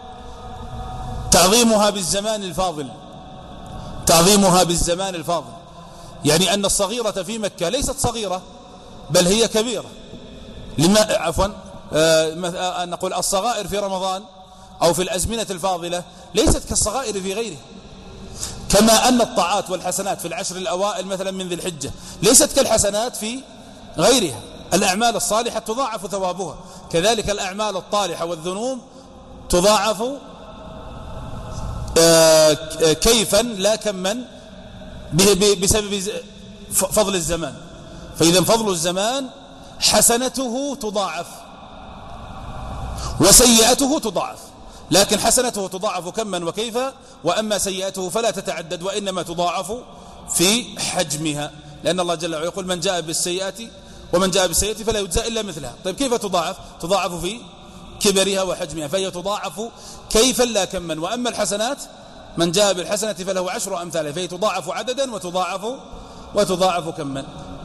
تعظيمها بالزمان الفاضل تعظيمها بالزمان الفاضل يعني أن الصغيرة في مكة ليست صغيرة بل هي كبيرة. لما عفوا آه نقول الصغائر في رمضان أو في الأزمنة الفاضلة ليست كالصغائر في غيره، كما أن الطاعات والحسنات في العشر الأوائل مثلا من ذي الحجة ليست كالحسنات في غيرها. الأعمال الصالحة تضاعف ثوابها، كذلك الأعمال الطالحة والذنوب تضاعف آه كيفا لا كما بسبب فضل الزمان. فإذا فضل الزمان حسنته تضاعف وسيئته تضاعف، لكن حسنته تضاعف كما وكيفا، وأما سيئته فلا تتعدد وإنما تضاعف في حجمها، لأن الله جل وعلا يقول من جاء بالسيئات ومن جاء بالسيئة فلا يجزى إلا مثلها. طيب كيف تضاعف؟ تضاعف في كبرها وحجمها، فهي تضاعف كيفا لا كما. وأما الحسنات من جاء بالحسنة فله عشر أمثالها، فهي تضاعف عددا وتضاعف وتضاعف كما.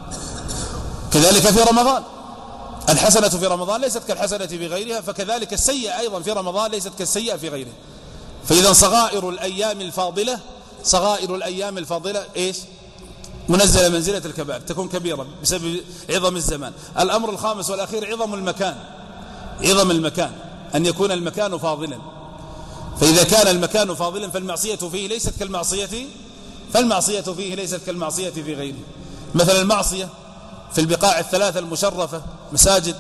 كذلك في رمضان الحسنة في رمضان ليست كالحسنة في غيرها، فكذلك السيئة أيضا في رمضان ليست كالسيئة في غيره. فإذا صغائر الأيام الفاضلة صغائر الأيام الفاضلة إيش؟ منزلة منزلة الكبائر، تكون كبيرة بسبب عظم الزمان. الأمر الخامس والأخير عظم المكان عظم المكان أن يكون المكان فاضلا. فإذا كان المكان فاضلا فالمعصية فيه ليست كالمعصية فالمعصية فيه ليست كالمعصية في غيره. مثلا المعصية في البقاع الثلاثة المشرفة مساجد،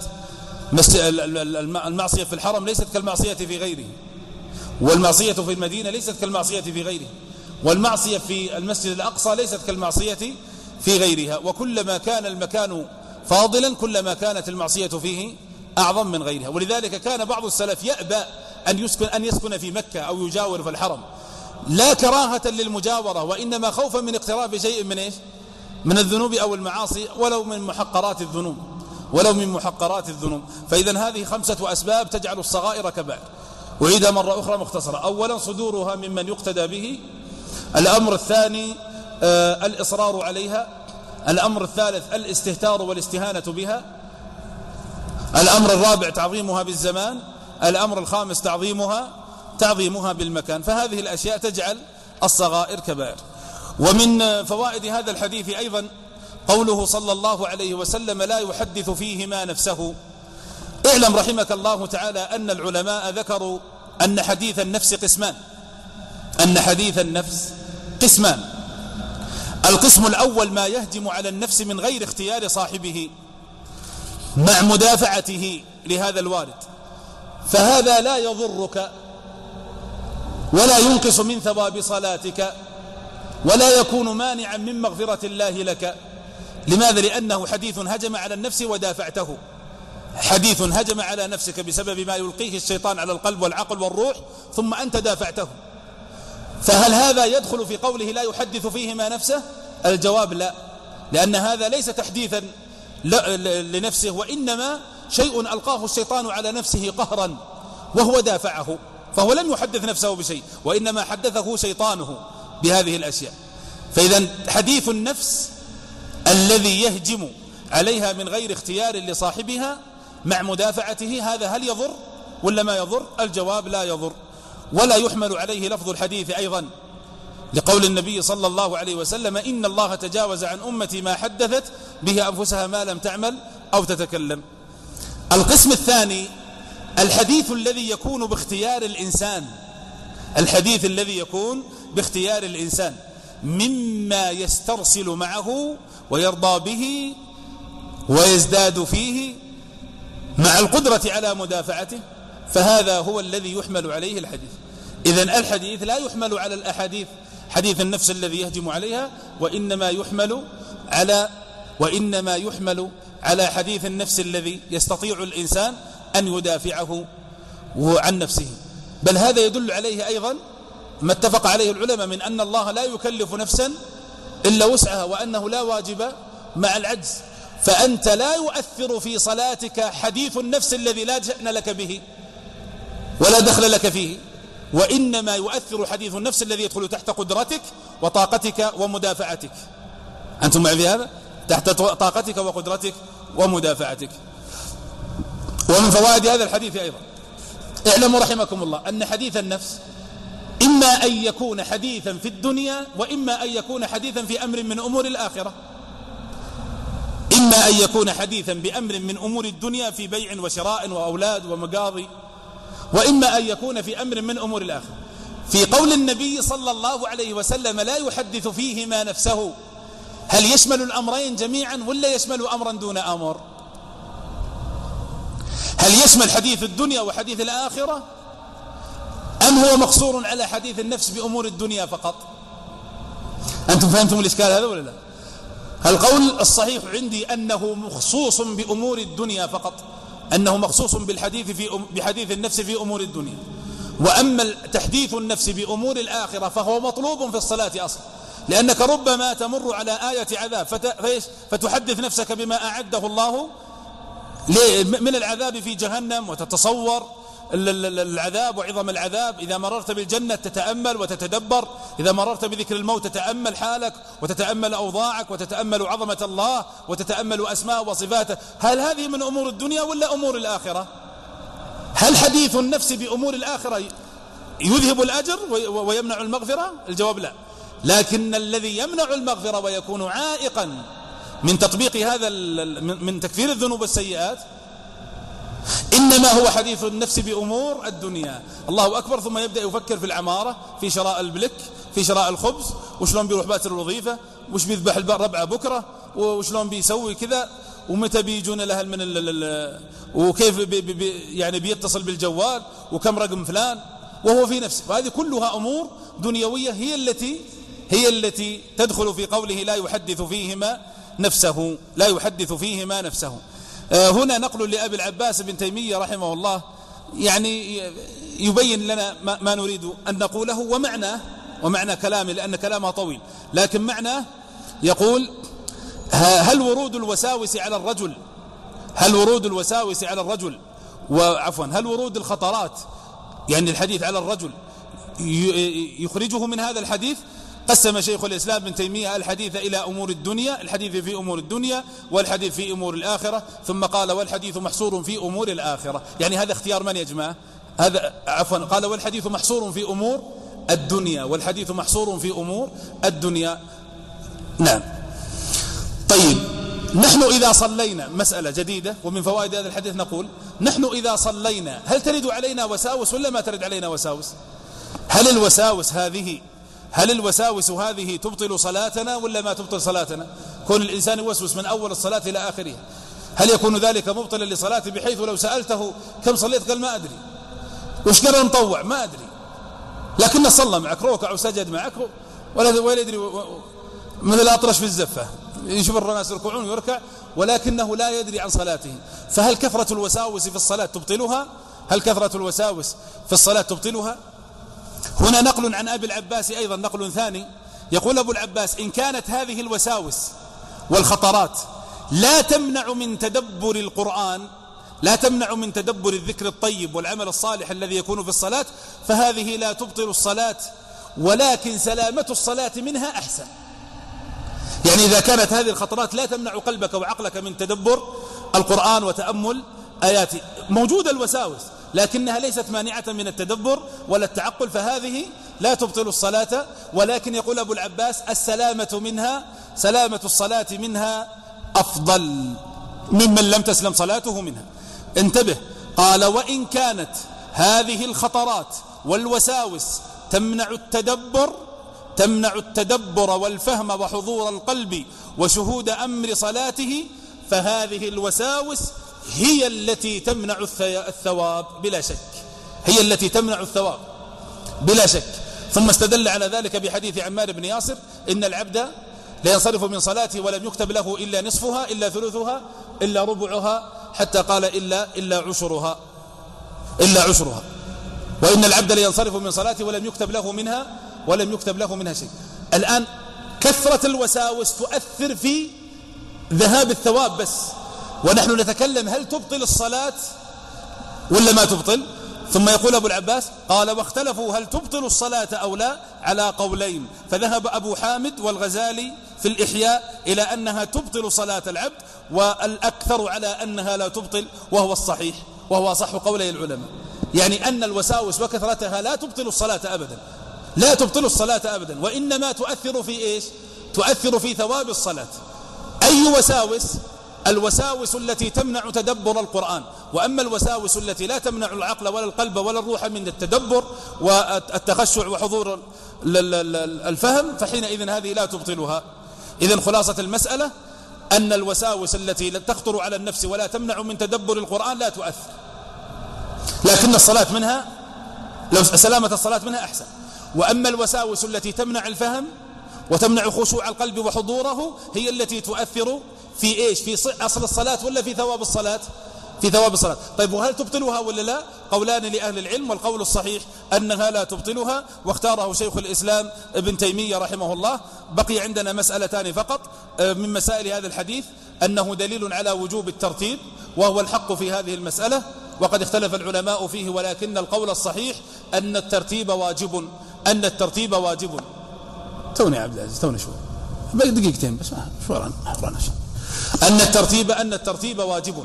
المعصية في الحرم ليست كالمعصية في غيره، والمعصية في المدينة ليست كالمعصية في غيره، والمعصية في المسجد الأقصى ليست كالمعصية في غيرها. وكلما كان المكان فاضلا كلما كانت المعصية فيه أعظم من غيرها. ولذلك كان بعض السلف يأبى أن يسكن, أن يسكن في مكة أو يجاور في الحرم، لا كراهة للمجاورة وإنما خوفا من اقتراف شيء من إيش؟ من الذنوب أو المعاصي، ولو من محقرات الذنوب ولو من محقرات الذنوب. فإذا هذه خمسة أسباب تجعل الصغائر كبائر. أعيدها مرة أخرى مختصرة. أولا صدورها ممن يقتدى به. الأمر الثاني آه الإصرار عليها. الأمر الثالث الاستهتار والاستهانة بها. الأمر الرابع تعظيمها بالزمان. الأمر الخامس تعظيمها تعظيمها بالمكان. فهذه الأشياء تجعل الصغائر كبائر. ومن فوائد هذا الحديث أيضا قوله صلى الله عليه وسلم لا يحدث فيهما نفسه. اعلم رحمك الله تعالى أن العلماء ذكروا أن حديث النفس قسمان أن حديث النفس قسمان القسم الأول ما يهجم على النفس من غير اختيار صاحبه مع مدافعته لهذا الوارد، فهذا لا يضرك ولا ينقص من ثواب صلاتك ولا يكون مانعا من مغفرة الله لك. لماذا؟ لأنه حديث هجم على النفس ودافعته، حديث هجم على نفسك بسبب ما يلقيه الشيطان على القلب والعقل والروح ثم أنت دافعته. فهل هذا يدخل في قوله لا يحدث فيهما نفسه؟ الجواب لا، لأن هذا ليس تحديثا لنفسه، وإنما شيء ألقاه الشيطان على نفسه قهرا وهو دافعه، فهو لم يحدث نفسه بشيء وإنما حدثه شيطانه بهذه الأشياء. فإذا حديث النفس الذي يهجم عليها من غير اختيار لصاحبها مع مدافعته، هذا هل يضر ولا ما يضر؟ الجواب لا يضر. ولا يحمل عليه لفظ الحديث أيضا لقول النبي صلى الله عليه وسلم: إن الله تجاوز عن أمتي ما حدثت به أنفسها ما لم تعمل أو تتكلم. القسم الثاني الحديث الذي يكون باختيار الإنسان، الحديث الذي يكون باختيار الإنسان مما يسترسل معه ويرضى به ويزداد فيه مع القدرة على مدافعته، فهذا هو الذي يحمل عليه الحديث. إذن الحديث لا يحمل على الأحاديث حديث النفس الذي يهجم عليها، وإنما يحمل على وإنما يحمل على حديث النفس الذي يستطيع الإنسان أن يدافعه عن نفسه. بل هذا يدل عليه أيضا ما اتفق عليه العلماء من أن الله لا يكلف نفسا إلا وسعها، وأنه لا واجب مع العجز. فأنت لا يؤثر في صلاتك حديث النفس الذي لا شأن لك به ولا دخل لك فيه، وإنما يؤثر حديث النفس الذي يدخل تحت قدرتك وطاقتك ومدافعتك. أنتم معي في هذا؟ تحت طاقتك وقدرتك ومدافعتك. ومن فوائد هذا الحديث أيضا اعلموا رحمكم الله أن حديث النفس إما أن يكون حديثا في الدنيا، وإما أن يكون حديثا في أمر من أمور الآخرة. إما أن يكون حديثا بأمر من أمور الدنيا في بيع وشراء وأولاد ومقاضي، وإما أن يكون في أمر من أمور الآخرة. في قول النبي صلى الله عليه وسلم: لا يحدث فيهما نفسه، هل يشمل الأمرين جميعا ولا يشمل أمرا دون أمر؟ هل يشمل حديث الدنيا وحديث الآخرة، أم هو مقصور على حديث النفس بأمور الدنيا فقط؟ أنتم فهمتم الإشكال هذا ولا لا؟ القول الصحيح عندي أنه مخصوص بأمور الدنيا فقط، أنه مخصوص بالحديث في بحديث النفس في أمور الدنيا. وأما تحديث النفس بأمور الآخرة فهو مطلوب في الصلاة أصلا، لأنك ربما تمر على آية عذاب فتحدث نفسك بما أعده الله من العذاب في جهنم، وتتصور العذاب وعظم العذاب. إذا مررت بالجنة تتأمل وتتدبر، إذا مررت بذكر الموت تتأمل حالك وتتأمل أوضاعك وتتأمل عظمة الله وتتأمل أسماء وصفاته. هل هذه من أمور الدنيا ولا أمور الآخرة؟ هل حديث النفس بأمور الآخرة يذهب الأجر ويمنع المغفرة؟ الجواب لا. لكن الذي يمنع المغفرة ويكون عائقا من تطبيق هذا من تكفير الذنوب والسيئات إنما هو حديث النفس بأمور الدنيا. الله أكبر، ثم يبدأ يفكر في العمارة، في شراء البلك، في شراء الخبز، وشلون بيروح باتر الوظيفة، وش بيذبح الربعة بكرة، وشلون بيسوي كذا، ومتى بيجون لها من ال وكيف بي بي يعني بيتصل بالجوال، وكم رقم فلان، وهو في نفسه. وهذه كلها أمور دنيوية هي التي هي التي تدخل في قوله لا يحدث فيهما نفسه لا يحدث فيهما نفسه. هنا نقل لأبي العباس بن تيمية رحمه الله يعني يبين لنا ما نريد أن نقوله ومعناه ومعنى كلامه، لأن كلامه طويل، لكن معناه يقول: هل ورود الوساوس على الرجل هل ورود الوساوس على الرجل وعفوا هل ورود الخطرات يعني الحديث على الرجل يخرجه من هذا الحديث؟ قسم شيخ الإسلام ابن تيمية الحديث إلى أمور الدنيا، الحديث في أمور الدنيا، والحديث في أمور الآخرة، ثم قال: والحديث محصور في أمور الآخرة. يعني هذا اختيار من يا جماعة؟ هذا عفوا قال: والحديث محصور في أمور الدنيا، والحديث محصور في أمور الدنيا. نعم. طيب، نحن إذا صلينا، مسألة جديدة ومن فوائد هذا الحديث، نقول: نحن إذا صلينا هل ترد علينا وساوس ولا ما ترد علينا وساوس؟ هل الوساوس هذه هل الوساوس هذه تبطل صلاتنا ولا ما تبطل صلاتنا؟ كون الإنسان يوسوس من أول الصلاة إلى آخرها، هل يكون ذلك مبطلا لصلاته بحيث لو سألته كم صليت قال ما أدري، وش قال مطوع ما أدري، لكنه صلى معك، ركع وسجد معك ولا يدري، مثل الأطرش في الزفة، يشوف الناس يركعون ويركع ولكنه لا يدري عن صلاته. فهل كثرة الوساوس في الصلاة تبطلها؟ هل كثرة الوساوس في الصلاة تبطلها؟ هنا نقل عن أبي العباس أيضا، نقل ثاني، يقول أبو العباس: إن كانت هذه الوساوس والخطرات لا تمنع من تدبر القرآن، لا تمنع من تدبر الذكر الطيب والعمل الصالح الذي يكون في الصلاة، فهذه لا تبطل الصلاة، ولكن سلامة الصلاة منها أحسن. يعني إذا كانت هذه الخطرات لا تمنع قلبك وعقلك من تدبر القرآن وتأمل آياته، موجودة الوساوس لكنها ليست مانعة من التدبر ولا التعقل، فهذه لا تبطل الصلاة. ولكن يقول أبو العباس السلامة منها، سلامة الصلاة منها أفضل ممن لم تسلم صلاته منها. انتبه، قال وإن كانت هذه الخطرات والوساوس تمنع التدبر تمنع التدبر والفهم وحضور القلب وشهود أمر صلاته، فهذه الوساوس هي التي تمنع الثواب بلا شك، هي التي تمنع الثواب بلا شك. ثم استدل على ذلك بحديث عمار بن ياسر إن العبد لا ينصرف من صلاته ولم يكتب له إلا نصفها إلا ثلثها إلا ربعها، حتى قال إلا إلا عشرها إلا عشرها وإن العبد لا ينصرف من صلاته ولم يكتب له منها ولم يكتب له منها شيء. الآن كثرة الوساوس تؤثر في ذهاب الثواب بس، ونحن نتكلم هل تبطل الصلاة ولا ما تبطل. ثم يقول أبو العباس قال واختلفوا هل تبطل الصلاة أو لا على قولين، فذهب أبو حامد والغزالي في الإحياء إلى أنها تبطل صلاة العبد، والأكثر على أنها لا تبطل، وهو الصحيح وهو صح قولي العلماء، يعني أن الوساوس وكثرتها لا تبطل الصلاة أبدا، لا تبطل الصلاة أبدا، وإنما تؤثر في إيش؟ تؤثر في ثواب الصلاة. أي وساوس؟ الوساوس التي تمنع تدبر القرآن، وأما الوساوس التي لا تمنع العقل ولا القلب ولا الروح من التدبر والتخشع وحضور الفهم فحينئذ هذه لا تبطلها. إذن خلاصة المسألة أن الوساوس التي تخطر على النفس ولا تمنع من تدبر القرآن لا تؤثر، لكن الصلاة منها لو سلامة الصلاة منها أحسن. وأما الوساوس التي تمنع الفهم وتمنع خشوع القلب وحضوره هي التي تؤثر في إيش؟ في أصل الصلاة ولا في ثواب الصلاة؟ في ثواب الصلاة. طيب وهل تبطلها ولا لا؟ قولان لأهل العلم، والقول الصحيح أنها لا تبطلها، واختاره شيخ الإسلام ابن تيمية رحمه الله. بقي عندنا مسألتان فقط من مسائل هذا الحديث، أنه دليل على وجوب الترتيب وهو الحق في هذه المسألة، وقد اختلف العلماء فيه، ولكن القول الصحيح أن الترتيب واجب، أن الترتيب واجب. توني عبد العزيز توني شوي باقي دقيقتين بس شوراً حرانا أن الترتيب أن الترتيب واجب.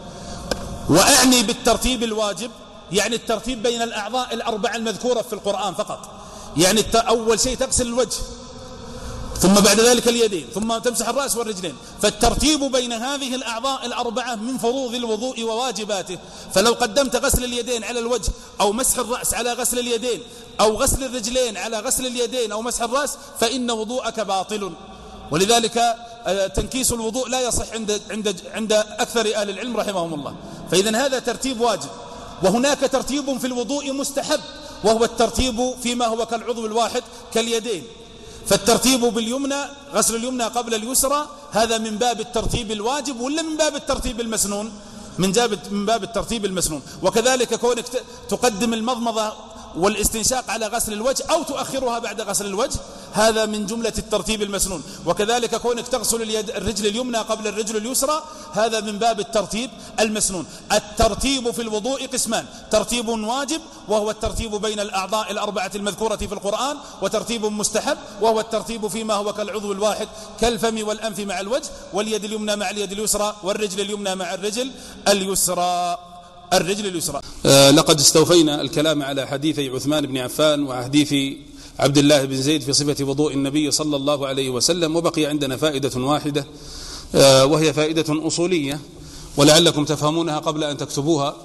وأعني بالترتيب الواجب يعني الترتيب بين الأعضاء الأربعة المذكورة في القرآن فقط. يعني أول شيء تغسل الوجه، ثم بعد ذلك اليدين، ثم تمسح الرأس والرجلين، فالترتيب بين هذه الأعضاء الأربعة من فروض الوضوء وواجباته. فلو قدمت غسل اليدين على الوجه أو مسح الرأس على غسل اليدين أو غسل الرجلين على غسل اليدين أو مسح الرأس فإن وضوءك باطل. ولذلك تنكيس الوضوء لا يصح عند عند عند أكثر أهل العلم رحمهم الله. فإذا هذا ترتيب واجب. وهناك ترتيب في الوضوء مستحب، وهو الترتيب فيما هو كالعضو الواحد كاليدين. فالترتيب باليمنى، غسل اليمنى قبل اليسرى، هذا من باب الترتيب الواجب ولا من باب الترتيب المسنون؟ من باب من باب الترتيب المسنون. وكذلك كونك تقدم المضمضة والاستنشاق على غسل الوجه أو تؤخرها بعد غسل الوجه، هذا من جملة الترتيب المسنون. وكذلك كونك تغسل اليد الرجل اليمنى قبل الرجل اليسرى، هذا من باب الترتيب المسنون. الترتيب في الوضوء قسمان: ترتيب واجب وهو الترتيب بين الأعضاء الأربعة المذكورة في القرآن، وترتيب مستحب وهو الترتيب فيما هو كالعضو الواحد كالفم والأنف مع الوجه، واليد اليمنى مع اليد اليسرى، والرجل اليمنى مع الرجل اليسرى الرجل اليسرى. آه لقد استوفينا الكلام على حديثي عثمان بن عفان وحديث عبد الله بن زيد في صفة وضوء النبي صلى الله عليه وسلم، وبقي عندنا فائدة واحدة آه وهي فائدة أصولية ولعلكم تفهمونها قبل أن تكتبوها،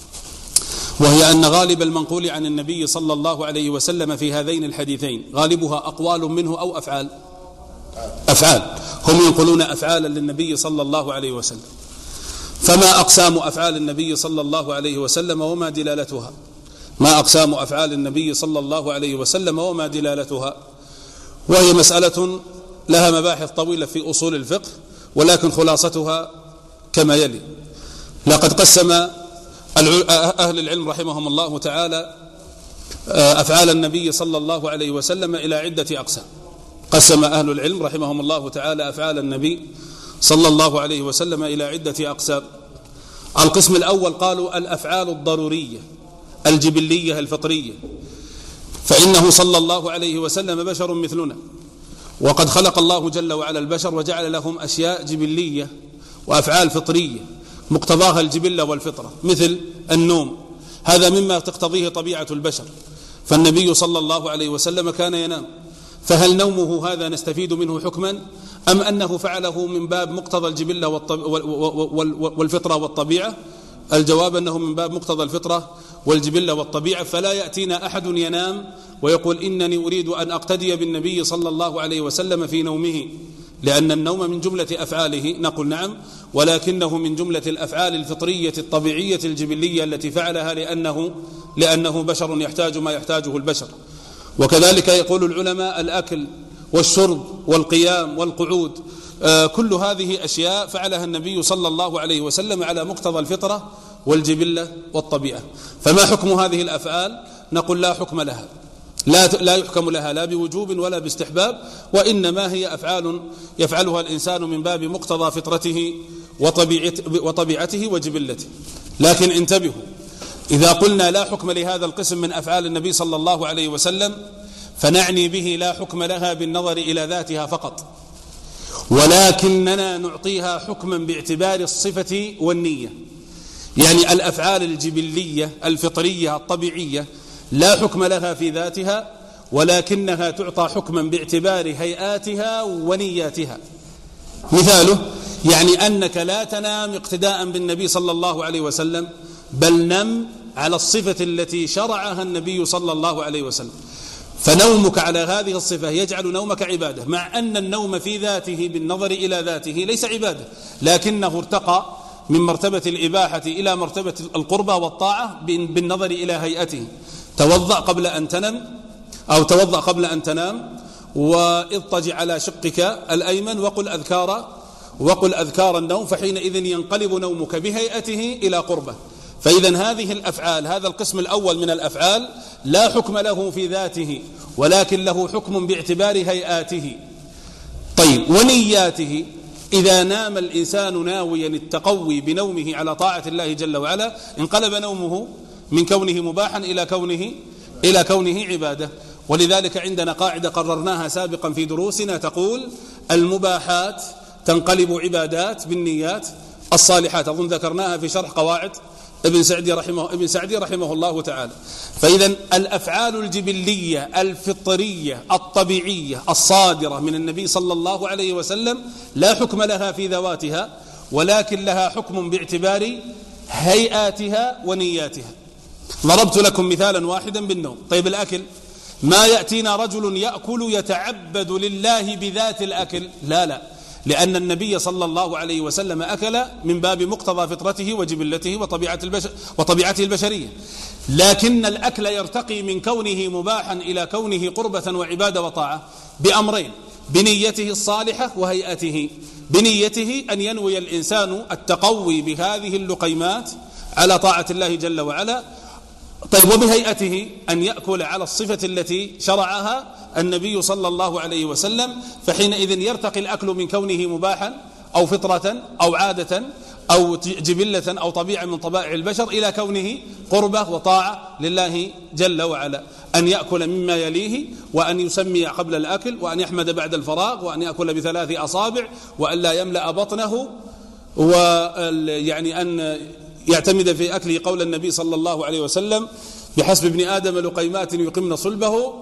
وهي أن غالب المنقول عن النبي صلى الله عليه وسلم في هذين الحديثين غالبها أقوال منه أو أفعال أفعال هم ينقلون أفعالا للنبي صلى الله عليه وسلم. فما أقسام أفعال النبي صلى الله عليه وسلم وما دلالتها؟ ما أقسام أفعال النبي صلى الله عليه وسلم وما دلالتها؟ وهي مسألة لها مباحث طويلة في أصول الفقه، ولكن خلاصتها كما يلي: لقد قسم أهل العلم رحمهم الله تعالى أفعال النبي صلى الله عليه وسلم إلى عدة أقسام. قسم أهل العلم رحمهم الله تعالى أفعال النبي صلى الله عليه وسلم إلى عدة أقسام. القسم الأول قالوا الأفعال الضرورية الجبلية الفطرية، فإنه صلى الله عليه وسلم بشر مثلنا، وقد خلق الله جل وعلا البشر وجعل لهم أشياء جبلية وأفعال فطرية مقتضاها الجبلة والفطرة، مثل النوم، هذا مما تقتضيه طبيعة البشر. فالنبي صلى الله عليه وسلم كان ينام، فهل نومه هذا نستفيد منه حكما أم أنه فعله من باب مقتضى الجبلة والفطرة والطبيعة؟ الجواب أنه من باب مقتضى الفطرة والجبلة والطبيعة. فلا يأتينا أحد ينام ويقول إنني أريد أن أقتدي بالنبي صلى الله عليه وسلم في نومه، لأن النوم من جملة أفعاله، نقول نعم، ولكنه من جملة الأفعال الفطرية الطبيعية الجبلية التي فعلها لأنه, لأنه بشر يحتاج ما يحتاجه البشر. وكذلك يقول العلماء الأكل والشرب والقيام والقعود، آه كل هذه أشياء فعلها النبي صلى الله عليه وسلم على مقتضى الفطرة والجبلة والطبيعة. فما حكم هذه الأفعال؟ نقول لا حكم لها، لا لا يحكم لها لا بوجوب ولا باستحباب، وإنما هي أفعال يفعلها الإنسان من باب مقتضى فطرته وطبيعته وجبلته. لكن انتبهوا، إذا قلنا لا حكم لهذا القسم من أفعال النبي صلى الله عليه وسلم فنعني به لا حكم لها بالنظر إلى ذاتها فقط، ولكننا نعطيها حكما باعتبار الصفة والنية. يعني الأفعال الجبلية الفطرية الطبيعية لا حكم لها في ذاتها، ولكنها تعطى حكما باعتبار هيئاتها ونياتها. مثاله يعني أنك لا تنام اقتداء بالنبي صلى الله عليه وسلم، بل نم على الصفة التي شرعها النبي صلى الله عليه وسلم. فنومك على هذه الصفة يجعل نومك عبادة، مع أن النوم في ذاته بالنظر إلى ذاته ليس عبادة، لكنه ارتقى من مرتبة الإباحة إلى مرتبة القربة والطاعة بالنظر إلى هيئته. توضأ قبل أن تنم أو توضأ قبل أن تنام واضطجع على شقك الأيمن وقل أذكار وقل أذكار النوم، فحينئذ ينقلب نومك بهيئته إلى قربة. فإذا هذه الأفعال، هذا القسم الأول من الأفعال لا حكم له في ذاته، ولكن له حكم باعتبار هيئاته. طيب، ونياته، إذا نام الإنسان ناويا التقوي بنومه على طاعة الله جل وعلا انقلب نومه من كونه مباحا إلى كونه إلى كونه عبادة. ولذلك عندنا قاعدة قررناها سابقا في دروسنا تقول المباحات تنقلب عبادات بالنيات الصالحات، أظن ذكرناها في شرح قواعد ابن سعدي رحمه ابن سعدي رحمه الله تعالى. فإذا الأفعال الجبلية الفطرية الطبيعية الصادرة من النبي صلى الله عليه وسلم لا حكم لها في ذواتها، ولكن لها حكم باعتبار هيئاتها ونياتها. ضربت لكم مثالا واحدا بالنوم. طيب، الأكل، ما يأتينا رجل يأكل يتعبد لله بذات الأكل، لا لا لأن النبي صلى الله عليه وسلم أكل من باب مقتضى فطرته وجبلته وطبيعة البشر وطبيعته البشرية، لكن الأكل يرتقي من كونه مباحا إلى كونه قربة وعبادة وطاعة بأمرين: بنيته الصالحة وهيئته. بنيته أن ينوي الإنسان التقوي بهذه اللقيمات على طاعة الله جل وعلا. طيب، وبهيئته أن يأكل على الصفة التي شرعها النبي صلى الله عليه وسلم، فحينئذ يرتقي الأكل من كونه مباحا أو فطرة أو عادة أو جبلة أو طبيعة من طبائع البشر إلى كونه قربة وطاعة لله جل وعلا. أن يأكل مما يليه، وأن يسمي قبل الأكل، وأن يحمد بعد الفراغ، وأن يأكل بثلاث أصابع، وأن لا يملأ بطنه، ويعني أن يعتمد في أكله قول النبي صلى الله عليه وسلم: بحسب ابن آدم لقيمات يقمن صلبه.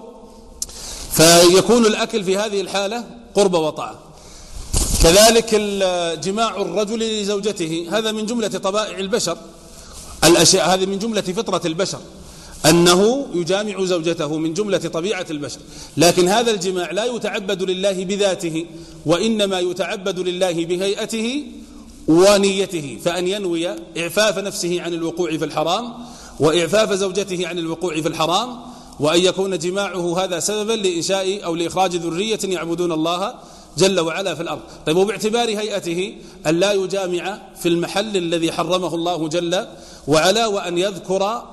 فيكون الأكل في هذه الحالة قرب وطاعة. كذلك جماع الرجل لزوجته، هذا من جملة طبائع البشر، الأشياء هذه من جملة فطرة البشر أنه يجامع زوجته، من جملة طبيعة البشر. لكن هذا الجماع لا يتعبد لله بذاته، وإنما يتعبد لله بهيئته ونيته، فأن ينوي إعفاف نفسه عن الوقوع في الحرام وإعفاف زوجته عن الوقوع في الحرام، وأن يكون جماعه هذا سببا لإنشاء أو لإخراج ذرية يعبدون الله جل وعلا في الأرض. طيب، وباعتبار هيئته أن لا يجامع في المحل الذي حرمه الله جل وعلا، وأن يذكر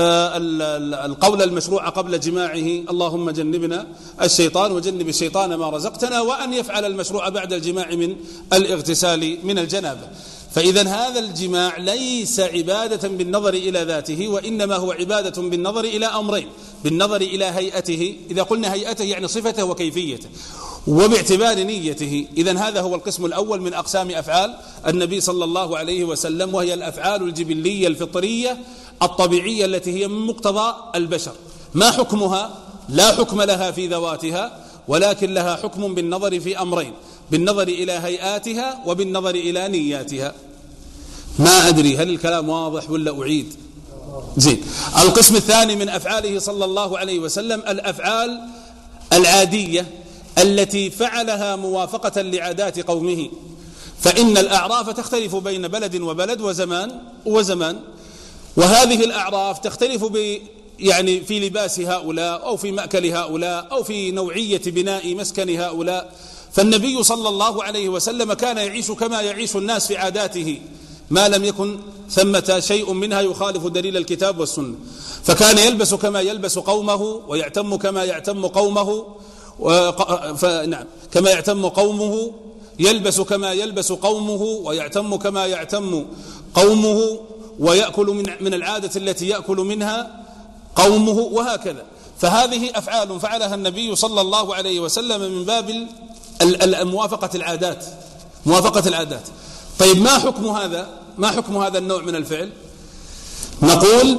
القول المشروع قبل جماعه: اللهم جنبنا الشيطان وجنب الشيطان ما رزقتنا، وأن يفعل المشروع بعد الجماع من الاغتسال من الجنابة. فإذا هذا الجماع ليس عبادة بالنظر إلى ذاته، وإنما هو عبادة بالنظر إلى أمرين: بالنظر إلى هيئته، إذا قلنا هيئته يعني صفته وكيفيته، وباعتبار نيته. إذن هذا هو القسم الأول من أقسام أفعال النبي صلى الله عليه وسلم، وهي الأفعال الجبلية الفطرية الطبيعية التي هي من مقتضى البشر. ما حكمها؟ لا حكم لها في ذواتها، ولكن لها حكم بالنظر في أمرين: بالنظر إلى هيئاتها وبالنظر إلى نياتها. ما أدري هل الكلام واضح ولا أعيد؟ زين. القسم الثاني من أفعاله صلى الله عليه وسلم الأفعال العادية التي فعلها موافقة لعادات قومه، فإن الأعراف تختلف بين بلد وبلد وزمان وزمان، وهذه الأعراف تختلف ب يعني في لباس هؤلاء أو في مأكل هؤلاء أو في نوعية بناء مسكن هؤلاء. فالنبي صلى الله عليه وسلم كان يعيش كما يعيش الناس في عاداته، ما لم يكن ثمة شيء منها يخالف دليل الكتاب والسنة. فكان يلبس كما يلبس قومه، ويعتم كما يعتم قومه، فنعم كما يعتم قومه، يلبس كما يلبس قومه، ويعتم كما يعتم قومه، ويأكل من من العادة التي يأكل منها قومه، وهكذا. فهذه أفعال فعلها النبي صلى الله عليه وسلم من باب موافقة العادات، موافقة العادات. طيب ما حكم هذا؟ ما حكم هذا النوع من الفعل؟ نقول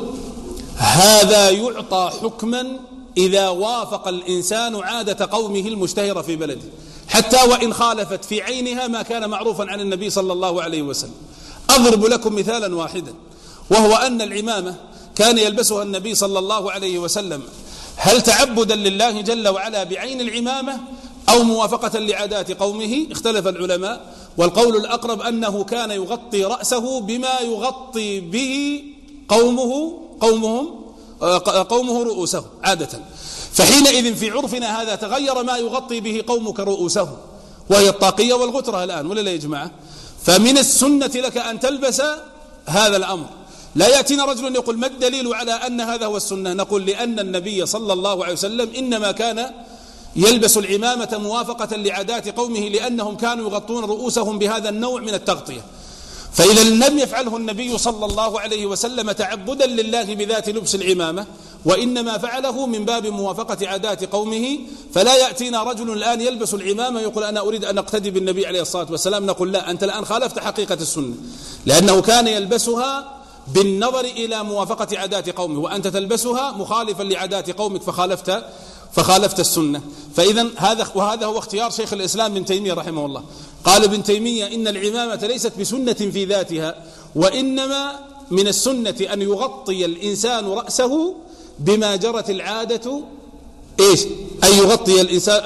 هذا يعطى حكما إذا وافق الإنسان عادة قومه المشتهرة في بلده، حتى وإن خالفت في عينها ما كان معروفا عن النبي صلى الله عليه وسلم. أضرب لكم مثالا واحدا، وهو أن العمامة كان يلبسها النبي صلى الله عليه وسلم هل تعبدا لله جل وعلا بعين العمامة أو موافقة لعادات قومه؟ اختلف العلماء، والقول الأقرب أنه كان يغطي رأسه بما يغطي به قومه قومهم قومه رؤوسه عادة. فحينئذ في عرفنا هذا تغير ما يغطي به قومك رؤوسه، وهي الطاقية والغترة الآن، ولا لا يا جماعة؟ فمن السنة لك أن تلبس هذا الأمر. لا يأتينا رجل يقول ما الدليل على أن هذا هو السنة؟ نقول لأن النبي صلى الله عليه وسلم إنما كان يلبس العمامة موافقة لعادات قومه، لأنهم كانوا يغطون رؤوسهم بهذا النوع من التغطية. فإذا لم يفعله النبي صلى الله عليه وسلم تعبدا لله بذات لبس العمامة، وإنما فعله من باب موافقة عادات قومه، فلا يأتينا رجل الآن يلبس العمامة يقول أنا أريد أن أقتدي بالنبي عليه الصلاة والسلام. نقول لا، أنت الآن خالفت حقيقة السنة، لأنه كان يلبسها بالنظر إلى موافقة عادات قومه، وأنت تلبسها مخالفا لعادات قومك فخالفت فخالفت السنة. فإذا هذا وهذا هو اختيار شيخ الإسلام ابن تيمية رحمه الله. قال ابن تيمية إن العمامة ليست بسنة في ذاتها، وإنما من السنة أن يغطي الإنسان رأسه بما جرت العادة إيش أن يغطي الإنسان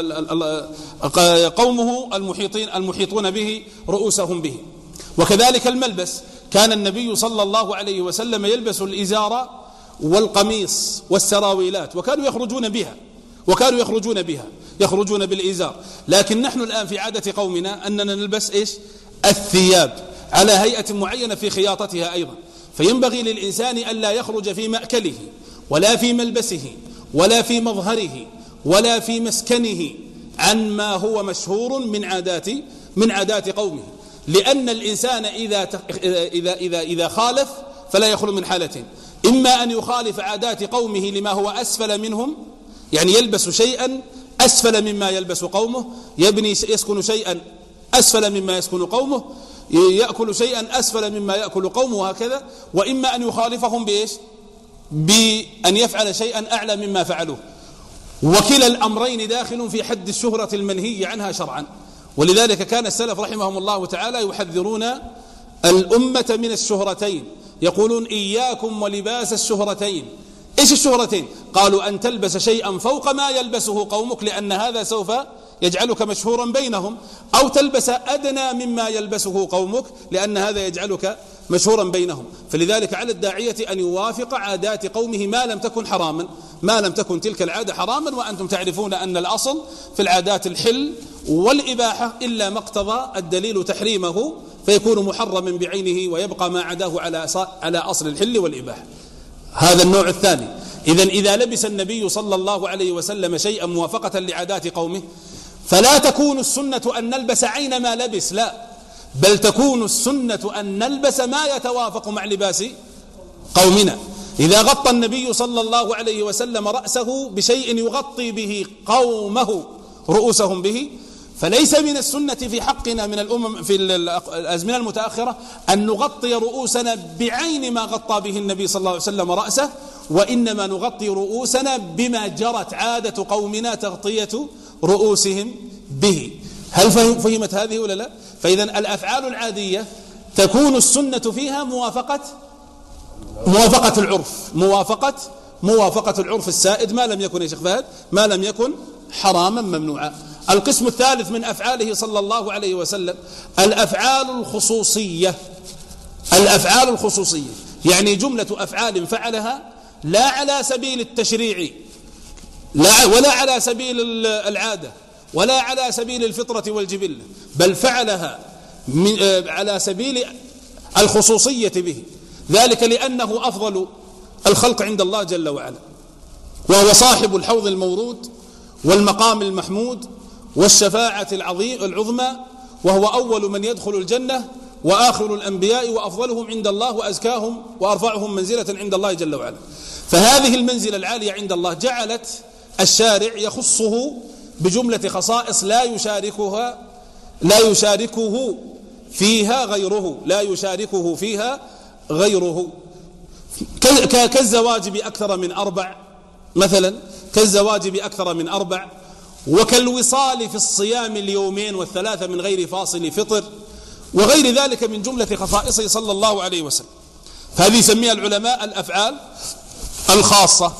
قومه المحيطين المحيطون به رؤوسهم به. وكذلك الملبس، كان النبي صلى الله عليه وسلم يلبس الإزار والقميص والسراويلات، وكانوا يخرجون بها وكانوا يخرجون بها يخرجون بالإزار. لكن نحن الآن في عادة قومنا أننا نلبس إيش الثياب على هيئة معينة في خياطتها أيضا. فينبغي للإنسان ألا يخرج في مأكله ولا في ملبسه ولا في مظهره ولا في مسكنه عن ما هو مشهور من عادات من عادات قومه، لأن الإنسان إذا إذا إذا إذا خالف فلا يخلو من حالتين: إما أن يخالف عادات قومه لما هو أسفل منهم، يعني يلبس شيئا أسفل مما يلبس قومه، يبني يسكن شيئا أسفل مما يسكن قومه، يأكل شيئا أسفل مما يأكل قومه، وهكذا. وإما أن يخالفهم بإيش؟ بأن يفعل شيئا أعلى مما فعلوه. وكلا الأمرين داخل في حد الشهرة المنهي عنها شرعا. ولذلك كان السلف رحمهم الله تعالى يحذرون الأمة من الشهرتين، يقولون إياكم ولباس الشهرتين. إيش الشهرتين؟ قالوا أن تلبس شيئا فوق ما يلبسه قومك، لأن هذا سوف يجعلك مشهورا بينهم، أو تلبس أدنى مما يلبسه قومك، لأن هذا يجعلك مشهورا بينهم. فلذلك على الداعية أن يوافق عادات قومه ما لم تكن حراما، ما لم تكن تلك العادة حراما، وأنتم تعرفون أن الأصل في العادات الحل والإباحة، إلا ما اقتضى الدليل تحريمه فيكون محرما بعينه، ويبقى ما عداه على على أصل الحل والإباحة. هذا النوع الثاني. إذن إذا لبس النبي صلى الله عليه وسلم شيئا موافقة لعادات قومه، فلا تكون السنة أن نلبس عين ما لبس، لا، بل تكون السنة أن نلبس ما يتوافق مع لباس قومنا. إذا غطى النبي صلى الله عليه وسلم رأسه بشيء يغطي به قومه رؤوسهم به. فليس من السنة في حقنا من الأمم في الأزمنة المتأخرة أن نغطي رؤوسنا بعين ما غطى به النبي صلى الله عليه وسلم رأسه، وإنما نغطي رؤوسنا بما جرت عادة قومنا تغطية رؤوسهم به. هل فهمت هذه ولا لا؟ فإذا الأفعال العادية تكون السنة فيها موافقة موافقة العرف موافقة موافقة العرف السائد، ما لم يكن يا شيخ فهد ما لم يكن حراما ممنوعا. القسم الثالث من أفعاله صلى الله عليه وسلم الأفعال الخصوصية. الأفعال الخصوصية يعني جملة أفعال فعلها لا على سبيل التشريع لا ولا على سبيل العادة ولا على سبيل الفطرة والجبلة، بل فعلها من على سبيل الخصوصية به، ذلك لأنه أفضل الخلق عند الله جل وعلا، وهو صاحب الحوض المورود والمقام المحمود والشفاعة العظيم العظمى، وهو أول من يدخل الجنة وآخر الأنبياء وأفضلهم عند الله وأزكاهم وأرفعهم منزلة عند الله جل وعلا. فهذه المنزلة العالية عند الله جعلت الشارع يخصه بجملة خصائص لا يشاركها لا يشاركه فيها غيره لا يشاركه فيها غيره كالزواج بأكثر من أربع مثلا كالزواج بأكثر من أربع وكالوصال في الصيام اليومين والثلاثة من غير فاصل فطر وغير ذلك من جملة خصائصه صلى الله عليه وسلم. فهذه يسميها العلماء الأفعال الخاصة.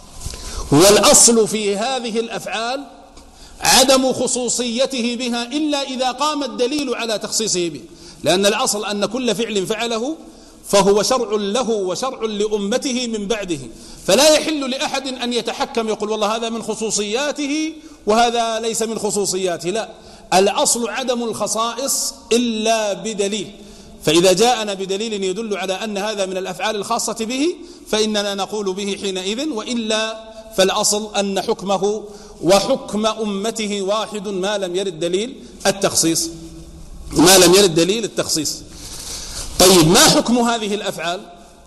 والأصل في هذه الأفعال عدم خصوصيته بها إلا إذا قام الدليل على تخصيصه به، لأن الأصل أن كل فعل فعله فهو شرع له وشرع لأمته من بعده، فلا يحل لأحد أن يتحكم يقول والله هذا من خصوصياته وهذا ليس من خصوصياته، لا، الأصل عدم الخصائص إلا بدليل. فإذا جاءنا بدليل يدل على أن هذا من الأفعال الخاصة به فإننا نقول به حينئذ، وإلا فالأصل أن حكمه وحكم أمته واحد ما لم يرد دليل التخصيص ما لم يرد دليل التخصيص. طيب، ما حكم هذه الأفعال؟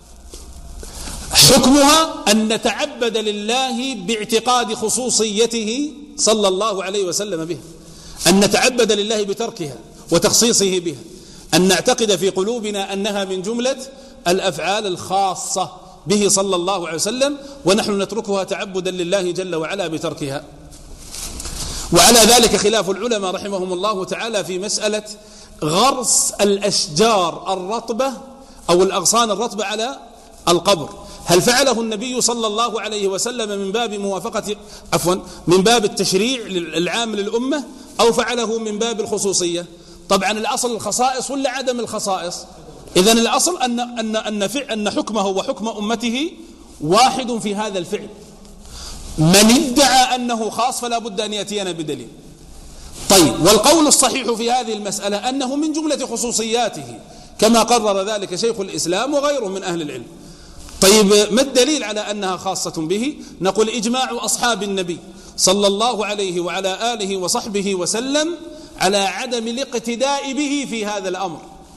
حكمها أن نتعبد لله باعتقاد خصوصيته صلى الله عليه وسلم بها، أن نتعبد لله بتركها وتخصيصه بها، أن نعتقد في قلوبنا أنها من جملة الأفعال الخاصة به صلى الله عليه وسلم، ونحن نتركها تعبدا لله جل وعلا بتركها. وعلى ذلك خلاف العلماء رحمهم الله تعالى في مسألة غرس الأشجار الرطبة أو الأغصان الرطبة على القبر، هل فعله النبي صلى الله عليه وسلم من باب موافقة عفوا من باب التشريع العام للأمة أو فعله من باب الخصوصية؟ طبعا الأصل الخصائص ولا عدم الخصائص؟ إذن الأصل أن أن أن أن حكمه وحكم أمته واحد في هذا الفعل. من ادعى أنه خاص فلا بد أن يأتينا بدليل. طيب، والقول الصحيح في هذه المسألة أنه من جملة خصوصياته كما قرر ذلك شيخ الإسلام وغيره من أهل العلم. طيب، ما الدليل على أنها خاصة به؟ نقول إجماع أصحاب النبي صلى الله عليه وعلى آله وصحبه وسلم على عدم الاقتداء به في هذا الأمر،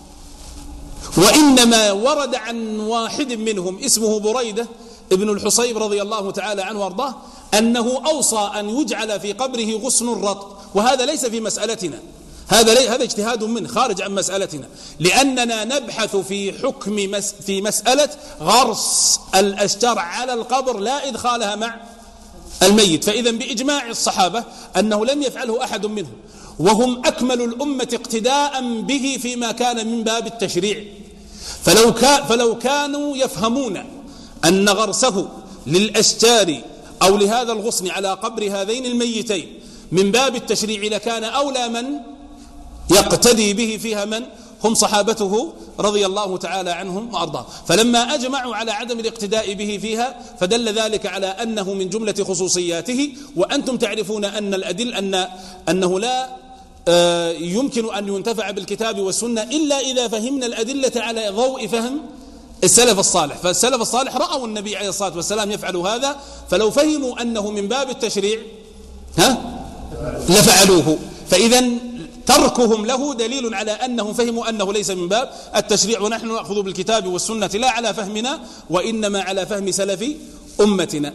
وإنما ورد عن واحد منهم اسمه بريدة ابن الحصيب رضي الله تعالى عنه وارضاه أنه أوصى أن يجعل في قبره غصن رطب، وهذا ليس في مسألتنا، هذا لي هذا اجتهاد منه خارج عن مسألتنا، لأننا نبحث في حكم مس في مسألة غرس الأشجار على القبر لا إدخالها مع الميت. فإذا بإجماع الصحابة أنه لم يفعله أحد منهم، وهم أكمل الأمة اقتداء به فيما كان من باب التشريع. فلو, كا فلو كانوا يفهمون أن غرسه للأشجار أو لهذا الغصن على قبر هذين الميتين من باب التشريع لكان أولى من يقتدي به فيها من هم صحابته رضي الله تعالى عنهم وأرضاهم. فلما أجمعوا على عدم الاقتداء به فيها فدل ذلك على أنه من جملة خصوصياته. وأنتم تعرفون أن الأدل أن أنه لا يمكن أن ينتفع بالكتاب والسنة إلا إذا فهمنا الأدلة على ضوء فهم السلف الصالح. فالسلف الصالح رأوا النبي عليه الصلاة والسلام يفعل هذا، فلو فهموا أنه من باب التشريع ها لفعلوه. فإذا تركهم له دليل على أنهم فهموا أنه ليس من باب التشريع، ونحن نأخذ بالكتاب والسنة لا على فهمنا وإنما على فهم سلف أمتنا.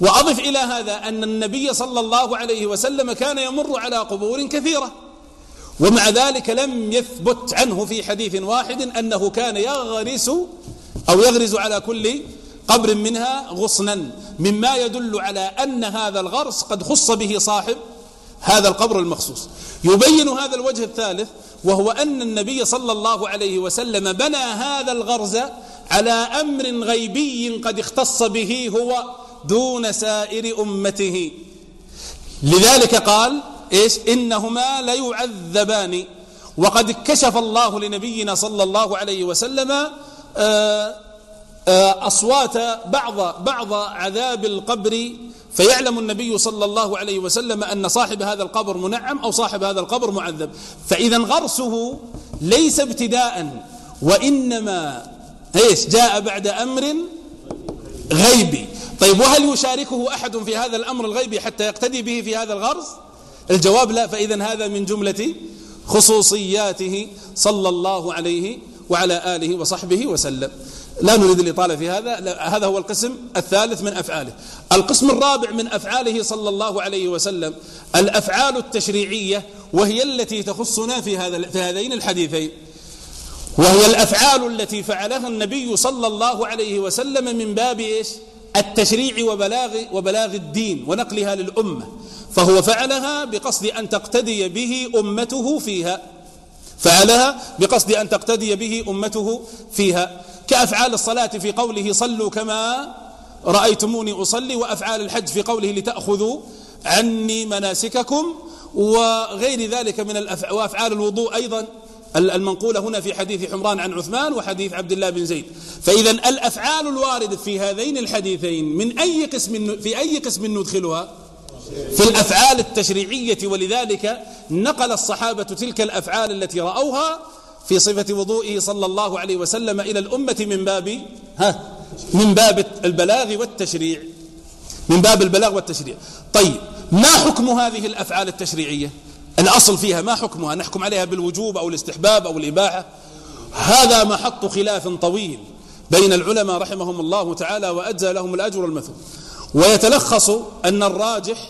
وأضف إلى هذا أن النبي صلى الله عليه وسلم كان يمر على قبور كثيرة، ومع ذلك لم يثبت عنه في حديث واحد أنه كان يغرس أو يغرز على كل قبر منها غصنا، مما يدل على أن هذا الغرس قد خص به صاحب هذا القبر المخصوص. يبين هذا الوجه الثالث، وهو أن النبي صلى الله عليه وسلم بنى هذا الغرز على أمر غيبي قد اختص به هو دون سائر أمته. لذلك قال إيش؟ إنهما ليعذبان. وقد كشف الله لنبينا صلى الله عليه وسلم أصوات بعض بعض عذاب القبر، فيعلم النبي صلى الله عليه وسلم أن صاحب هذا القبر منعم أو صاحب هذا القبر معذب. فإذا غرسه ليس ابتداء، وإنما إيش؟ جاء بعد أمر غيبي. طيب، وهل يشاركه أحد في هذا الأمر الغيبي حتى يقتدي به في هذا الغرس؟ الجواب لا. فإذا هذا من جملة خصوصياته صلى الله عليه وعلى آله وصحبه وسلم. لا نريد الإطالة في هذا، هذا هو القسم الثالث من أفعاله. القسم الرابع من أفعاله صلى الله عليه وسلم الأفعال التشريعية، وهي التي تخصنا في هذا في هذين الحديثين، وهي الأفعال التي فعلها النبي صلى الله عليه وسلم من باب إيش؟ التشريع وبلاغ وبلاغ الدين ونقلها للأمة. فهو فعلها بقصد أن تقتدي به أمته فيها فعلها بقصد أن تقتدي به أمته فيها كأفعال الصلاة في قوله صلوا كما رأيتموني أصلي، وأفعال الحج في قوله لتأخذوا عني مناسككم، وغير ذلك من الأفعال. وأفعال الوضوء أيضا المنقولة هنا في حديث حمران عن عثمان وحديث عبد الله بن زيد. فإذا الأفعال الواردة في هذين الحديثين من أي قسم في أي قسم ندخلها؟ في الأفعال التشريعية. ولذلك نقل الصحابة تلك الأفعال التي رأوها في صفة وضوئه صلى الله عليه وسلم إلى الأمة من باب ها من باب البلاغ والتشريع من باب البلاغ والتشريع. طيب، ما حكم هذه الأفعال التشريعية؟ الأصل فيها ما حكمها؟ نحكم عليها بالوجوب أو الاستحباب أو الإباحة؟ هذا محط خلاف طويل بين العلماء رحمهم الله تعالى وأجزى لهم الأجر والمثوب. ويتلخص أن الراجح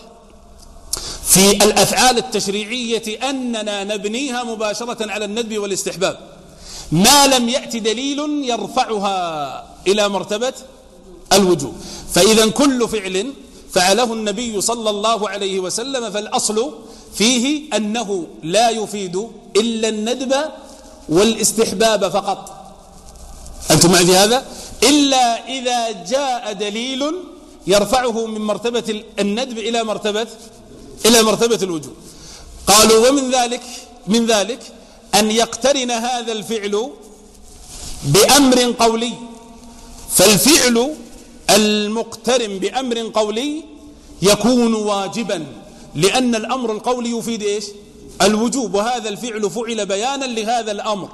في الأفعال التشريعية أننا نبنيها مباشرة على الندب والاستحباب ما لم يأتي دليل يرفعها إلى مرتبة الوجوب. فإذا كل فعل فعله النبي صلى الله عليه وسلم فالأصل فيه أنه لا يفيد إلا الندب والاستحباب فقط. أنتم معي في هذا؟ إلا إذا جاء دليل يرفعه من مرتبة الندب إلى مرتبة إلى مرتبة الوجوب. قالوا ومن ذلك من ذلك أن يقترن هذا الفعل بأمر قولي. فالفعل المقترن بأمر قولي يكون واجبا، لأن الأمر القولي يفيد إيش؟ الوجوب، وهذا الفعل فعل بيانا لهذا الأمر.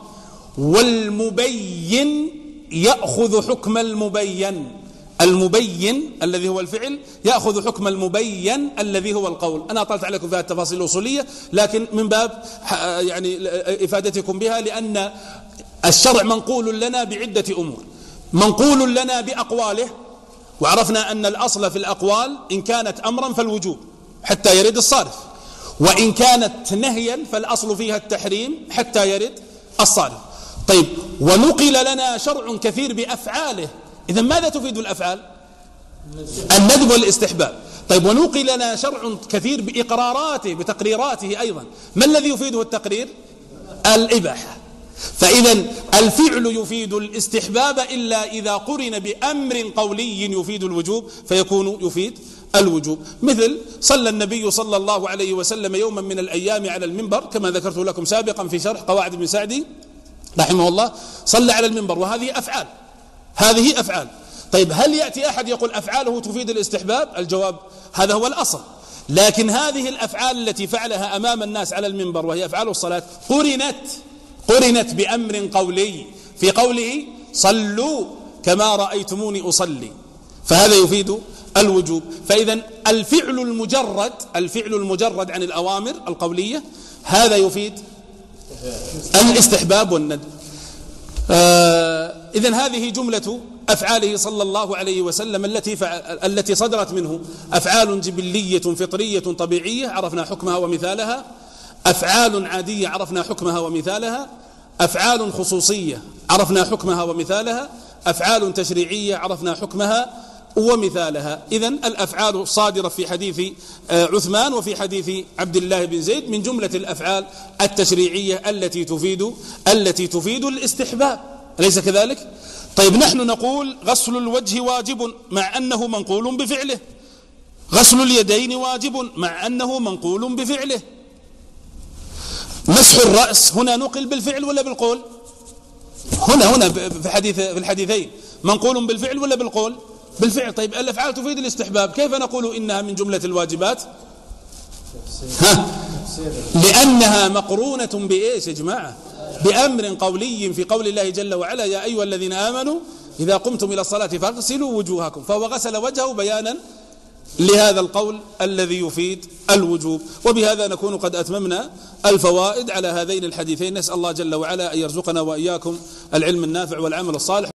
والمبين يأخذ حكم المبين المبين الذي هو الفعل يأخذ حكم المبين الذي هو القول. أنا أطلت عليكم فيها التفاصيل الأصولية، لكن من باب يعني إفادتكم بها، لأن الشرع منقول لنا بعدة أمور. منقول لنا بأقواله، وعرفنا أن الأصل في الأقوال إن كانت أمرا فالوجوب حتى يرد الصارف، وإن كانت نهيا فالأصل فيها التحريم حتى يرد الصارف. طيب، ونقل لنا شرع كثير بأفعاله. إذن ماذا تفيد الأفعال؟ الندب والاستحباب. طيب، ونقل لنا شرع كثير بإقراراته بتقريراته أيضا. ما الذي يفيده التقرير؟ الإباحة. فإذا الفعل يفيد الاستحباب إلا إذا قرن بأمر قولي يفيد الوجوب فيكون يفيد الوجوب. مثل صلى النبي صلى الله عليه وسلم يوما من الأيام على المنبر، كما ذكرت لكم سابقا في شرح قواعد ابن سعدي رحمه الله، صلى على المنبر، وهذه أفعال هذه أفعال. طيب، هل يأتي أحد يقول أفعاله تفيد الاستحباب؟ الجواب هذا هو الأصل. لكن هذه الأفعال التي فعلها أمام الناس على المنبر وهي أفعال الصلاة قرنت قرنت بأمر قولي في قوله صلوا كما رأيتموني أصلي، فهذا يفيد الوجوب. فإذا الفعل المجرد الفعل المجرد عن الأوامر القولية هذا يفيد الاستحباب والندب. آه إذن هذه جملة أفعاله صلى الله عليه وسلم التي التي صدرت منه أفعال جبلية فطرية طبيعية عرفنا حكمها ومثالها، أفعال عادية عرفنا حكمها ومثالها، أفعال خصوصية عرفنا حكمها ومثالها، أفعال تشريعية عرفنا حكمها ومثالها. إذن الأفعال الصادرة في حديث عثمان وفي حديث عبد الله بن زيد من جملة الأفعال التشريعية التي تفيد التي تفيد الاستحباب، أليس كذلك؟ طيب نحن نقول غسل الوجه واجب مع أنه منقول بفعله، غسل اليدين واجب مع أنه منقول بفعله، مسح الرأس هنا نقل بالفعل ولا بالقول؟ هنا هنا في حديث في الحديثين منقول بالفعل ولا بالقول؟ بالفعل. طيب الأفعال تفيد الاستحباب، كيف نقول إنها من جملة الواجبات؟ ها؟ لأنها مقرونة بإيش يا جماعة؟ بأمر قولي في قول الله جل وعلا يا أيها الذين آمنوا إذا قمتم إلى الصلاة فاغسلوا وجوهكم، فهو غسل وجهه بيانا لهذا القول الذي يفيد الوجوب. وبهذا نكون قد أتممنا الفوائد على هذين الحديثين. نسأل الله جل وعلا أن يرزقنا وإياكم العلم النافع والعمل الصالح.